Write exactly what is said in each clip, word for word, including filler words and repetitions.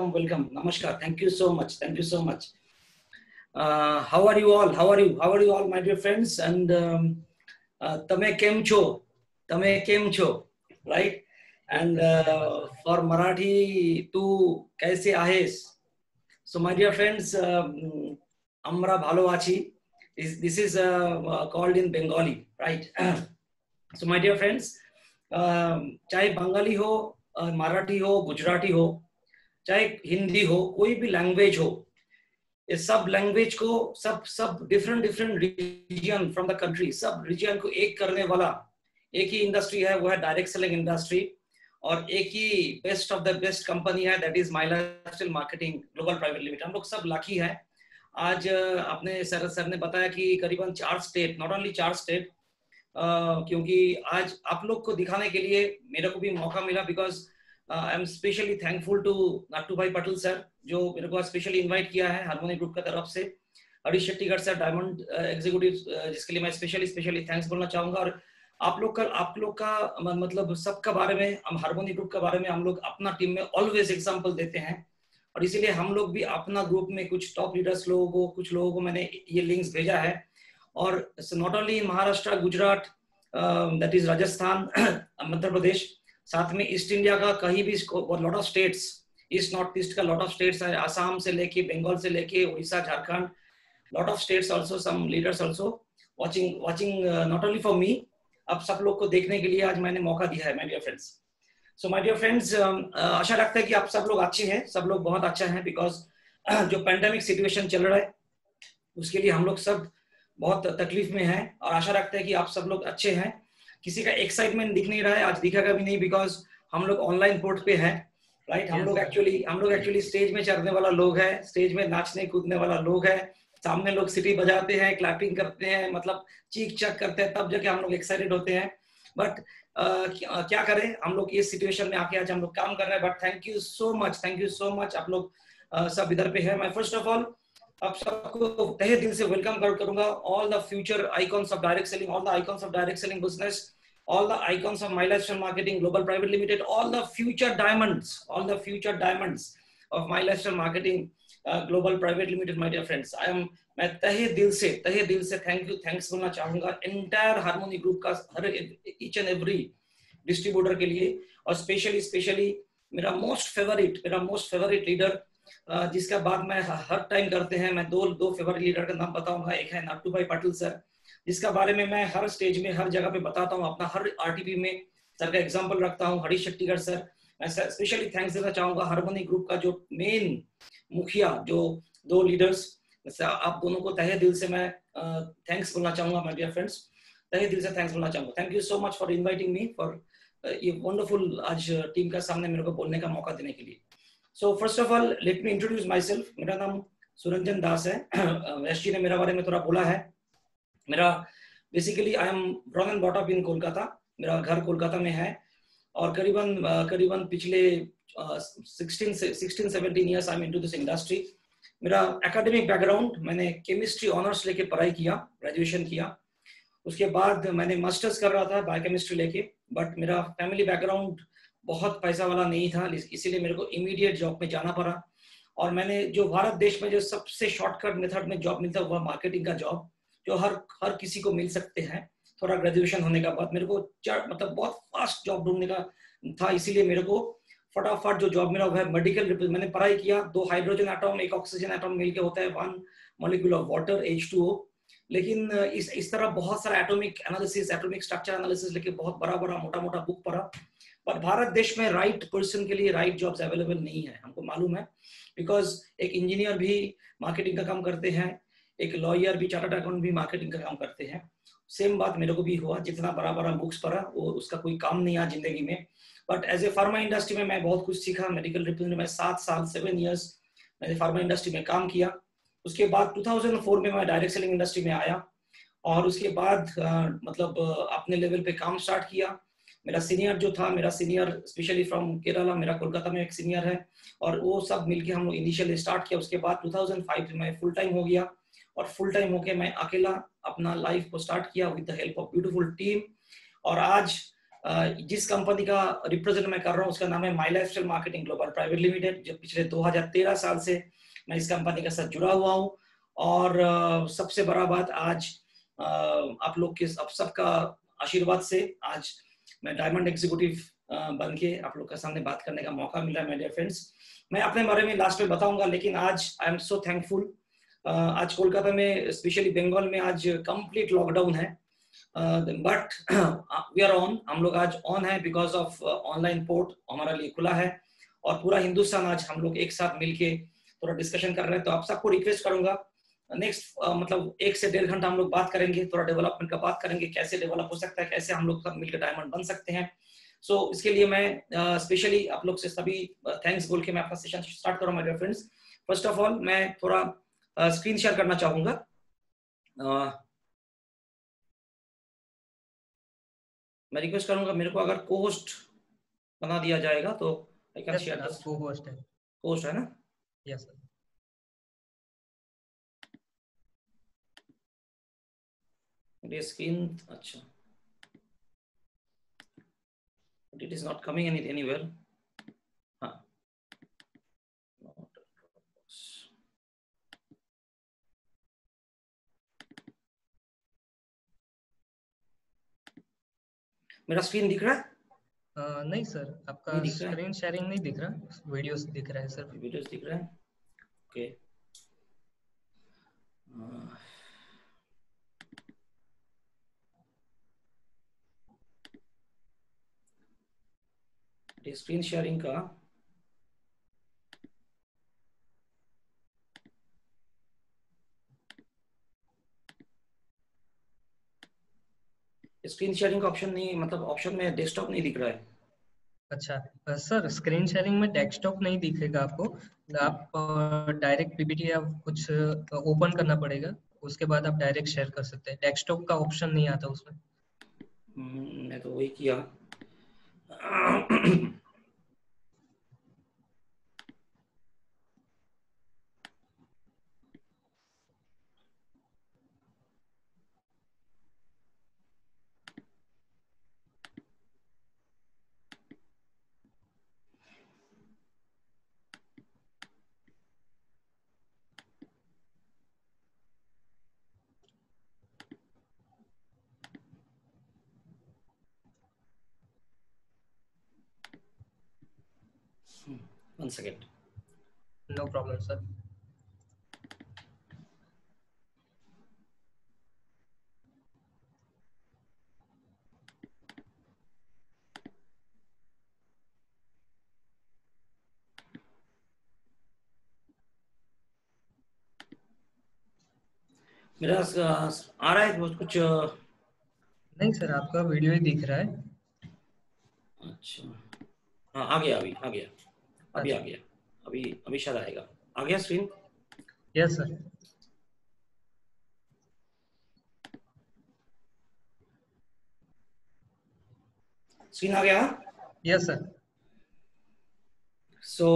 welcome, welcome. Namaskar. Thank you so much. Thank you so much. Uh, how are you all? How are you? How are you all, my dear friends? And um, uh, tame kem cho? Tame kem cho? Right? And uh, for Marathi, tu kaise ahes? So, my dear friends, um, Amra bhalo achi. This, this is uh, uh, called in Bengali, right? So, my dear friends, um, चाहे बंगाली हो, मराठी हो, गुजराती हो, चाहे हिंदी हो, कोई भी language हो, ये सब लैंग्वेज को सब सब different different region from the country, सब रीजन को एक करने वाला एक ही इंडस्ट्री है, वो है डायरेक्ट सेलिंग इंडस्ट्री. और एक ही best of the best company है, that is my lifestyle marketing global private limited. हम लोग सब लकी है. आज आपने सर सर ने बताया कि करीबन चार स्टेट, नॉट ओनली चार स्टेट, Uh, क्योंकि आज आप लोग को दिखाने के लिए मेरे को भी मौका मिला, because I am specially thankful to Nattu bhai Patel sir, जो मेरे को स्पेशली इनवाइट किया है हार्मोनी ग्रुप का तरफ से. हरीश शेट्टीगढ़ सर, डायमंड एग्जीक्यूटिव, जिसके लिए मैं स्पेशली स्पेशली थैंक्स बोलना चाहूंगा. और आप लोग का आप लोग का मतलब सबका बारे में, हम हार्मोनी ग्रुप के बारे में हम लोग अपना टीम में ऑलवेज एग्जाम्पल देते हैं. और इसीलिए हम लोग भी अपना ग्रुप में कुछ टॉप लीडर्स लोगों को, कुछ लोगों को मैंने ये लिंक्स भेजा है. और not only in Maharashtra, Gujarat, that is Rajasthan, Madhya Pradesh, साथ में ईस्ट इंडिया का कहीं भी lot of states, east north east का लॉट ऑफ स्टेट्स है, आसाम से लेके बंगाल से लेके Orissa, Jharkhand, lot of states also, some leaders also watching watching not only for me. अब सब लोग को देखने के लिए आज मैंने मौका दिया है, my dear friends. So my dear friends, आशा रखता है कि आप सब लोग अच्छे हैं, सब लोग बहुत अच्छा है, बिकॉज जो पैंडेमिक सिचुएशन चल रहा है उसके लिए हम लोग सब बहुत तकलीफ में है. और आशा रखते हैं कि आप सब लोग अच्छे हैं. किसी का एक्साइटमेंट दिख नहीं रहा है, आज दिखेगा भी नहीं, बिकॉज हम लोग ऑनलाइन पोर्ट पे है, राइट. हम लोग एक्चुअली हम लोग एक्चुअली स्टेज में चढ़ने वाला लोग है, स्टेज में नाचने कूदने वाला लोग है. सामने लोग सिटी बजाते हैं, क्लैपिंग करते हैं, मतलब चीख चक करते हैं, तब जाके हम लोग एक्साइटेड होते हैं. बट uh, क्या करें, हम लोग इस सिचुएशन में आके आज हम लोग काम कर रहे हैं. But thank you so much, thank you so much, आप लोग uh, सब इधर पे है. मैं फर्स्ट ऑफ ऑल आप सबको तहे दिल से वेलकम करूंगा. All the future icons of direct selling, all the icons of direct selling business, all the icons of My Lifestyle Marketing Global Private Limited, all the future diamonds, all the future diamonds of My Lifestyle Marketing uh, Global Private Limited, my dear friends. I am, मैं तहे दिल से तहे दिल से thank you thanks बोलना चाहूंगा entire Harmony group का, हर ईच एंड एवरी डिस्ट्रीब्यूटर के लिए. और स्पेशली स्पेशली मेरा मोस्ट फेवरेट मेरा मोस्ट फेवरेट लीडर, जिसका बात मैं हर टाइम करते हैं, मैं दो दो फेवरेट लीडर का नाम बताऊंगा. एक है नट्टू भाई पटेल सर, जिसका बारे में मैं हर स्टेज में, हर जगह पे बताता हूँ, अपना हर आरटीपी में सर का एग्जांपल रखता हूँ. हरीश शेट्टीगढ़ सर, मैं स्पेशली थैंक्स देना चाहूंगा. हार्मोनी ग्रुप का जो मेन मुखिया, जो दो लीडर्स, आप दोनों को तहे दिल से मैं थैंक्स बोलना चाहूंगा, माय डियर फ्रेंड्स, तहे दिल से थैंक्स बोलना चाहूंगा. Thank you so much for inviting me, for ये वंडरफुल आज टीम का सामने मेरे को बोलने का मौका देने के लिए. So first of all let me introduce myself. मेरा नाम सुरंजन दास है. यश जी ने मेरा बारे में थोड़ा बोला है. मेरा basically I am born and bought up in Kolkata. मेरा घर कोलकाता में है और करीबन करीबन पिछले sixteen sixteen seventeen years I am into this industry. मेरा एकेडमिक बैकग्राउंड, मैंने केमिस्ट्री ऑनर्स लेके पढ़ाई किया, ग्रेजुएशन किया. उसके बाद मैंने मास्टर्स कर रहा था बायोकेमिस्ट्री लेके. बट मेरा फैमिली बैकग्राउंड बहुत पैसा वाला नहीं था, इसीलिए मेरे को इमीडिएट जॉब में जाना पड़ा. और मैंने जो भारत देश में जो सबसे शॉर्टकट मेथड में जॉब मिलता हुआ मार्केटिंग का जॉब, जो हर हर किसी को मिल सकते हैं थोड़ा ग्रेजुएशन होने का बाद. मेरे को मतलब बहुत फास्ट जॉब ढूंढने का था, इसीलिए मेरे को फटाफट जो जॉब मिला वो है मेडिकल. मैंने पढ़ाई किया, दो हाइड्रोजन एटम एक ऑक्सीजन एटम मिलके होता है one molecule of water, H two O. लेकिन इस इस तरह बहुत सारा atomic analysis, atomic structure analysis लेके बहुत बड़ा बड़ा मोटा मोटा बुक पढ़ा. पर भारत देश में राइट पर्सन के लिए राइट जॉब्स अवेलेबल नहीं है, हमको मालूम है. बिकॉज एक इंजीनियर भी मार्केटिंग का काम करते हैं, एक लॉयर भी, चार्टर्ड अकाउंटेंट भी मार्केटिंग का काम करते हैं. सेम बात मेरे को भी हुआ, जितना बड़ा बड़ा बुक्स पढ़ा वो उसका कोई काम नहीं है जिंदगी में. But as a pharma industry में मैं बहुत कुछ सीखा. मेडिकल रिप्रेजेंटेटिव में सात साल सेवन इयर्स मैंने फार्मा इंडस्ट्री में काम किया. उसके बाद टू थाउजेंड फोर में मैं डायरेक्ट सेलिंग इंडस्ट्री में आया और उसके बाद आ, मतलब अपने लेवल पे काम स्टार्ट किया. मेरा सीनियर जो था, मेरा सीनियर स्पेशली फ्रॉम केरला, मेरा कोलकाता में एक सीनियर है, और वो सब मिलके हम लोग इनिशियली स्टार्ट किया. उसके बाद टू थाउजेंड फाइव में फुल टाइम हो गया और फुल टाइम होके मैं अकेला अपना लाइफ को स्टार्ट किया with the help of beautiful team. और आज जिस कंपनी का रिप्रेजेंट मैं कर रहा हूँ उसका नाम है My lifestyle marketing global private Limited, जो पिछले दो हज़ार तेरह साल से मैं इस कंपनी के साथ जुड़ा हुआ हूँ। और सबसे बड़ा बात, आज आप लोग के आप सबका आशीर्वाद से आज मैं डायमंड एग्जीक्यूटिव बन के आप लोग के सामने बात करने का मौका मिला है। माय डियर फ्रेंड्स, मैं अपने बारे में लास्ट में बताऊंगा, लेकिन आज आई एम सो थैंकफुल। आज कोलकाता में, स्पेशली बंगाल में आज कंप्लीट लॉकडाउन है, बट वी आर ऑन, हम लोग आज ऑन है बिकॉज ऑफ ऑनलाइन पोर्ट हमारा लिए खुला है और पूरा हिंदुस्तान आज हम लोग एक साथ मिलके थोड़ा डिस्कशन कर रहे हैं। तो आप सबको रिक्वेस्ट करूंगा, नेक्स्ट uh, मतलब एक से डेढ़ घंटा हम लोग बात करेंगे, थोड़ा डेवलपमेंट का बात करेंगे, कैसे डेवलप हो सकता है, कैसे हम लोग सब मिलकर डायमंड बन सकते हैं। सो so, इसके लिए मैं स्पेशली uh, आप लोग से सभी थैंक्स uh, बोल के मैं अपना सेशन स्टार्ट करूँ। My dear friends, first of all मैं थोड़ा स्क्रीन uh, शेयर करना चाहूंगा। uh, मैं रिक्वेस्ट करूंगा, मेरे को अगर को होस्ट बना दिया जाएगा तो आई कैन शेयर दिस। को होस्ट है, होस्ट है ना? Yes sir. मेरी स्क्रीन, अच्छा, it is not coming any anywhere. हाँ, मेरा स्क्रीन दिख रहा है? uh, नहीं सर, आपका स्क्रीन शेयरिंग नहीं दिख रहा, वीडियोस दिख रहा है सर। वीडियोस दिख रहा है, ओके। स्क्रीन शेयरिंग का स्क्रीन शेयरिंग का ऑप्शन नहीं, मतलब ऑप्शन में डेस्कटॉप नहीं दिख रहा है। अच्छा सर, स्क्रीन शेयरिंग में डेस्कटॉप नहीं दिखेगा आपको, आप डायरेक्ट पीपीटी या कुछ ओपन करना पड़ेगा, उसके बाद आप डायरेक्ट शेयर कर सकते हैं। डेस्कटॉप का ऑप्शन नहीं आता उसमें। मैं तो वही किया। One second. No problem, sir. मेरा आ रहा है कुछ? नहीं सर, आपका वीडियो ही दिख रहा है। अच्छा, हाँ आ गया, अभी आ गया, अभी आ गया, अभी अभी शायद आएगा। आ गया स्क्रीन? Yes sir. स्क्रीन आ गया? Yes sir. So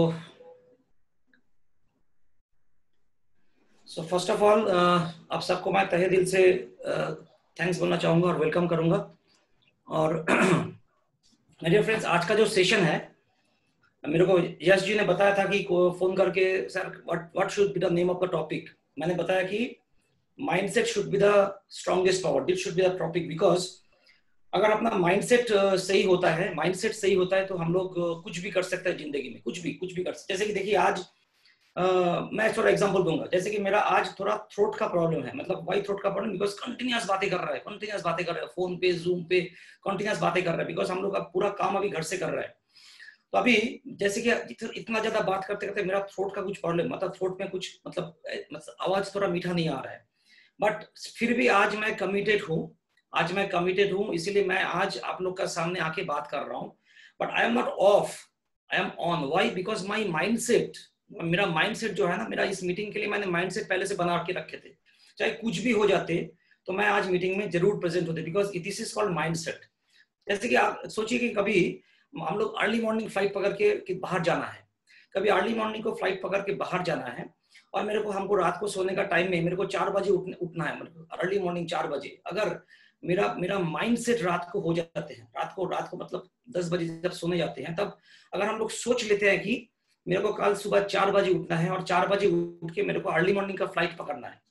so first of all आप सबको मैं तहे दिल से थैंक्स uh, बोलना चाहूंगा और वेलकम करूंगा। और मेरे फ्रेंड्स, आज का जो सेशन है, मेरे को यश जी ने बताया था कि फोन करके, sir what what should be the name of the topic. मैंने बताया कि mindset should be the strongest power, this should be the topic, because अगर अपना माइंडसेट सही होता है, माइंडसेट सही होता है तो हम लोग कुछ भी कर सकते हैं जिंदगी में, कुछ भी कुछ भी कर सकते हैं। जैसे कि देखिए आज Uh, मैं थोड़ा एग्जांपल दूंगा, जैसे कि मेरा आज थोड़ा थ्रोट का प्रॉब्लम है, मतलब वाई थ्रोट का प्रॉब्लम, बिकॉज कंटिन्यूअस बातें कर रहा है, कंटिन्यूअस बातें कर रहा है, फोन पे, जूम पे कंटिन्यूअस बातें कर रहा है, बिकॉज हम लोग अब पूरा काम अभी घर से कर रहा है। तो अभी जैसे कि इतना ज्यादा बात करते करते मेरा थ्रोट का कुछ प्रॉब्लम, मतलब थ्रोट में कुछ मतलब, मतलब आवाज थोड़ा मीठा नहीं आ रहा है, बट फिर भी आज मैं कमिटेड हूँ, आज मैं कमिटेड हूँ, इसीलिए मैं आज आप लोग का सामने आके बात कर रहा हूँ। But I am not off, I am on. Why? Because my mindset, मेरा माइंडसेट जो है ना, मेरा इस मीटिंग के लिए मैंने माइंडसेट पहले से बना के रखे थे, चाहे कुछ भी हो जाते तो मैं आज मीटिंग में जरूर प्रेजेंट होते, because this is called mindset. जैसे कि आप सोचिए कि कभी हम लोग अर्ली मॉर्निंग फ्लाइट पकड़ के कि बाहर जाना है, कभी अर्ली मॉर्निंग को फ्लाइट पकड़ के बाहर जाना है, और मेरे को हमको रात को सोने का टाइम में मेरे को चार बजे उठने उठना है, मतलब अर्ली मॉर्निंग चार बजे। अगर मेरा मेरा माइंडसेट रात को हो जाते हैं, रात को रात को मतलब दस बजे जब सोने जाते हैं, तब अगर हम लोग सोच लेते हैं कि मेरे को कल सुबह चार बजे उठना है और चार बजे उठ के मेरे को अर्ली मॉर्निंग का फ्लाइट पकड़ना है,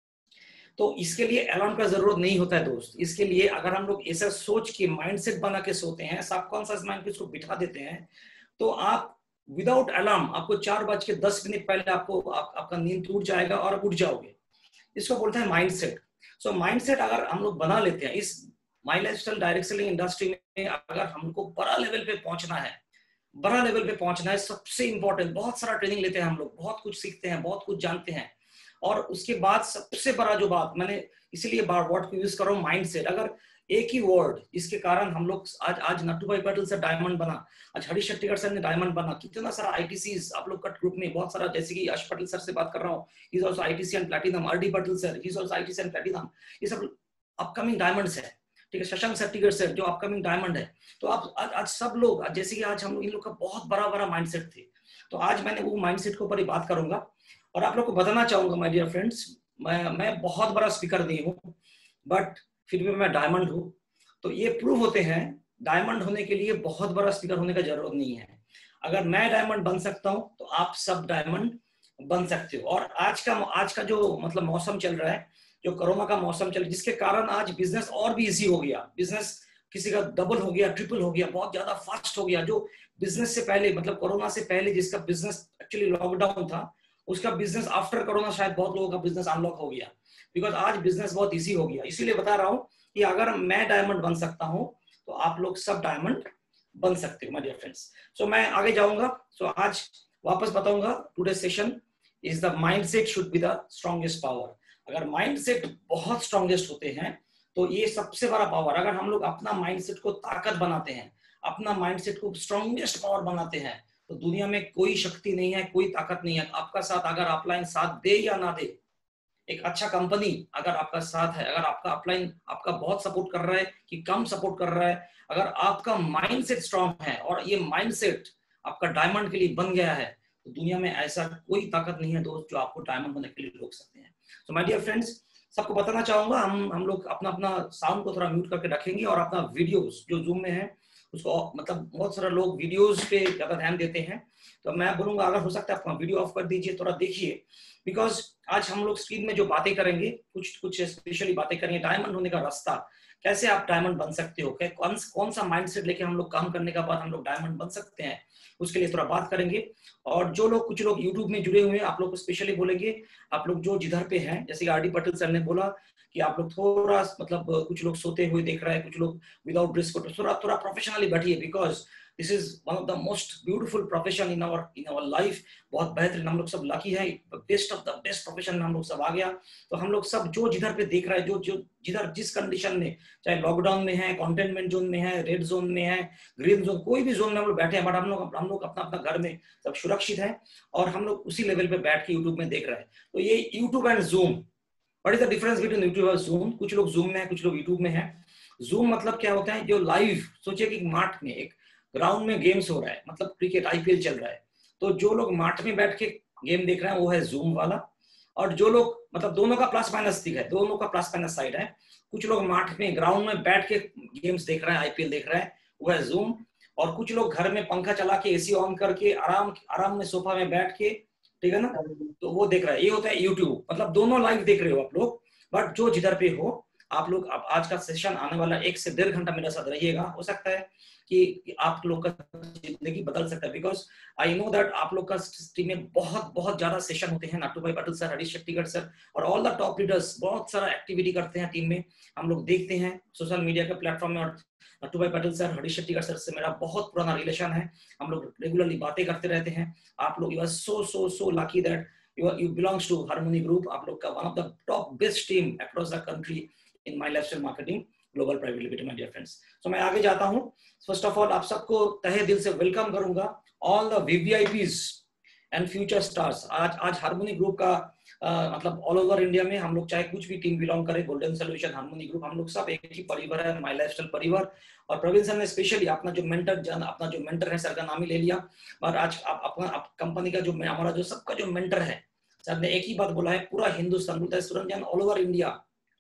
तो इसके लिए अलार्म का जरूरत नहीं होता है दोस्त। इसके लिए अगर हम लोग ऐसा सोच के माइंडसेट बना के सोते हैं, सबकॉन्शियस माइंड को इसको बिठा देते हैं, तो आप विदाउट अलार्म आपको चार बज के दस मिनट पहले आपको आप, आपका नींद टूट जाएगा और आप उठ जाओगे। इसको बोलते हैं माइंडसेट। सो माइंडसेट अगर हम लोग बना लेते हैं, इस My Lifestyle direct selling industry में अगर हमको बड़ा लेवल पे पहुंचना है, बड़ा लेवल पे पहुंचना है, सबसे इंपॉर्टेंट, बहुत सारा ट्रेनिंग लेते हैं हम लोग, बहुत कुछ सीखते हैं, बहुत कुछ जानते हैं, और उसके बाद सबसे बड़ा जो बात मैंने इसलिए वर्ड को यूज कर रहा हूँ माइंडसेट। अगर एक ही वर्ड इसके कारण हम लोग आज आज नट्टू भाई पाटिल से डायमंड बना, आज हरीश शेट्टीकर सर ने डायमंड बना, कितना सारा आईटीसीज आप लोग का ग्रुप में बहुत सारा, जैसे कि यश पाटिल सर से बात कर रहा हूँ, he is also ITC and platinum, RD Patil sir he is also ITC and platinum, ये सब अपकमिंग डायमंड्स है, ठीक है। शशांक शेट्टीकर सर जो अपकमिंग डायमंड है। तो आप आज, आज सब लोग, जैसे कि आज हम लोग इन लोग का बहुत बड़ा बड़ा माइंडसेट थे, तो आज मैंने वो माइंडसेट के ऊपर ही बात करूंगा और आप लोग को बताना चाहूंगा माय डियर फ्रेंड्स, मैं मैं बहुत बड़ा स्पीकर नहीं हूँ, बट फिर भी मैं डायमंड हूँ। तो ये प्रूव होते हैं डायमंड होने के लिए बहुत बड़ा स्पीकर होने का जरूरत नहीं है। अगर मैं डायमंड बन सकता हूँ तो आप सब डायमंड बन सकते हो। और आज का आज का जो मतलब मौसम चल रहा है, जो कोरोना का मौसम चल रहा है, जिसके कारण आज बिजनेस और भी इजी हो गया, बिजनेस किसी का डबल हो गया, ट्रिपल हो गया, बहुत ज्यादा फास्ट हो गया। जो बिजनेस से पहले मतलब कोरोना से पहले जिसका बिजनेस एक्चुअली लॉकडाउन था, उसका बिजनेस आफ्टर कोरोना शायद बहुत लोगों का बिजनेस अनलॉक हो गया, बिकॉज आज बिजनेस बहुत इजी हो गया। इसीलिए बता रहा हूँ कि अगर मैं डायमंड बन सकता हूँ तो आप लोग सब डायमंड बन सकते हो माय डियर फ्रेंड्स। सो मैं आगे जाऊंगा। सो so, आज वापस बताऊंगा, today session is the mindset should be the strongest power. अगर माइंडसेट बहुत स्ट्रॉन्गेस्ट होते हैं तो ये सबसे बड़ा पावर। अगर हम लोग अपना माइंडसेट को ताकत बनाते हैं, अपना माइंडसेट को स्ट्रॉन्गेस्ट पावर बनाते हैं, तो दुनिया में कोई शक्ति नहीं है, कोई ताकत नहीं है आपका साथ। अगर अपलाइन साथ दे या ना दे, एक अच्छा कंपनी अगर आपका साथ है, अगर आपका अपलाइन आपका बहुत सपोर्ट कर रहा है कि कम सपोर्ट कर रहा है, अगर आपका माइंडसेट स्ट्रांग है और ये माइंडसेट आपका डायमंड के लिए बन गया है, तो दुनिया में ऐसा कोई ताकत नहीं है दोस्त जो आपको डायमंड बनने के लिए रोक सकते हैं। सो माय डियर फ्रेंड्स, सबको बताना चाहूंगा, हम हम लोग अपना अपना साउंड को थोड़ा म्यूट करके रखेंगे और अपना वीडियोस जो जूम में है उसको, मतलब बहुत सारे लोग वीडियोस पे ज्यादा ध्यान देते हैं, तो मैं बोलूंगा अगर हो सकता है अपना वीडियो ऑफ कर दीजिए, थोड़ा देखिए, बिकॉज आज हम लोग स्क्रीन में जो बातें करेंगे, कुछ कुछ स्पेशली बातें करेंगे डायमंड होने का रास्ता, कैसे आप डायमंड बन सकते हो, कौन कौन सा माइंडसेट लेके हम लोग काम करने के बाद हम लोग डायमंड बन सकते हैं, उसके लिए थोड़ा बात करेंगे। और जो लोग कुछ लोग यूट्यूब में जुड़े हुए हैं, आप लोग को स्पेशली बोलेंगे, आप लोग जो जिधर पे हैं, जैसे कि आरडी पाटिल सर ने बोला कि आप लोग थोड़ा मतलब कुछ लोग सोते हुए देख रहे हैं, कुछ लोग विदाउट ड्रेस कोड, थोड़ा थोड़ा प्रोफेशनली बैठिए, because this is one of the most beautiful profession in our in our life. बहुत बेहतरीन, हम लोग सब लकी है, best of the best profession में हम लोग सब आ गया। तो हम लोग सब जो जिधर पे देख रहा है, जो जो जिधर जिस कंडीशन में, चाहे लॉकडाउन में है, कंटेनमेंट जोन में है, रेड जोन में है, ग्रीन जोन, कोई भी जोन में हम लोग बैठे हैं, बट हम लोग हम लोग अपना अपना घर में सब सुरक्षित है और हम लोग उसी लेवल पे बैठ के यूट्यूब में देख रहे हैं। तो ये YouTube and Zoom, what is the difference between YouTube और जूम? कुछ लोग जूम में है, कुछ लोग यूट्यूब में है। जूम मतलब क्या होता है, जो लाइव, सोचिए कि मार्ट में एक ग्राउंड में गेम्स हो रहा है, मतलब क्रिकेट आईपीएल चल रहा है, तो जो लोग मार्ट में बैठ के गेम देख रहे हैं वो है जूम वाला, और जो लोग मतलब दोनों का प्लस माइनस दिख है, दोनों का प्लस माइनस साइड है। कुछ लोग मार्ट में ग्राउंड में बैठ के गेम्स देख रहे हैं, आईपीएल देख रहे हैं, वो है जूम। और कुछ लोग घर में पंखा चला के एसी ऑन करके आराम आराम में सोफा में बैठ के, ठीक है ना, तो वो देख रहा है, ये होता है यूट्यूब। मतलब दोनों लाइव देख रहे हो आप लोग, बट जो जिधर पे हो आप लोग, आप आज का सेशन आने वाला एक से डेढ़ घंटा मेरे साथ रहिएगा, हो सकता है कि आप लोग का जिंदगी बदल सकता है, बिकॉज आई नो दैट आप लोग का टीम में बहुत बहुत ज्यादा सेशन होते हैं। नट्टू भाई पाटिल सर, हरीश शेट्टीकर सर और ऑल द टॉप लीडर्स बहुत सारा एक्टिविटी करते हैं टीम में, हम लोग देखते हैं सोशल मीडिया के प्लेटफॉर्म में। और नट्टू भाई पाटिल सर, हरीश शेट्टीकर सर से मेरा बहुत पुराना रिलेशन है, हम लोग रेगुलरली बातें करते रहते हैं। आप लोग you are so so so lucky that you you belongs to Harmony group. आप लोग का one of the top best team across the country in My lifestyle marketing global private limited, my dear friends. So मैं आगे जाता हूं। First of all आप सबको तहे दिल से वेलकम करूंगा, all the VVIPs and future stars. आज आज हार्मनी ग्रुप का uh, मतलब ऑल ओवर इंडिया में हम लोग चाहे कुछ भी टीम बिलोंग करे, गोल्डन सोल्यूशन, हार्मनी ग्रुप, हम लोग सब एक ही परिवार है, माय लाइफस्टाइल परिवार। और प्रवीण सर ने स्पेशली अपना जो मेंटर जन अपना जो मेंटर है सर का नाम ही ले लिया, और आज आप अपना कंपनी का जो हमारा जो सबका जो मेंटर है, सर ने एक ही बात बोला है, पूरा हिंदुस्तान बोलता है सुरंजन, ऑल ओवर इंडिया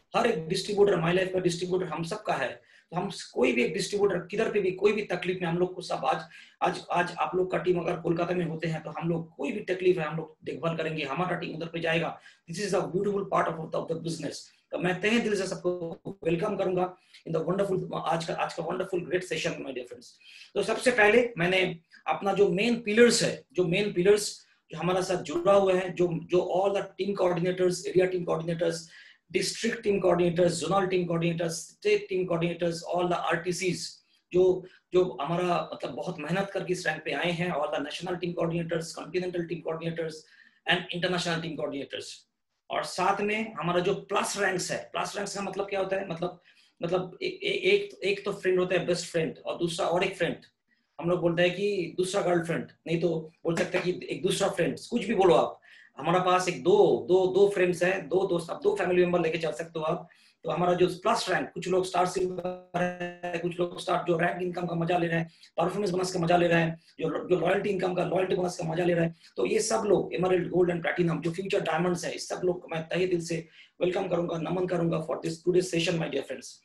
हर एक डिस्ट्रीब्यूटर, माई लाइफ का डिस्ट्रीब्यूटर हम सबका है। तो हम कोई भी एक डिस्ट्रीब्यूटर किधर पे भी कोई भी तकलीफ में हम लोग को सब आज आज आज आप लोग का टीम अगर कोलकाता में होते हैं तो हम लोग कोई भी तकलीफ है हम लोग देखभाल करेंगे, हमारा टीम उधर पे जाएगा। This is a beautiful part of the business. तो मैं तहे दिल से सबको वेलकम करूंगा इन द वंडरफुल आज का आज का wonderful great session my dear friends. तो सबसे पहले मैंने अपना जो मेन पिलर्स है, जो मेन पिलर्स जो हमारा साथ जुड़ा हुआ है, जो जो all the team coordinators, area team coordinators, district team coordinators, zonal team coordinators, state team coordinators, all the RTCs जो जो हमारा मतलब बहुत मेहनत करके इस रैंक पे आए हैं, all the national team coordinators, continental team coordinators and international team coordinators. और साथ में हमारा जो प्लस रैंक्स है, प्लस रैंक्स का मतलब क्या होता है, मतलब मतलब ए, ए, एक एक तो फ्रेंड होता है बेस्ट फ्रेंड, और दूसरा और एक फ्रेंड हम लोग बोलते हैं कि दूसरा गर्लफ्रेंड, नहीं तो बोल सकते हैं कि एक दूसरा फ्रेंड, कुछ भी बोलो आप। हमारा पास एक दो दो दो फ्रेंड्स हैं, दो दोस्त, आप दो फैमिली मेंबर लेके चल सकते हो आप। तो हमारा जो प्लस रैंक, कुछ लोग स्टार सिल्वर है, कुछ लोग स्टार जो रैंक इनकम का मजा ले रहे हैं, परफॉर्मेंस बोनस का मजा ले रहे हैं, जो जो लॉयल्टी इनकम का लॉयल्टी बोनस का मजा ले रहे हैं। तो ये सब लोग एमरल्ड, गोल्ड एंड प्लैटिनम जो फ्यूचर डायमंड्स है, इस सब लोग को मैं तहे दिल से वेलकम करूंगा, नमन करूंगा for this today session my dear friends.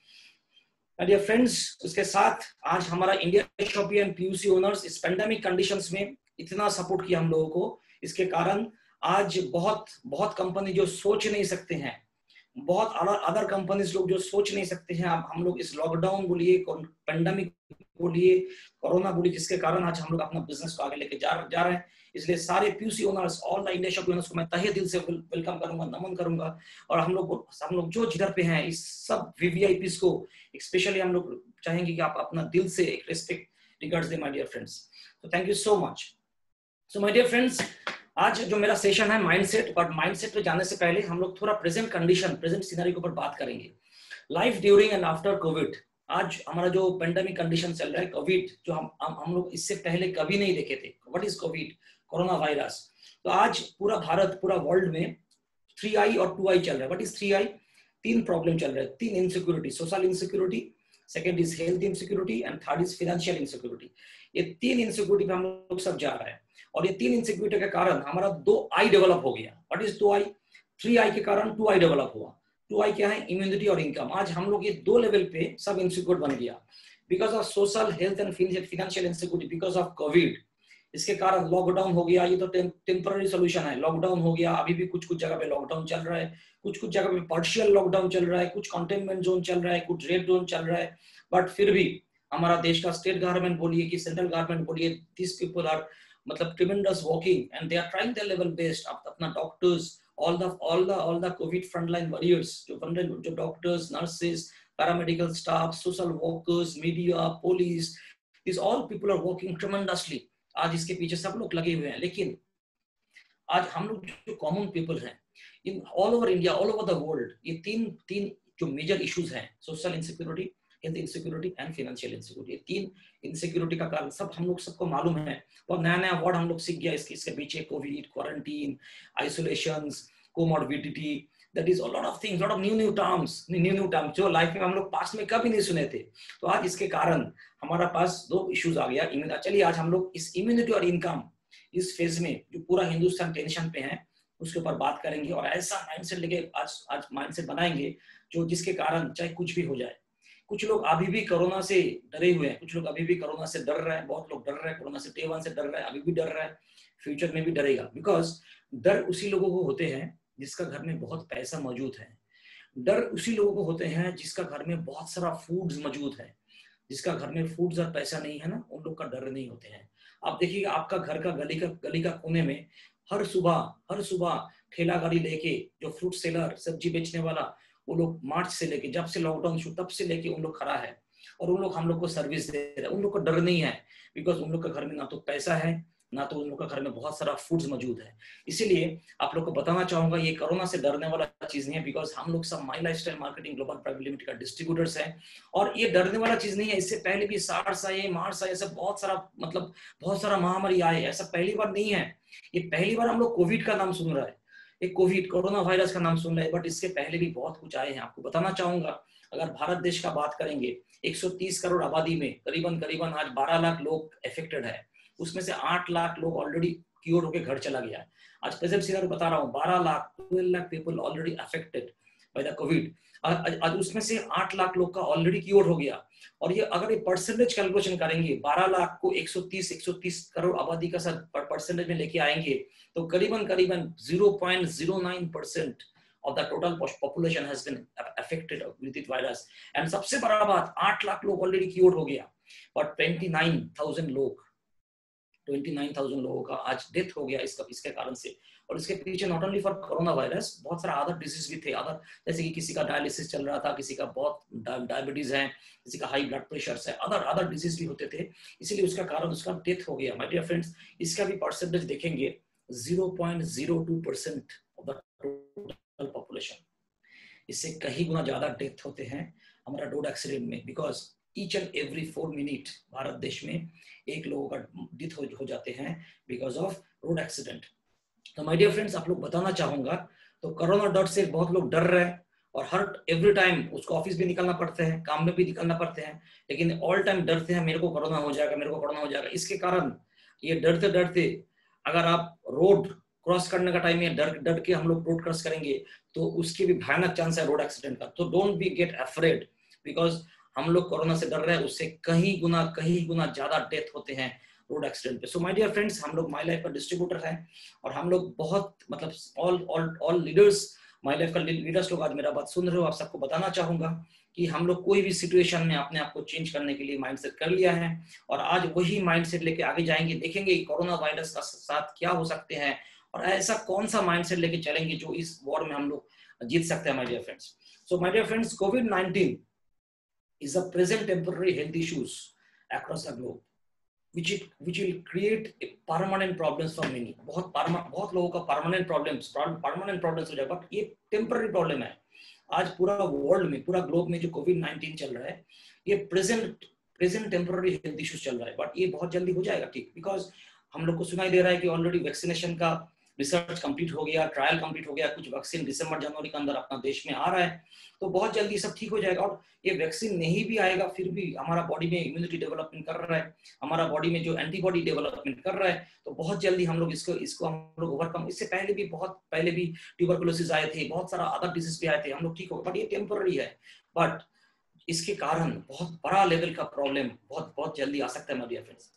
My dear friends, उसके साथ आज हमारा India Shoppe and PUC owners इस पेंडेमिक कंडीशंस में इतना सपोर्ट किया हम लोगों को, इसके कारण आज बहुत बहुत कंपनी जो सोच नहीं सकते हैं, बहुत अदर कंपनीज लोग जो सोच नहीं सकते हैं, अब हम लोग इस लॉकडाउन बोलिए, पेंडेमिक बोलिए, कोरोना बोलिए, जिसके कारण आज हम लोग अपना बिजनेस को आगे लेके जा, जा रहे हैं। इसलिए सारे PUC owners, all the India Shoppe owners को मैं तहे दिल से वेलकम करूंगा, नमन करूंगा। और हम लोग हम लोग जो जिधर पे हैं, इस सब वीवीआईपीस को स्पेशली हम लोग चाहेंगे कि आप अपना दिल से एक रिस्पेक्ट रिगार्ड्स दे माय डियर फ्रेंड्स। तो thank you so much. So my dear friends, आज जो मेरा सेशन है माइंडसेट, बट माइंडसेट पे जाने से पहले हम लोग थोड़ा प्रेजेंट कंडीशन, प्रेजेंट सिनेरियो के ऊपर बात करेंगे। Life during and after COVID, आज हमारा जो पेंडेमिक कंडीशन चल रहा है, कोविड, जो हम हम लोग इससे पहले कभी नहीं देखे थे। What is COVID? Corona virus. तो आज पूरा भारत, पूरा वर्ल्ड में थ्री आई और टू आई चल रहा है। What is three I? तीन प्रॉब्लम चल रहा है, तीन insecurity, social insecurity, second is health insecurity and third is financial insecurity. ये तीन इनसिक्योरिटी पे हम लोग सब जा रहे हैं, और ये तीन इनसिक्योरिटी के कारण हमारा दो आई डेवलप हो गया। व्हाट इज दो आई? थ्री आई के कारण टू आई डेवलप हुआ। टू आई क्या है? इम्यूनिटी और इनकम। आज हम लोग ये दो लेवल पे सब इनसिक्योर बन गया because of social, health and financial insecurity, because of COVID. इसके कारण लॉकडाउन हो गया, ये तो टेम्पररी सोल्यूशन है। लॉकडाउन हो गया, अभी भी कुछ कुछ जगह पे लॉकडाउन चल रहा है, कुछ कुछ जगह पे पार्शियल लॉकडाउन चल रहा है, कुछ कंटेनमेंट जोन चल रहा है, कुछ रेड जोन चल रहा है। बट फिर भी हमारा देश का स्टेट गवर्नमेंट बोलिए कि सेंट्रल गवर्नमेंट बोलिए, दिस पीपल आर मतलब tremendous working and they are trying their level best. अपना doctors, all the all the all the COVID frontline warriors, जो जो doctors, nurses, paramedical staff, social workers, media, police, this all people are working tremendously. आज इसके पीछे सब लोग लगे हुए हैं। लेकिन आज हम लोग जो कॉमन पीपल हैं in all over India, all over the world, ये तीन तीन जो मेजर इश्यूज हैं, social insecurity, health insecurity and financial insecurity, तीन इनसिक्योरिटी का कारण सब हम लोग सबको मालूम है। और नया नया वर्ड हम लोग सीख गया इसके इसके पीछे, COVID, quarantine, isolations, comorbidity, that is a lot of things, lot of new new terms, new new terms जो लाइफ में हम लोग पास्ट में कभी नहीं सुने थे। तो आज इसके कारण हमारा पास दो इश्यूज आ गया। चलिए आज हम लोग इस इम्यूनिटी और इनकम इस फेज में जो पूरा हिंदुस्तान टेंशन पे है उसके ऊपर बात करेंगे, और ऐसा माइंडसेट लेके आज आज माइंडसेट बनाएंगे जो जिसके कारण चाहे कुछ भी हो जाए। कुछ लोग अभी भी कोरोना से डरे हुए हैं, कुछ लोग अभी भी कोरोना से डर रहे हैं, बहुत लोग डर रहे हैं कोरोना से, डे वन से डर रहे हैं, अभी भी डर रहा है, फ्यूचर में भी डरेगा। बिकॉज डर उसी लोगों को होते हैं जिसका घर में बहुत पैसा मौजूद है। डर उसी लोगों को होते हैं जिसका घर में बहुत सारा फूड्स मौजूद है। जिसका घर में फूड्स और पैसा नहीं है ना, उन लोग का डर नहीं होते हैं। आप देखिएगा आपका घर का गली का गली का कोने में हर सुबह हर सुबह ठेला गाड़ी लेके जो फ्रूट सेलर, सब्जी बेचने वाला, वो लोग मार्च से लेके, जब से लॉकडाउन शुरू तब से लेके उन लोग खड़ा है, और उन लोग हम लोग को सर्विस दे रहे हैं। उन लोग को डर नहीं है बिकॉज उन लोग का घर में ना तो पैसा है, ना तो उन लोग का घर में बहुत सारा फूड्स मौजूद है। इसीलिए आप लोग को बताना चाहूंगा ये कोरोना से डरने वाला चीज नहीं है, बिकॉज हम लोग सब My lifestyle marketing global private Limited का डिस्ट्रीब्यूटर्स हैं, और ये डरने वाला चीज नहीं है। इससे पहले भी सार्स आए, मार्स आए, ऐसा बहुत सारा मतलब बहुत सारा महामारी आए, ऐसा पहली बार नहीं है। ये पहली बार हम लोग कोविड का नाम सुन रहा है, एक कोविड कोरोना वायरस का नाम सुन रहे हैं, बट इसके पहले भी बहुत कुछ आए हैं। आपको बताना चाहूंगा, अगर भारत देश का बात करेंगे, एक सौ तीस करोड़ आबादी में करीबन करीबन आज बारह लाख लोग अफेक्टेड है, उसमें से आठ लाख लोग ऑलरेडी क्योर होकर घर चला गया है। आज प्रेजेंट सीनियर बता रहा हूँ, बारह lakh, twelve lakh people already affected. By the COVID. आज उसमें से आठ लाख लोग का ऑलरेडी क्योर हो गया। और ये अगर ये परसेंटेज कैलकुलेशन करेंगे, बारह लाख को एक सौ तीस एक सौ तीस करोड़ आबादी का साथ परसेंटेज में लेके आएंगे तो करीबन करीबन zero point zero nine percent of the total population has been affected with this virus। and सबसे बड़ा बात, आठ लाख लोग ऑलरेडी क्योर हो गया, और उनतीस हज़ार लोग उनतीस हज़ार लोगों का आज डेथ हो गया इसका इसके कारण से। और इसके पीछे not only for corona virus, बहुत सारा अदर डिजीज भी थे, अदर जैसे कि किसी का डायलिसिस चल रहा था, किसी का बहुत डायबिटीज है, किसी का हाई ब्लड प्रेशर है, अदर अदर डिजीज भी होते थे, इसीलिए उसका कारण उसका डेथ हो गया। माय डियर फ्रेंड्स, इसका भी परसेंटेज देखेंगे zero point zero two percent of the total population. इससे कहीं गुना ज्यादा डेथ होते हैं हमारा रोड एक्सीडेंट में, because each and every four minute Bharat देश में एक लोगों का डेथ हो, हो जाते हैं बिकॉज ऑफ रोड एक्सीडेंट। तो माय डियर फ्रेंड्स, आप लोग बताना चाहूंगा, तो कोरोना डॉट से बहुत लोग डर रहे हैं और हर एवरी टाइम उसको ऑफिस भी निकलना पड़ते हैं, काम में भी निकलना पड़ते हैं, लेकिन ऑल टाइम डरते हैं मेरे को कोरोना हो जाएगा, मेरे को कोरोना हो जाएगा। इसके कारण ये डरते डरते अगर आप रोड क्रॉस करने का टाइम में डर डर के हम लोग रोड क्रॉस करेंगे तो उसके भी भयानक चांस है रोड एक्सीडेंट का। तो don't be get afraid, because हम लोग कोरोना से डर रहे हैं, उससे कहीं गुना कहीं गुना ज्यादा डेथ होते हैं रोड एक्सीडेंट पे। सो माय डियर फ्रेंड्स, हम लोग माई लाइफ का डिस्ट्रीब्यूटर हैं और हम लोग बहुत मतलब all all all leaders, my life का लीडर्स लोग आज मेरा बात सुन रहे हो, आप सबको बताना चाहूंगा कि हम लोग कोई भी सिचुएशन में अपने आप को चेंज करने के लिए माइंडसेट कर लिया है और आज वही माइंडसेट लेके आगे जाएंगे। देखेंगे कोरोना वायरस का साथ क्या हो सकते हैं और ऐसा कौन सा माइंडसेट लेके चलेंगे जो इस वॉर में हम लोग जीत सकते हैं। My dear friends, so my dear friends, covid nineteen is a present temporary health issues across the globe which it which will create a permanent problems for many। बहुत बहुत लोगों का permanent problems permanent problems हो जाएगा, but ये temporary problem है। आज पूरा वर्ल्ड में, पूरा ग्लोब में जो कोविड नाइनटीन चल रहा है, ये present present temporary health issues चल रहा है, बट ये बहुत जल्दी हो जाएगा ठीक, बिकॉज हम लोग को सुनाई दे रहा है कि ऑलरेडी वैक्सीनेशन का रिसर्च कंप्लीट हो गया, ट्रायल कंप्लीट हो गया, कुछ वैक्सीन दिसंबर जनवरी के अंदर अपना देश में आ रहा है, तो बहुत जल्दी सब ठीक हो जाएगा। और ये वैक्सीन नहीं भी आएगा फिर भी हमारा बॉडी में इम्यूनिटी डेवलपमेंट कर रहा है, हमारा बॉडी में जो एंटीबॉडी डेवलपमेंट कर रहा है, तो बहुत जल्दी हम लोग इसको इसको हम लोग ओवरकम, इससे पहले भी बहुत पहले भी ट्यूबरकुलोसिस आए थे, बहुत सारा अदर डिजीज भी आए थे, हम लोग ठीक हो, बट ये टेम्पररी है। बट इसके कारण बहुत बड़ा लेवल का प्रॉब्लम बहुत बहुत जल्दी आ सकता है। My dear friends,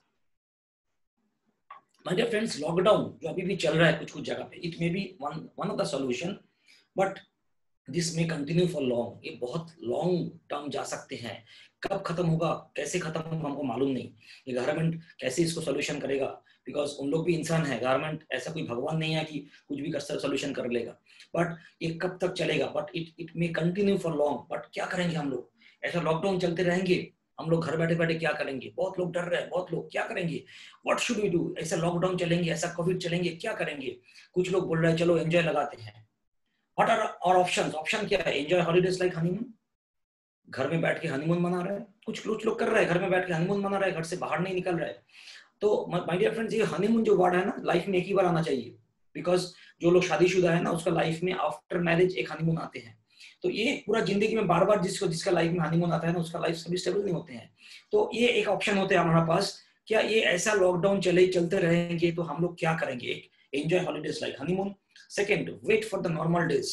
my dear friends, lockdown जो अभी भी चल रहा है कुछ कुछ जगह पे, it may be one one of the solution, but this may continue for long, ये बहुत लॉन्ग टर्म जा सकते हैं। कब खत्म होगा, कैसे खत्म होगा हमको मालूम नहीं, ये गवर्नमेंट कैसे इसको सोल्यूशन करेगा, बिकॉज उन लोग भी इंसान है, गवर्नमेंट ऐसा कोई भगवान नहीं है कि कुछ भी कर सोल्यूशन कर लेगा, बट ये कब तक चलेगा, but it it may continue for long. But क्या करेंगे हम लोग, ऐसा लॉकडाउन चलते रहेंगे, हम लोग घर बैठे बैठे क्या करेंगे, बहुत लोग डर रहे हैं, बहुत लोग क्या करेंगे, व्हाट शुड वी डू, ऐसा लॉकडाउन चलेंगे, ऐसा कोविड चलेंगे, क्या करेंगे। कुछ लोग बोल रहे हैं चलो एंजॉय लगाते हैं, what are our options, option क्या है, एंजॉय हॉलीडेज लाइक हनीमून, घर में बैठ के हनीमून मना रहे हैं, कुछ कुछ लोग कर रहे हैं घर में बैठ के हनीमून मना रहे हैं, घर से बाहर नहीं निकल रहे हैं। तो माय डियर फ्रेंड्स, ये हनीमून जो वर्ड है ना, लाइफ में एक ही बार आना चाहिए, बिकॉज जो लोग शादीशुदा है ना, उसका लाइफ में आफ्टर मैरिज एक हनीमून आते हैं, तो ये पूरा जिंदगी में बार बार जिसको जिसका लाइफ में हनीमून आता है ना, उसका लाइफ कभी स्टेबल नहीं होते हैं। तो ये एक ऑप्शन होते हैं हमारे पास, क्या ये ऐसा लॉकडाउन चले चलते रहेंगे तो हम लोग क्या करेंगे, एक enjoy holidays like honeymoon, second wait for the normal days,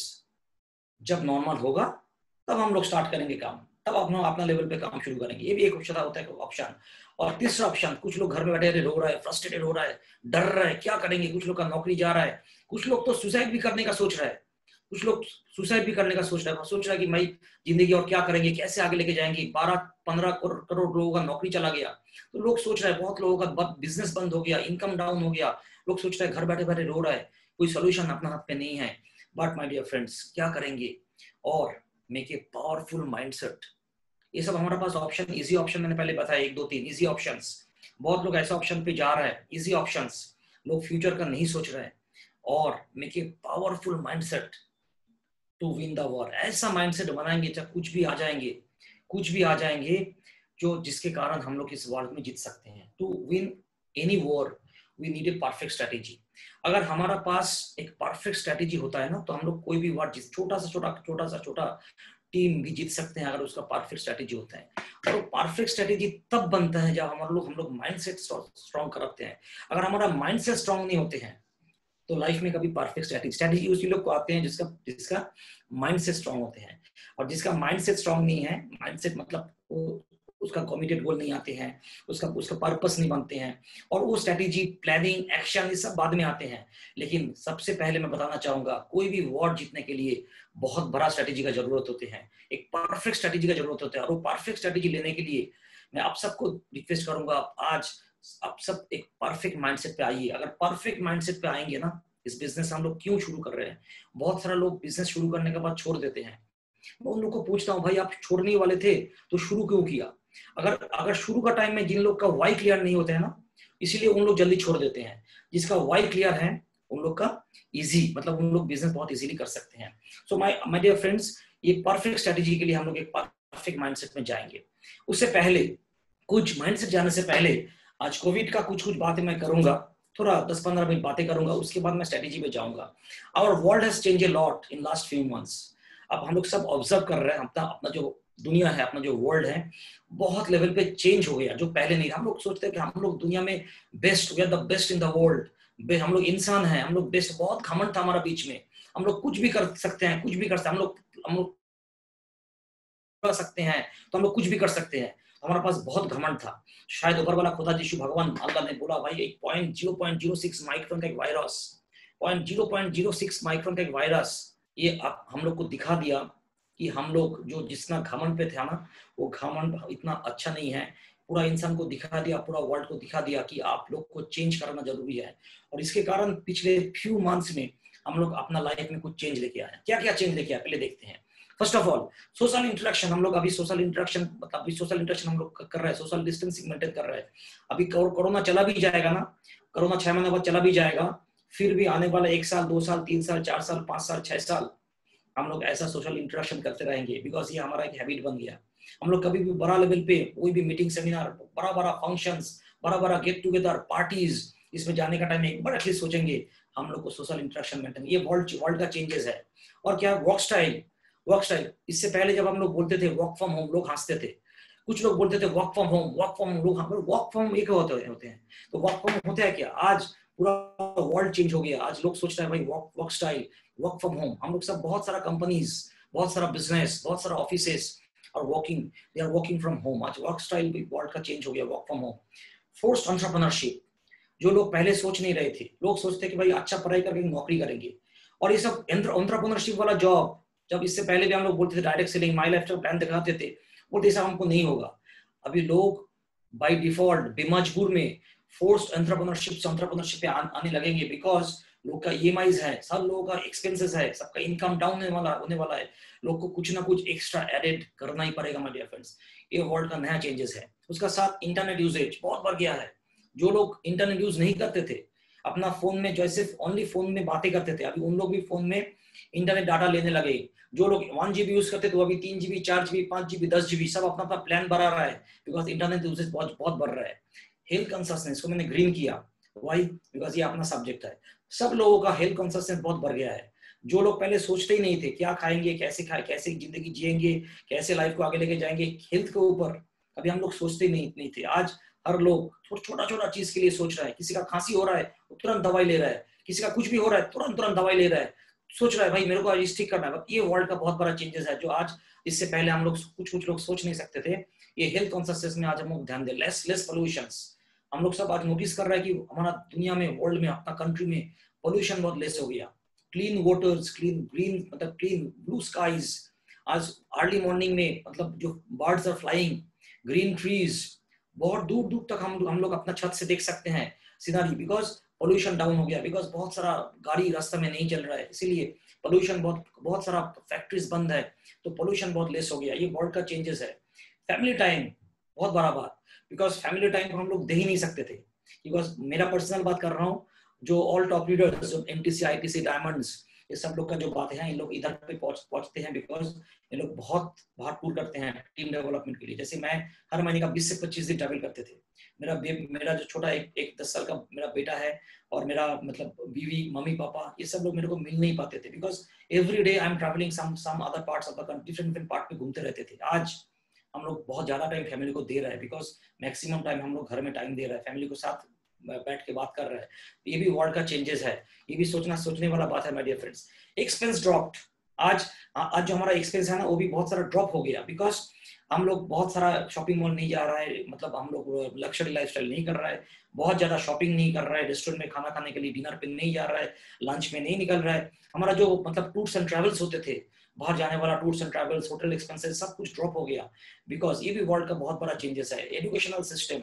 जब नॉर्मल होगा तब हम लोग स्टार्ट करेंगे काम, तब अपना अपना लेवल पे काम शुरू करेंगे, ये भी एक ऑप्शन होता है ऑप्शन। और तीसरा ऑप्शन, कुछ लोग घर में बैठे रो रहा है, फ्रस्ट्रेटेड हो रहा है, डर रहा है, क्या करेंगे, कुछ लोग का नौकरी जा रहा है, कुछ लोग तो सुसाइड भी करने का सोच रहा है, कुछ लोग सुसाइड भी करने का सोच रहा है, सोच रहा है कि भाई जिंदगी और क्या करेंगे, कैसे आगे लेके जाएंगे, बारह पंद्रह करोड़ लोगों का नौकरी चला गया, तो लोग सोच रहे हैं, बहुत लोगों का बिजनेस बंद हो गया, इनकम डाउन हो गया, लोग सोच रहे हैं घर बैठे बैठे रो रहा है, कोई सोल्यूशन अपना हाथ पे नहीं है। बट माय डियर फ्रेंड्स, क्या करेंगे, और मेक ए पावरफुल माइंडसेट, ये सब हमारे पास ऑप्शन, इजी ऑप्शन मैंने पहले बताया, एक दो तीन इजी ऑप्शंस, बहुत लोग ऐसे ऑप्शन पे जा रहा है, इजी ऑप्शंस, लोग फ्यूचर का नहीं सोच रहे हैं, और make a powerful mindset to win the war, ऐसा माइंडसेट बनाएंगे जब कुछ भी आ जाएंगे, कुछ भी आ जाएंगे जो जिसके कारण हम लोग इस वॉर में जीत सकते हैं। To win any war we need a perfect strategy. अगर हमारा पास एक परफेक्ट स्ट्रेटेजी होता है ना, तो हम लोग कोई भी वॉर जीत, छोटा सा छोटा छोटा सा छोटा टीम भी जीत सकते हैं, अगर उसका परफेक्ट स्ट्रेटेजी होता है। और परफेक्ट स्ट्रेटेजी तब बनता है जब हमारे लोग हम लोग माइंडसेट स्ट्रॉन्ग करते हैं। अगर हमारा माइंडसेट स्ट्रॉन्ग नहीं होते हैं तो लाइफ में कभी परफेक्ट स्ट्रैटेजी स्ट्रैटेजी उसी लोग को आते हैं जिसका जिसका माइंडसेट स्ट्रांग होते हैं, और जिसका माइंडसेट स्ट्रांग नहीं है, माइंडसेट मतलब वो उसका कमिटेड गोल नहीं आते हैं, उसका उसका पर्पस नहीं बनते हैं, और वो स्ट्रैटेजी प्लानिंग एक्शन ये सब बाद में आते हैं। लेकिन सबसे पहले मैं बताना चाहूंगा, कोई भी वॉर जीतने के लिए बहुत बड़ा स्ट्रैटेजी का जरूरत होते हैं, एक परफेक्ट स्ट्रैटेजी का जरूरत होता है। और वो परफेक्ट स्ट्रैटेजी लेने के लिए मैं आप सबको रिक्वेस्ट करूंगा, आज आप सब एक परफेक्ट माइंडसेट पे आइए। अगर परफेक्ट माइंडसेट पे आएंगे ना, इस बिजनेस हम लोग क्यों शुरू कर रहे हैं, बहुत सारे लोग बिजनेस शुरू करने के बाद छोड़ देते हैं। मैं उन लोग को पूछता हूँ, भाई आप छोड़ने वाले थे तो शुरू क्यों किया? अगर अगर शुरू का टाइम में जिन लोग का वाई क्लियर नहीं होता है ना, इसीलिए उन लोग जल्दी छोड़ देते हैं। जिसका वाई क्लियर है उन लोग का इजी, मतलब उन लोग बिजनेस बहुत इजीली कर सकते हैं। So my my dear friends, ये परफेक्ट स्ट्रेटजी के लिए हम लोग एक परफेक्ट माइंडसेट में जाएंगे। उससे पहले कुछ माइंडसेट जाने से पहले आज कोविड का कुछ कुछ बातें मैं करूंगा, थोड़ा दस पंद्रह मिनट बातें करूंगा, उसके बाद मैं स्ट्रेटेजी पे जाऊंगा। Our world has change a lot in last few months. अब हम लोग सब ऑब्जर्व कर रहे हैं, अपना अपना जो दुनिया है, अपना जो वर्ल्ड है, बहुत लेवल पे चेंज हो गया, जो पहले नहीं था। हम लोग सोचते हैं कि हम लोग दुनिया में best, we are the best in the world, हम लोग इंसान हैं, हम लोग बेस्ट, बहुत घमंड था हमारा बीच में, हम लोग कुछ भी कर सकते हैं, कुछ भी कर सकते हैं, हम लोग हम लोग कर सकते हैं, तो हम लोग कुछ भी कर सकते हैं। हमारे पास बहुत घमंड था। शायद ऊपर वाला खुदा यीशु भगवान अल्लाह ने बोला, भाई एक point zero point zero six micron का एक virus, point zero point zero six micron का एक वायरस, ये आप हम लोग को दिखा दिया कि हम लोग जो जितना घमंड पे थे ना, वो घमंड इतना अच्छा नहीं है। पूरा इंसान को दिखा दिया, पूरा वर्ल्ड को दिखा दिया कि आप लोग को चेंज करना जरूरी है। और इसके कारण पिछले फ्यू मंथ्स में हम लोग अपना लाइफ में कुछ चेंज लेके आए। क्या क्या चेंज लेके आए पहले देखते हैं। First of all social interaction, हम लोग अभी सोशल इंटरेक्शन मतलब अभी सोशल इंटरेक्शन हम लोग कर रहे हैं, सोशल डिस्टेंसिंग मेंटेन कर रहे हैं। अभी कोरोना चला भी जाएगा ना, कोरोना छह महीने बाद चला भी जाएगा, फिर भी आने वाला एक साल, दो साल, तीन साल, चार साल, पांच साल, छह साल हम लोग ऐसा सोशल इंटरेक्शन करते रहेंगे, बिकॉज ये हमारा एक हैबिट बन गया। हम लोग कभी भी बड़ा लेवल पे कोई भी मीटिंग, सेमिनार, बड़ा बड़ा फंक्शंस, बड़ा बड़ा गेट टुगेदर, पार्टीज, इसमें जाने का टाइम एक बार एटलीस्ट सोचेंगे हम लोग को सोशल इंटरेक्शन मेंटेन। ये वर्ल्ड वर्ल्ड का चेंजेस है। और क्या वर्क स्टाइल, वर्क स्टाइल इससे पहले जब हम लोग बोलते थे वर्क फ्रॉम होम, लोग हंसते थे। कुछ लोग बोलते थे work from home, work from home, लोग वर्क फ्रॉम एक होते होते हैं। तो वर्क फ्रॉम होता है क्या? आज पूरा वर्ल्ड चेंज हो गया। आज लोग सोच रहे हैं भाई work work style, work from home. हम लोग सब बहुत सारा कंपनीज, बहुत सारा बिजनेस, बहुत सारा ऑफिसेस और working, they are working from home. आज वर्क स्टाइल भी वर्ल्ड का चेंज हो गया, work from home. Forced entrepreneurship, जो लोग पहले सोच नहीं रहे थे, लोग सोचते कि भाई अच्छा पढ़ाई करके नौकरी करेंगे। और ये सब एंटरप्रेन्योरशिप वाला जॉब, जब इससे पहले भी हम लोग बोलते थे direct selling, my lifestyle plan दिखाते थे, बोलते ऐसा हमको नहीं होगा। अभी लोग बाय डिफॉल्ट बेमजबूर में फोर्स्ड एंटरप्रेन्योरशिप से एंटरप्रेन्योरशिप पे आने लगेंगे, बिकॉज लोग का ईएमआईज है, सब लोगों का एक्सपेंसेस है, सबका इनकम डाउन होने वाला होने वाला है। लोग को कुछ ना कुछ एक्स्ट्रा एडेड करना ही पड़ेगा माय डियर फ्रेंड्स। ये वर्ल्ड का नया चेंजेस है। उसका साथ इंटरनेट यूजेज बहुत बढ़ गया है। जो लोग इंटरनेट यूज नहीं करते थे, अपना फोन में जो सिर्फ ओनली फोन में बातें करते थे, अभी उन लोग भी फोन में इंटरनेट डाटा लेने लगे। जो लोग वन जीबी यूज करते थे, वो अभी तीन जीबी, चार जीबी, पांच जीबी, दस जीबी, सब अपना अपना प्लान बढ़ा रहा है, बिकॉज इंटरनेट यूजेज बहुत बहुत बढ़ रहा है। हेल्थ कॉन्शियसनेस को मैंने ग्रीन किया, वाई? बिकॉज ये अपना सब्जेक्ट है। सब लोगों का हेल्थ कॉन्शियसनेस बहुत बढ़ गया है। जो लोग पहले सोचते ही नहीं थे क्या खाएंगे, कैसे खाए, कैसे जिंदगी जिएंगे, कैसे लाइफ को आगे लेके जाएंगे, हेल्थ के ऊपर कभी हम लोग सोचते नहीं नहीं थे। आज हर लोग छोटा छोटा चीज के लिए सोच रहा है। किसी का खांसी हो रहा है तो तुरंत दवाई ले रहा है, किसी का कुछ भी हो रहा है तुरंत तुरंत दवाई ले रहा है, सोच रहा है भाई मेरे को आज ठीक करना है। ये वर्ल्ड का बहुत बड़ा चेंजेस है, जो आज इससे पहले हम लोग कुछ कुछ लोग सोच नहीं सकते थे। ये हेल्थ कॉन्शियसनेस में आज हम लोग ध्यान दें। लेस लेस पोल्यूशंस, हम लोग सब आज नोटिस कर रहे हैं कि हमारा दुनिया में, वर्ल्ड में, अपना कंट्री में पोल्यूशन बहुत लेस हो गया। क्लीन वाटर्स, क्लीन ग्रीन, मतलब क्लीन ब्लू स्काईज। आज अर्ली मॉर्निंग में मतलब जो birds are flying, green trees, बहुत दूर दूर तक हम हम लोग अपना छत से देख सकते हैं सीनरी, बिकॉज पोल्यूशन डाउन हो गया, बिकॉज बहुत सारा गाड़ी रास्ते में नहीं चल रहा है, इसीलिए पोल्यूशन बहुत बहुत सारा फैक्ट्रीज बंद है, तो पोल्यूशन बहुत लेस हो गया। ये वर्ल्ड का चेंजेस है। फैमिली टाइम बहुत बड़ा बात, बिकॉज फैमिली टाइम को हम लोग दे ही नहीं सकते थे। बिकॉज मेरा पर्सनल बात कर रहा हूँ, जो ऑल टॉप लीडर्स, जो एमटीसी, आईटीसी, डायमंड्स, ये सब लोग का जो बात है, इन लोग इधर पे पहुंच पहुंचते हैं, बिकॉज ये लोग बहुत भागपुर करते हैं टीम डेवलपमेंट के लिए। जैसे मैं हर महीने का बीस से पच्चीस दिन ट्रैवल करते थे। मेरा मेरा जो छोटा एक एक दस साल का मेरा बेटा है, और मेरा मतलब बीवी, मम्मी, पापा, ये सब लोग मेरे को मिल नहीं पाते थे, because every day I am travelling some some other parts of the country, different different part में घूमते रहते थे। आज हम लोग बहुत ज्यादा टाइम फैमिली को दे रहे हैं, बिकॉज मैक्सिमम टाइम हम लोग घर में टाइम दे रहे हैं, फैमिली को साथ बैठ के बात कर रहा है। ये भी वर्ल्ड का चेंजेस है, ये भी सोचना सोचने वाला बात है my dear friends. Expense dropped, आज आज जो हमारा एक्सपेंस है ना वो भी बहुत सारा ड्रॉप हो गया, बिकॉज हम लोग बहुत सारा शॉपिंग मॉल नहीं जा रहा है, मतलब हम लोग लग्जरी लाइफस्टाइल नहीं कर रहा है, बहुत ज्यादा शॉपिंग नहीं कर रहा है, रेस्टोरेंट में खाना खाने के लिए डिनर पे नहीं जा रहा है, लंच में नहीं निकल रहा है। हमारा जो मतलब टूर्स एंड ट्रैवल्स होते थे, बाहर जाने वाला tours and travels, hotel expenses, सब कुछ ड्रॉप हो गया, बिकॉज ये भी वर्ल्ड का बहुत बड़ा चेंजेस है। एजुकेशनल सिस्टम,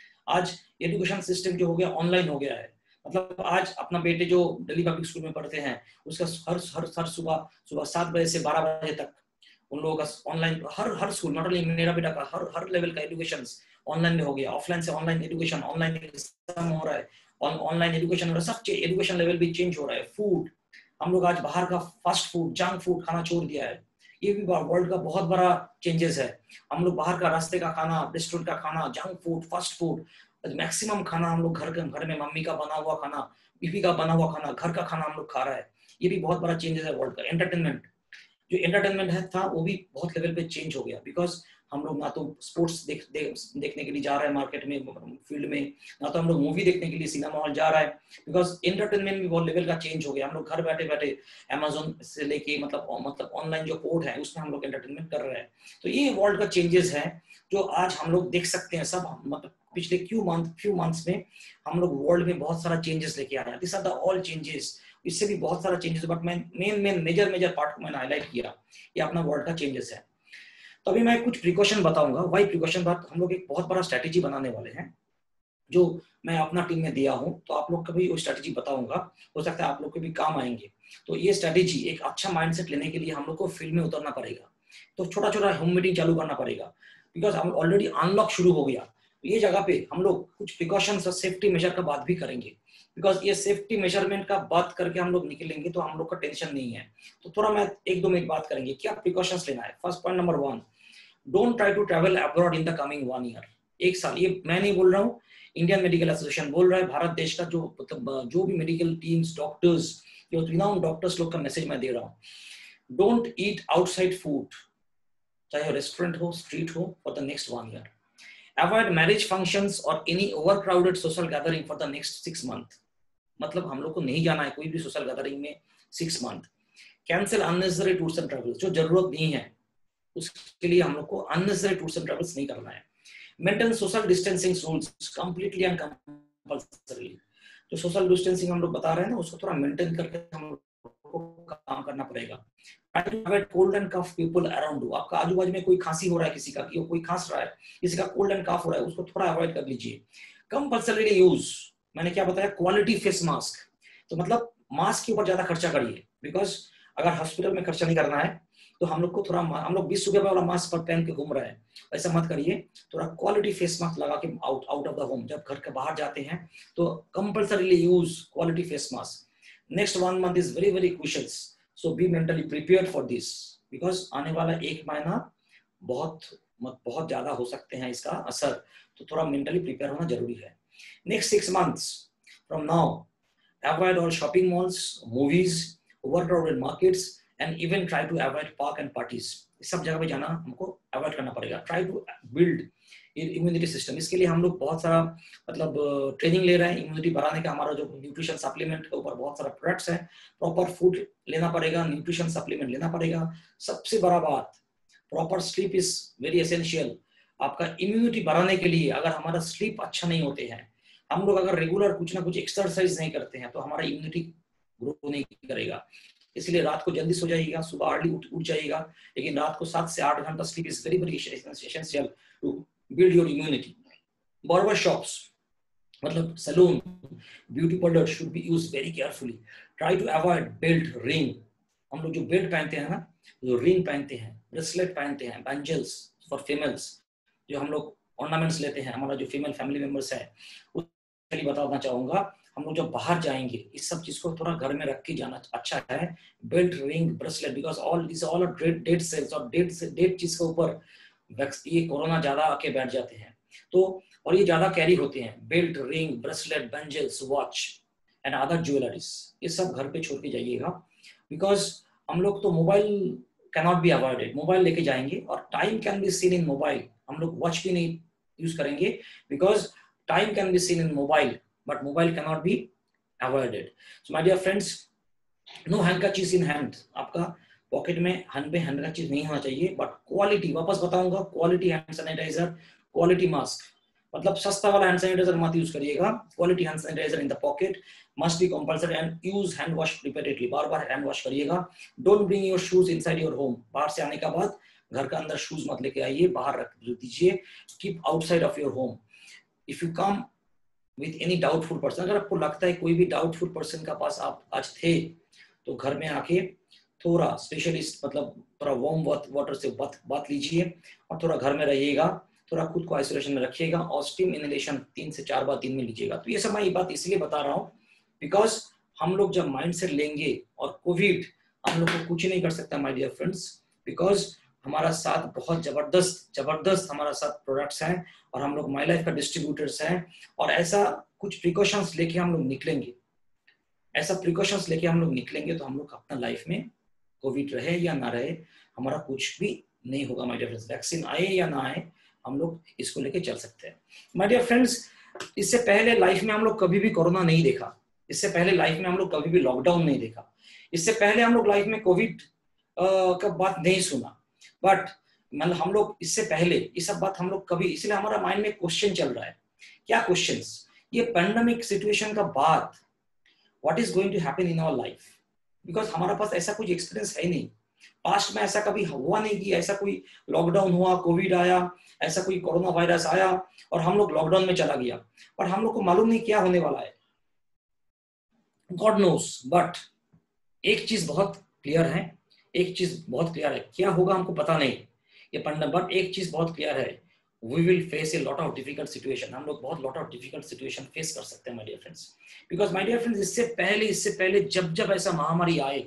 आज एजुकेशन सिस्टम जो हो गया ऑनलाइन हो गया है। मतलब आज अपना बेटे जो दिल्ली पब्लिक स्कूल में पढ़ते हैं, उसका हर हर हर सुबह सुबह सात बजे से बारह बजे तक उन लोगों का ऑनलाइन, हर हर स्कूल, नॉट ओनली मेरा बेटा का, हर हर लेवल का एजुकेशन ऑनलाइन में हो गया। ऑफलाइन से ऑनलाइन एजुकेशन, ऑनलाइन एग्जाम हो रहा है, ऑनलाइन एजुकेशन हो रहा है, सब एजुकेशन लेवल भी चेंज हो रहा है। फूड, हम लोग आज बाहर का फास्ट फूड, जंक फूड खाना छोड़ दिया है, ये भी वर्ल्ड का बहुत बड़ा चेंजेस है। हम लोग बाहर का रास्ते का खाना, रेस्टोरेंट का खाना, junk food, fast food, maximum खाना हम लोग घर के घर में मम्मी का बना हुआ खाना, बीवी का बना हुआ खाना, घर का खाना हम लोग खा रहा है। ये भी बहुत बड़ा चेंजेस है वर्ल्ड का। एंटरटेनमेंट, जो एंटरटेनमेंट है था वो भी बहुत लेवल पे चेंज हो गया, बिकॉज हम लोग ना तो स्पोर्ट्स देख, देख देखने के लिए जा रहे हैं मार्केट में, फील्ड में, ना तो हम लोग मूवी देखने के लिए सिनेमा हॉल जा रहा है, बिकॉज एंटरटेनमेंट भी बहुत लेवल का चेंज हो गया। हम लोग घर बैठे बैठे अमेजोन से लेके मतलब मतलब ऑनलाइन जो पोर्ट है उसमें हम लोग एंटरटेनमेंट कर रहे हैं। तो ये वर्ल्ड का चेंजेस है जो आज हम लोग देख सकते हैं। सब मतलब पिछले क्यू मंथ फ्यू मंथ्स में हम लोग वर्ल्ड में बहुत सारा चेंजेस लेके आए हैं। This are the all changes, इससे भी बहुत सारा चेंजेस, बट मैं main main major major part को मैंने हाईलाइट किया, ये अपना वर्ल्ड का चेंजेस है। तो अभी मैं कुछ प्रिकॉशन बताऊंगा। वाई प्रिकॉशन बात, हम लोग एक बहुत बड़ा स्ट्रेटेजी बनाने वाले हैं जो मैं अपना टीम में दिया हूं, तो आप लोग को भी वो स्ट्रेटेजी बताऊंगा, हो सकता है आप लोग को भी काम आएंगे। तो ये स्ट्रेटेजी, एक अच्छा माइंडसेट लेने के लिए हम लोग को फील्ड में उतरना पड़ेगा, तो छोटा छोटा होम मीटिंग चालू करना पड़ेगा, बिकॉज हम ऑलरेडी अनलॉक शुरू हो गया। तो ये जगह पे हम लोग कुछ प्रिकॉशंस और सेफ्टी मेजर का बात भी करेंगे, बिकॉज ये सेफ्टी मेजरमेंट का बात करके हम लोग निकलेंगे तो हम लोग का टेंशन नहीं है। तो थोड़ा मैं एक दो मिनट बात करेंगे क्या प्रिकॉशंस लेना है। First point number one, don't try to travel abroad in the coming one year. एक साल, ये मैं नहीं बोल रहा हूँ, इंडियन मेडिकल एसोसिएशन बोल रहा है, भारत देश का जो मतलब जो भी मेडिकल टीम्स, डॉक्टर्स, जो रिनाउंड डॉक्टर्स लोग का मैसेज मैं दे रहा हूँ। डोंट ईट आउटसाइड फूड, चाहे रेस्टोरेंट हो, स्ट्रीट हो, for the next one year. Avoid marriage functions or any overcrowded social gathering for the next six month. मतलब हम लोग को नहीं जाना है कोई भी सोशल गैदरिंग में six month. Cancel unnecessary tours and travels, जो जरूरत नहीं है उसके लिए हम लोग को अननेसेसरी टूर्स एंड ट्रैवल्स नहीं करना है। Maintain social distancing rules completely and compulsorily. जो सोशल डिस्टेंसिंग हम लोग बता रहे हैं ना, उसको थोड़ा मेंटेन करके हम लोग को काम करना पड़ेगा। Cold and cough people around you, आपका आजू बाजू में कोई खांसी हो रहा है, किसी का कोई खांस रहा है, किसी का कोल्ड एंड कफ हो रहा है, उसको थोड़ा अवॉइड कर लीजिए। कंपल्सरीली यूज, मैंने क्या बताया, क्वालिटी फेस मास्क। तो मतलब मास्क के ऊपर ज्यादा खर्चा करिए, बिकॉज अगर हॉस्पिटल में खर्चा नहीं करना है तो हम लोग को थोड़ा, हम लोग बीस रुपए वाला मास्क पर पहन के घूम रहे हैं, ऐसा मत करिए। थोड़ा क्वालिटी फेस मास्क लगा के out out of the home, जब घर के बाहर जाते हैं तो compulsorily use quality face mask. Next one month is very very crucial, so be mentally prepared for this, because आने वाला एक महीना बहुत बहुत ज्यादा हो सकते हैं इसका असर, तो थोड़ा मेंटली प्रिपेयर होना जरूरी है। Next six months from now, avoid all shopping malls, movies, overcrowded markets and even try to avoid park and parties. सब जगह पे जाना हमको अवॉइड करना पड़ेगा। Try to build immunity system, इसके लिए हम लोग बहुत सारा मतलब ट्रेनिंग ले रहे हैं इम्यूनिटी बढ़ाने का। हमारा जो न्यूट्रिशन सप्लीमेंट के ऊपर बहुत सारा प्रोडक्ट्स है, प्रॉपर फूड लेना पड़ेगा, न्यूट्रिशन सप्लीमेंट लेना पड़ेगा। सबसे बड़ा बात, proper sleep is very essential. आपका इम्यूनिटी बढ़ाने के लिए अगर हमारा स्लीप अच्छा नहीं होते हैं, हम लोग अगर रेगुलर कुछ ना कुछ एक्सरसाइज नहीं करते हैं, तो हमारा इम्यूनिटी ग्रो नहीं करेगा। इसलिए रात को जल्दी सो जाइएगा, सुबह अर्ली उठ उठ जाइएगा, लेकिन रात को सात से आठ घंटा sleep is very very essential to build your immunity. Barber shops, मतलब salon, beauty parlour should be used very carefully. Try to avoid belt, ring. हम लोग जो बेल्ट पहनते हैं ना, जो रिंग पहनते हैं, ब्रेसलेट पहनते हैं, बैंजल्स फॉर फीमेल्स, जो हम लोग ऑर्नामेंट्स लेते हैं, हमारा जो फीमेल फैमिली मेंबर्स है, उसके लिए बताना चाहूंगा, हम लोग जब बाहर जाएंगे इस सब चीज को थोड़ा घर में रख के जाना अच्छा है। Belt, ring, bracelet, because all this all are dead cells, और डेड डेड चीज के ऊपर ये कोरोना ज्यादा आके बैठ जाते हैं, तो और ये ज्यादा कैरी होते हैं। Belt, ring, bracelet, bangles, watch and other jewelleries, ये सब घर पे छोड़ के जाइएगा, बिकॉज हम लोग तो mobile can not be avoided, mobile लेके जाएंगे और time can be seen in mobile. हम लोग वॉच भी नहीं यूज करेंगे, because time can be seen in mobile, but mobile cannot be avoided. So my dear friends, no handkerchief in hand. आपका pocket में हैंड पे हैंडकरचीफ नहीं होना चाहिए, बट क्वालिटी, वापस बताऊंगा, quality hand sanitiser, quality mask, मतलब सस्ता वाला हैंड सैनिटाइजर मत यूज करिएगा, quality hand sanitiser in the pocket must be compulsory and use hand wash repeatedly, बार बार हैंड वॉश करिएगा. Don't bring your shoes inside your home. बाहर से आने के बाद घर का अंदर शूज मत लेके आइए, बाहर रख दीजिए. Keep outside of your home. If you come with any doubtful person, अगर आपको लगता है कोई भी डाउटफुल पर्सन का पास आप आज थे, तो घर में आके थोड़ा स्पेशलिस्ट मतलब थोड़ा वार्म वाटर से बात बात लीजिए और थोड़ा घर में रहिएगा, थोड़ा खुद को आइसोलेशन में रखिएगा और स्टीम इनहेलेशन तीन से चार बार दिन में लीजिएगा. तो ये सब मैं ये बात इसलिए बता रहा हूँ बिकॉज हम लोग जब माइंड सेट लेंगे, और कोविड हम लोग को कुछ नहीं कर सकता माय डियर फ्रेंड्स, बिकॉज हमारा साथ बहुत जबरदस्त जबरदस्त हमारा साथ प्रोडक्ट्स हैं और हम लोग माई लाइफ का डिस्ट्रीब्यूटर्स हैं, और ऐसा कुछ प्रिकॉशंस लेके हम लोग निकलेंगे, ऐसा प्रिकॉशंस लेके हम लोग निकलेंगे तो हम लोग अपना लाइफ में कोविड रहे या ना रहे हमारा कुछ भी नहीं होगा माय डियर फ्रेंड्स. वैक्सीन आए या ना आए हम लोग इसको लेके चल सकते हैं माय डियर फ्रेंड्स. इससे पहले लाइफ में हम लोग कभी भी कोरोना नहीं देखा, इससे पहले लाइफ में हम लोग कभी भी लॉकडाउन नहीं देखा, इससे पहले हम लोग लाइफ में कोविड का बात नहीं सुना, बट मतलब हम लोग इससे पहले ये सब बात हम लोग कभी, इसलिए हमारा माइंड में क्वेश्चन चल रहा है. क्या क्वेश्चंस? ये पैंडेमिक सिचुएशन का बाद what is going to happen in our life, because हमारा पास ऐसा कुछ एक्सपीरियंस है नहीं. पास्ट में ऐसा कभी हुआ नहीं कि ऐसा कोई लॉकडाउन हुआ, कोविड आया, ऐसा कोई कोरोना वायरस आया और हम लोग लॉकडाउन में चला गया, पर हम लोग को मालूम नहीं क्या होने वाला है. God knows. बट एक चीज बहुत क्लियर है, एक चीज बहुत क्लियर है, क्या होगा हमको पता नहीं ये पंडम, बट एक चीज बहुत क्लियर है, we will face a lot of difficult situation. हम लोग बहुत lot of difficult situation face कर सकते हैं my dear friends. Because my dear friends, इससे पहले इससे पहले जब जब ऐसा महामारी आए,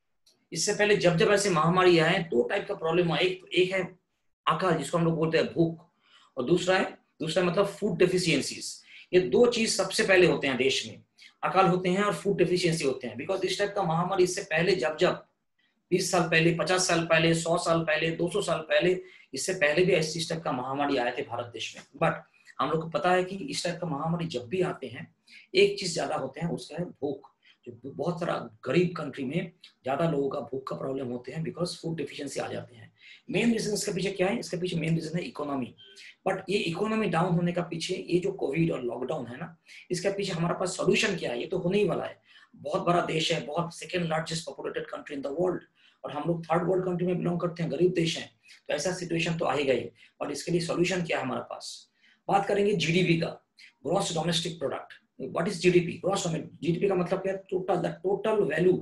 इससे पहले जब जब ऐसे महामारी आए, दो टाइप का प्रॉब्लम आए. एक एक है अकाल, जिसको हम लोग बोलते हैं भूख, और दूसरा है दूसरा मतलब फूड डेफिशिएंसीज. ये दो चीज सबसे पहले होते हैं देश में, अकाल होते हैं और फूड डेफिशिएंसी होते हैं. बिकॉज इस टाइप का महामारी इससे पहले जब जब बीस साल पहले, पचास साल पहले, सौ साल पहले, दो सौ साल पहले, इससे पहले भी ऐसी टाइप का महामारी आए थे भारत देश में. बट हम लोग को पता है कि इस टाइप का महामारी जब भी आते हैं एक चीज ज्यादा होते हैं, उसका है भूख. जो बहुत सारा गरीब कंट्री में ज्यादा लोगों का भूख का प्रॉब्लम होते हैं बिकॉज फूड डिफिशियंसी आ जाते हैं. मेन रीजन इसके पीछे क्या है? इसके पीछे मेन रीजन है इकोनॉमी. बट ये इकोनॉमी डाउन होने का पीछे ये जो कोविड और लॉकडाउन है ना, इसके पीछे हमारा पास सोल्यूशन क्या है? ये तो होने ही वाला है. बहुत बड़ा देश है, बहुत second largest populated country in the world, और हम लोग थर्ड वर्ल्ड कंट्री में बिलोंग करते हैं, गरीब देश हैं, तो ऐसा सिचुएशन तो आएगा ही. और इसके लिए सॉल्यूशन क्या है हमारे पास? बात करेंगे जीडीपी का, gross domestic product. What is GDP? Gross GDP का मतलब क्या है? Total the total value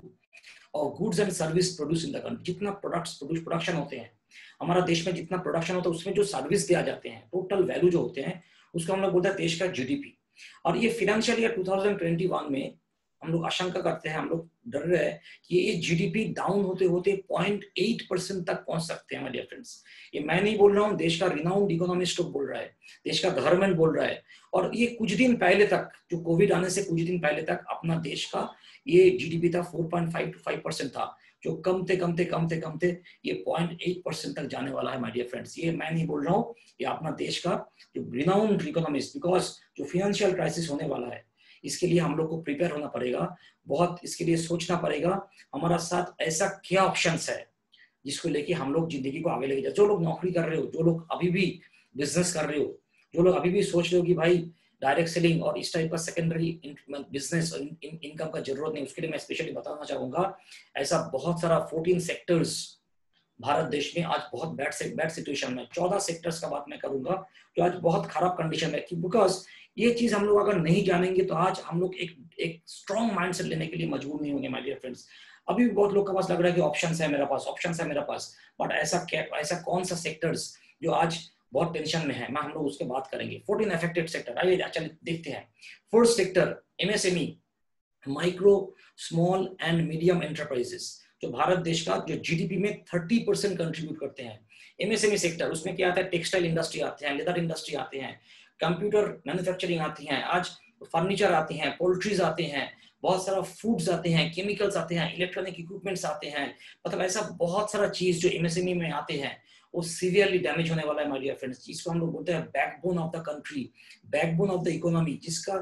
of goods and service produce in the country. जितना प्रोडक्ट्स प्रोड्यूस प्रोडक्शन होते हैं हमारा देश में, जितना प्रोडक्शन होता है उसमें जो सर्विस दिया जाते हैं, टोटल वैल्यू जो होते हैं, उसको हम लोग बोलते हैं देश का जीडीपी. और ये फाइनेंशियल ईयर दो हज़ार इक्कीस में हम लोग आशंका करते हैं, हम लोग डर रहे हैं कि ये जीडीपी डाउन होते होते पॉइंट एट परसेंट तक पहुंच सकते हैं माय डियर फ्रेंड्स. ये मैं नहीं बोल रहा हूँ, देश का रिनाउंड इकोनॉमिस्ट बोल रहा है, देश का गवर्नमेंट बोल रहा है. और ये कुछ दिन पहले तक, जो कोविड आने से कुछ दिन पहले तक अपना देश का ये जीडीपी था four point five two five percent था, जो कमते कमते कमते कमते ये पॉइंट एट परसेंट तक जाने वाला है माय डियर फ्रेंड्स. ये मैं नहीं बोल रहा हूँ, ये अपना देश का जो रिनाउंड इकोनॉमिस्ट, बिकॉज जो फाइनेंशियल क्राइसिस होने वाला है इसके लिए हम लोग को प्रिपेयर होना पड़ेगा, बहुत इसके लिए सोचना पड़ेगा हमारा साथ ऐसा क्या ऑप्शंस है जिसको लेके हम लोग जिंदगी को आगे लेके जाए. जो लोग नौकरी कर रहे हो, जो लोग अभी भी बिजनेस कर रहे हो, जो लोग अभी भी सोच रहे हो कि भाई डायरेक्ट सेलिंग और इस टाइप का सेकेंडरी बिजनेस और इनकम का जरूरत नहीं, उसके लिए मैं स्पेशली बताना चाहूंगा, ऐसा बहुत सारा फोर्टीन सेक्टर्स भारत देश में आज बहुत बैड से बैड सिचुएशन में. चौदह सेक्टर्स का बात मैं करूंगा जो आज बहुत खराब कंडीशन में, बिकॉज ये चीज हम लोग अगर नहीं जानेंगे तो आज हम लोग एक एक स्ट्रॉन्ग माइंडसेट लेने के लिए मजबूर नहीं होंगे माय डियर फ्रेंड्स. अभी भी बहुत लोग के पास लग रहा है कि ऑप्शंस है मेरे पास, ऑप्शंस है मेरे पास, बट ऐसा क्या, ऐसा कौन सा सेक्टर्स जो आज बहुत टेंशन में है, मैं हम लोग उसके बात करेंगे. फोर्टीन अफेक्टेड सेक्टर, आइए चलिए देखते हैं. First sector MSME, micro small and medium enterprises, जो भारत देश का जो जीडीपी में थर्टी परसेंट कंट्रीब्यूट करते हैं. एमएसएमई सेक्टर, उसमें क्या आता है? टेक्सटाइल इंडस्ट्री आते हैं, लेदर इंडस्ट्री आते हैं, कंप्यूटर मैन्युफैक्चरिंग आती हैं, आज फर्नीचर आती हैं, पोल्ट्रीज आते हैं, बहुत सारा फूड्स आते हैं, केमिकल्स आते हैं, इलेक्ट्रॉनिक इक्विपमेंट्स आते हैं. मतलब ऐसा बहुत सारा चीज जो एमएसएमई में आते हैं वो सीवियरली डैमेज होने वाला है माय डियर फ्रेंड्स. जिसको हम लोग बोलते हैं backbone of the country, backbone of the economy, जिसका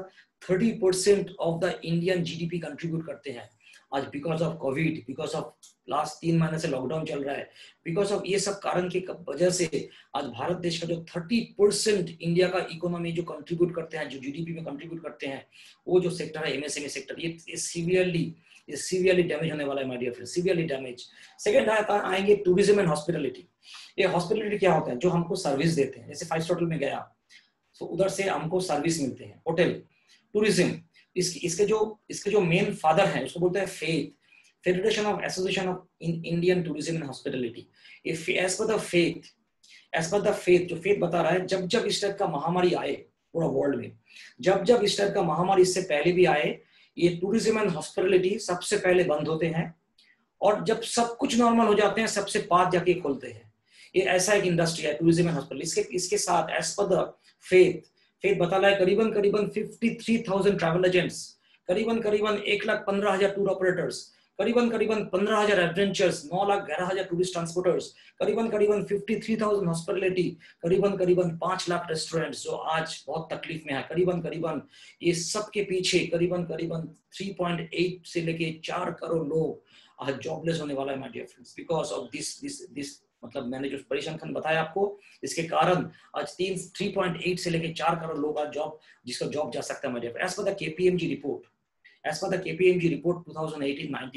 thirty percent of the Indian GDP contribute करते हैं। आज because of Covid, because of last तीन महीने से लॉकडाउन चल रहा है, बिकॉज ऑफ ये सब कारण की वजह से आज भारत देश का जो थर्टी परसेंट इंडिया का इकोनॉमी जो कंट्रीब्यूट करते हैं, जो जीडीपी में कंट्रीब्यूट करते हैं, वो जो सेक्टर है एमएसएमई सेक्टर, ये सीवियरली ये सीवियरली डैमेज होने वाला है my dear friends, severely damage. Second आएंगे टूरिज्म एंड हॉस्पिटैलिटी। ये हॉस्पिटैलिटी क्या होता है? जो हमको सर्विस देते हैं, जैसे फाइव स्टार होटल में गया तो उधर से हमको सर्विस मिलते हैं। होटल, टूरिज्म, इसके इसके जो इसके जो मेन फादर हैं उसको बोलते हैं FAITH, federation of association of Indian tourism and hospitality. As per the FAITH as per the FAITH जो फेथ बता रहा है, जब जब इस टाइप का महामारी आए पूरा वर्ल्ड में, जब जब इस टाइप का महामारी इससे पहले भी आए, ये टूरिज्म एंड हॉस्पिटैलिटी सबसे पहले बंद होते हैं, और जब सब कुछ नॉर्मल हो जाते हैं सबसे बाद जाके खोलते हैं। ये ऐसा एक इंडस्ट्री है टूरिज्म एंड हॉस्पिटल। इसके इसके साथ as per the faith faith बता रहा है करीबन करीबन तिरेपन हज़ार ट्रैवल एजेंट्स, करीबन करीबन एक लाख पंद्रह हजार टूर ऑपरेटर्स, करीबन करीबन पंद्रह हजार एडवेंचर्स, नौ लाख ग्यारह हजार टूरिस्ट ट्रांसपोर्टर्स, करीबन करीबन तिरेपन हज़ार हॉस्पिटैलिटी, करीबन करीबन पांच लाख रेस्टोरेंट्स जो आज बहुत तकलीफ में है, करीबन करीबन ये सब के पीछे करीबन करीबन तीन पॉइंट आठ से लेके चार करोड़ लोग आज जॉबलेस होने वाला है my dear friends, because of this this this मतलब मैंने जो परेशान खान बताया आपको, इसके कारण आज तीन तीन पॉइंट आठ से लेके चार करोड़ लोग आज जॉब जिसका जॉब जा सकता है my dear. As per the KPMG report as per the KPMG report दो हज़ार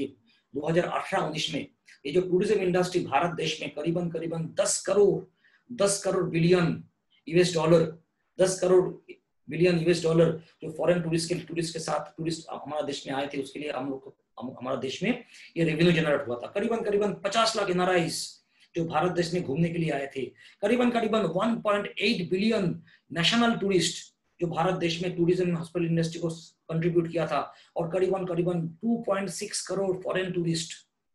अठारह उन्नीस में ये जो टूरिज्म इंडस्ट्री भारत देश में करीबन करीबन दस करोड़ दस करोड़ बिलियन यूएस डॉलर दस करोड़ बिलियन यूएस डॉलर जो फॉरेन टूरिस्ट के टूरिस्ट के साथ टूरिस्ट हमारा देश में आए थे, उसके लिए हम लोग को हमारा देश में ये रेवेन्यू जनरेट हुआ था। करीबन करीबन पचास लाख एनआरआईज जो भारत देश में घूमने के लिए आए थे, करीबन करीबन एक पॉइंट आठ बिलियन नेशनल टूरिस्ट जो भारत देश में टूरिज्म हॉस्पिटल इंडस्ट्री को कंट्रीब्यूट किया था, और करीबन करीबन दो पॉइंट छह करोड़ फॉरेन टूरिस्ट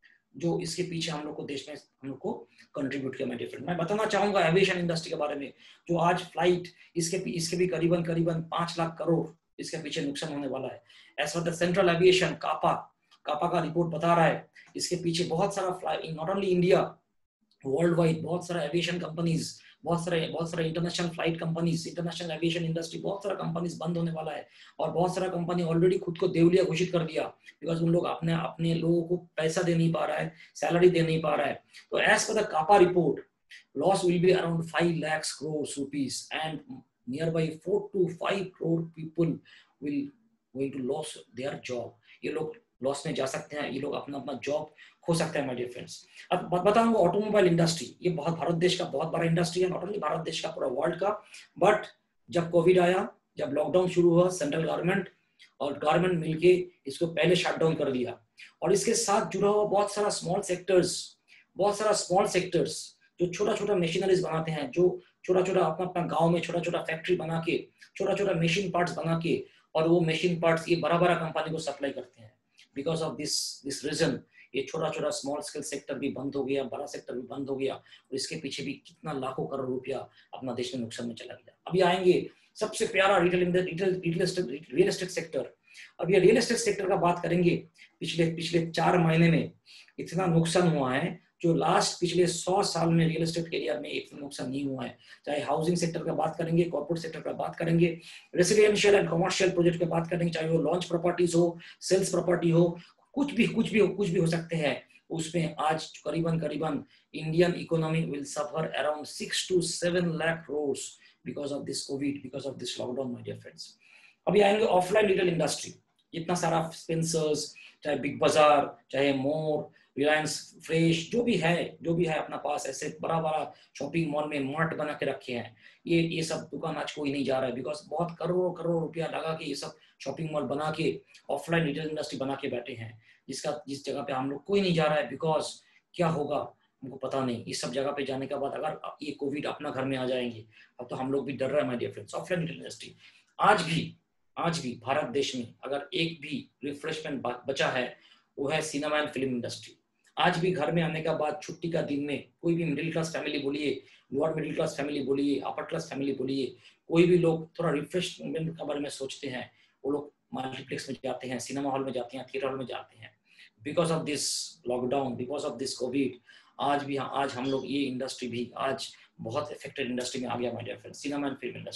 जो इसके पीछे हम लोग को देश में हम लोग को कंट्रीब्यूट किया। मैं डिफरेंट मैं बताना चाहूंगा एविएशन इंडस्ट्री के बारे में, जो आज फ्लाइट इसके इसके भी करीबन करीबन पांच लाख करोड़ इसके पीछे नुकसान होने वाला है। As for the central aviation CAPA CAPA का रिपोर्ट बता रहा है इसके पीछे बहुत सारा flight, not only India, world wide बहुत सारा एविएशन कंपनीज, बहुत सारे बहुत सारे international flight companies, international aviation industry, बहुत सारा कंपनीज बंद होने वाला है, और बहुत सारा कंपनी ऑलरेडी खुद को देवलिया घोषित कर दिया, बिकॉज उन लोग अपने अपने लोगों को पैसा दे नहीं पा रहा है, सैलरी दे नहीं पा रहा है। तो as per the CAPA report loss will be around five lakh crore rupees and near by four to five crore people will going to loss their job. ये लोग लॉस में जा सकते हैं, ये लोग अपना अपना जॉब खो सकते हैं माय डियर फ्रेंड्स। अब बताऊंगा ऑटोमोबाइल इंडस्ट्री, ये बहुत भारत देश का बहुत बड़ा इंडस्ट्री है, नॉट ओनली भारत देश का, पूरा वर्ल्ड का। बट जब कोविड आया, जब लॉकडाउन शुरू हुआ, सेंट्रल गवर्नमेंट और गवर्नमेंट मिलके इसको पहले शट डाउन कर दिया, और इसके साथ जुड़ा हुआ बहुत सारा स्मॉल सेक्टर्स बहुत सारा स्मॉल सेक्टर्स जो छोटा छोटा मशीनरीज बनाते हैं, जो छोटा छोटा अपना अपना गाँव में छोटा छोटा फैक्ट्री बना के छोटा छोटा मशीन पार्ट्स बना के, और वो मशीन पार्ट्स ये बड़ा बड़ा कंपनी को सप्लाई करते हैं। Because of this this reason ये छोटा छोटा स्मॉल स्केल सेक्टर भी बंद हो गया, बड़ा सेक्टर भी बंद हो गया, और इसके पीछे भी कितना लाखों करोड़ रुपया अपना देश में नुकसान में चला गया। अभी आएंगे सबसे प्यारा retail retail real estate sector. अब ये रियल एस्टेट सेक्टर का बात करेंगे, पिछले पिछले चार महीने में इतना नुकसान हुआ है जो लास्ट पिछले सौ साल में रियल एस्टेट के एरिया में इतना नुकसान नहीं हुआ है। चाहे हाउसिंग सेक्टर का बात करेंगे, कॉर्पोरेट सेक्टर का बात करेंगे, रेसिडेंशियल एंड कमर्शियल प्रोजेक्ट की बात करेंगे, चाहे वो लॉन्च प्रॉपर्टीज हो, सेल्स प्रॉपर्टी हो, कुछ भी कुछ भी हो कुछ भी हो सकते हैं, उसमें आज करीबन करीबन Indian economy will suffer around six to seven lakh crore because of this COVID, because of this lockdown my dear friends. अभी आएंगे ऑफलाइन रिटेल इंडस्ट्री, इतना सारा स्पेंसर्स, चाहे बिग बाजार, चाहे मोर, रिलायंस फ्रेश, जो भी है जो भी है अपना पास ऐसे बड़ा बड़ा शॉपिंग मॉल में मार्ट बना के रखे हैं, ये ये सब दुकान आज कोई नहीं जा रहा है, बिकॉज बहुत करोड़ों करोड़ रुपया लगा के ये सब शॉपिंग मॉल बना के ऑफलाइन रिटेल इंडस्ट्री बना के बैठे हैं, जिसका जिस जगह पे हम लोग कोई नहीं जा रहा है, बिकॉज क्या होगा हमको पता नहीं। इस सब जगह पे जाने के बाद अगर ये कोविड अपना घर में आ जाएंगे, अब तो हम लोग भी डर रहे हैं my dear friends. Offline retail industry आज भी आज भी भारत देश में अगर एक भी रिफ्रेशमेंट बचा है वो है सिनेमा एंड फिल्म इंडस्ट्री। आज भी घर में आने के बाद छुट्टी का दिन में कोई भी मिडिल क्लास फैमिली बोलिए, लोअर मिडिल क्लास फैमिली बोलिए, अपर क्लास फैमिली बोलिए, कोई भी लोग थोड़ा रिफ्रेशमेंट के बारे में सोचते हैं, वो लोग मल्टीप्लेक्स में जाते हैं, सिनेमा हॉल में जाते हैं, थिएटर हॉल में जाते हैं। Because of this lockdown, because of this COVID, आज भी आज हम लोग ये इंडस्ट्री भी आज बहुत इफेक्टेड इंडस्ट्री में आ गया my dear friends, cinema and film industry.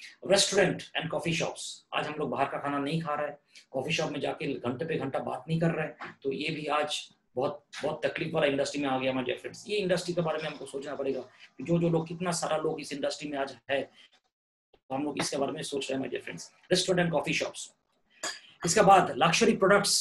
Restaurant and coffee shops, आज हम लोग बाहर का खाना नहीं खा रहे, कॉफी शॉप में जाके घंटे पे घंटा बात नहीं कर रहे, तो ये भी आज बहुत बहुत तकलीफ वाला इंडस्ट्री में आ गया हमारे फ्रेंड्स। ये इंडस्ट्री के बारे में हमको सोचना पड़ेगा कि जो जो लोग, कितना सारा लोग इस इंडस्ट्री में आज है, तो हम लोग इसके बारे में सोच रहे हैं my friends. Restaurant and coffee shops, इसके बाद लग्जरी प्रोडक्ट्स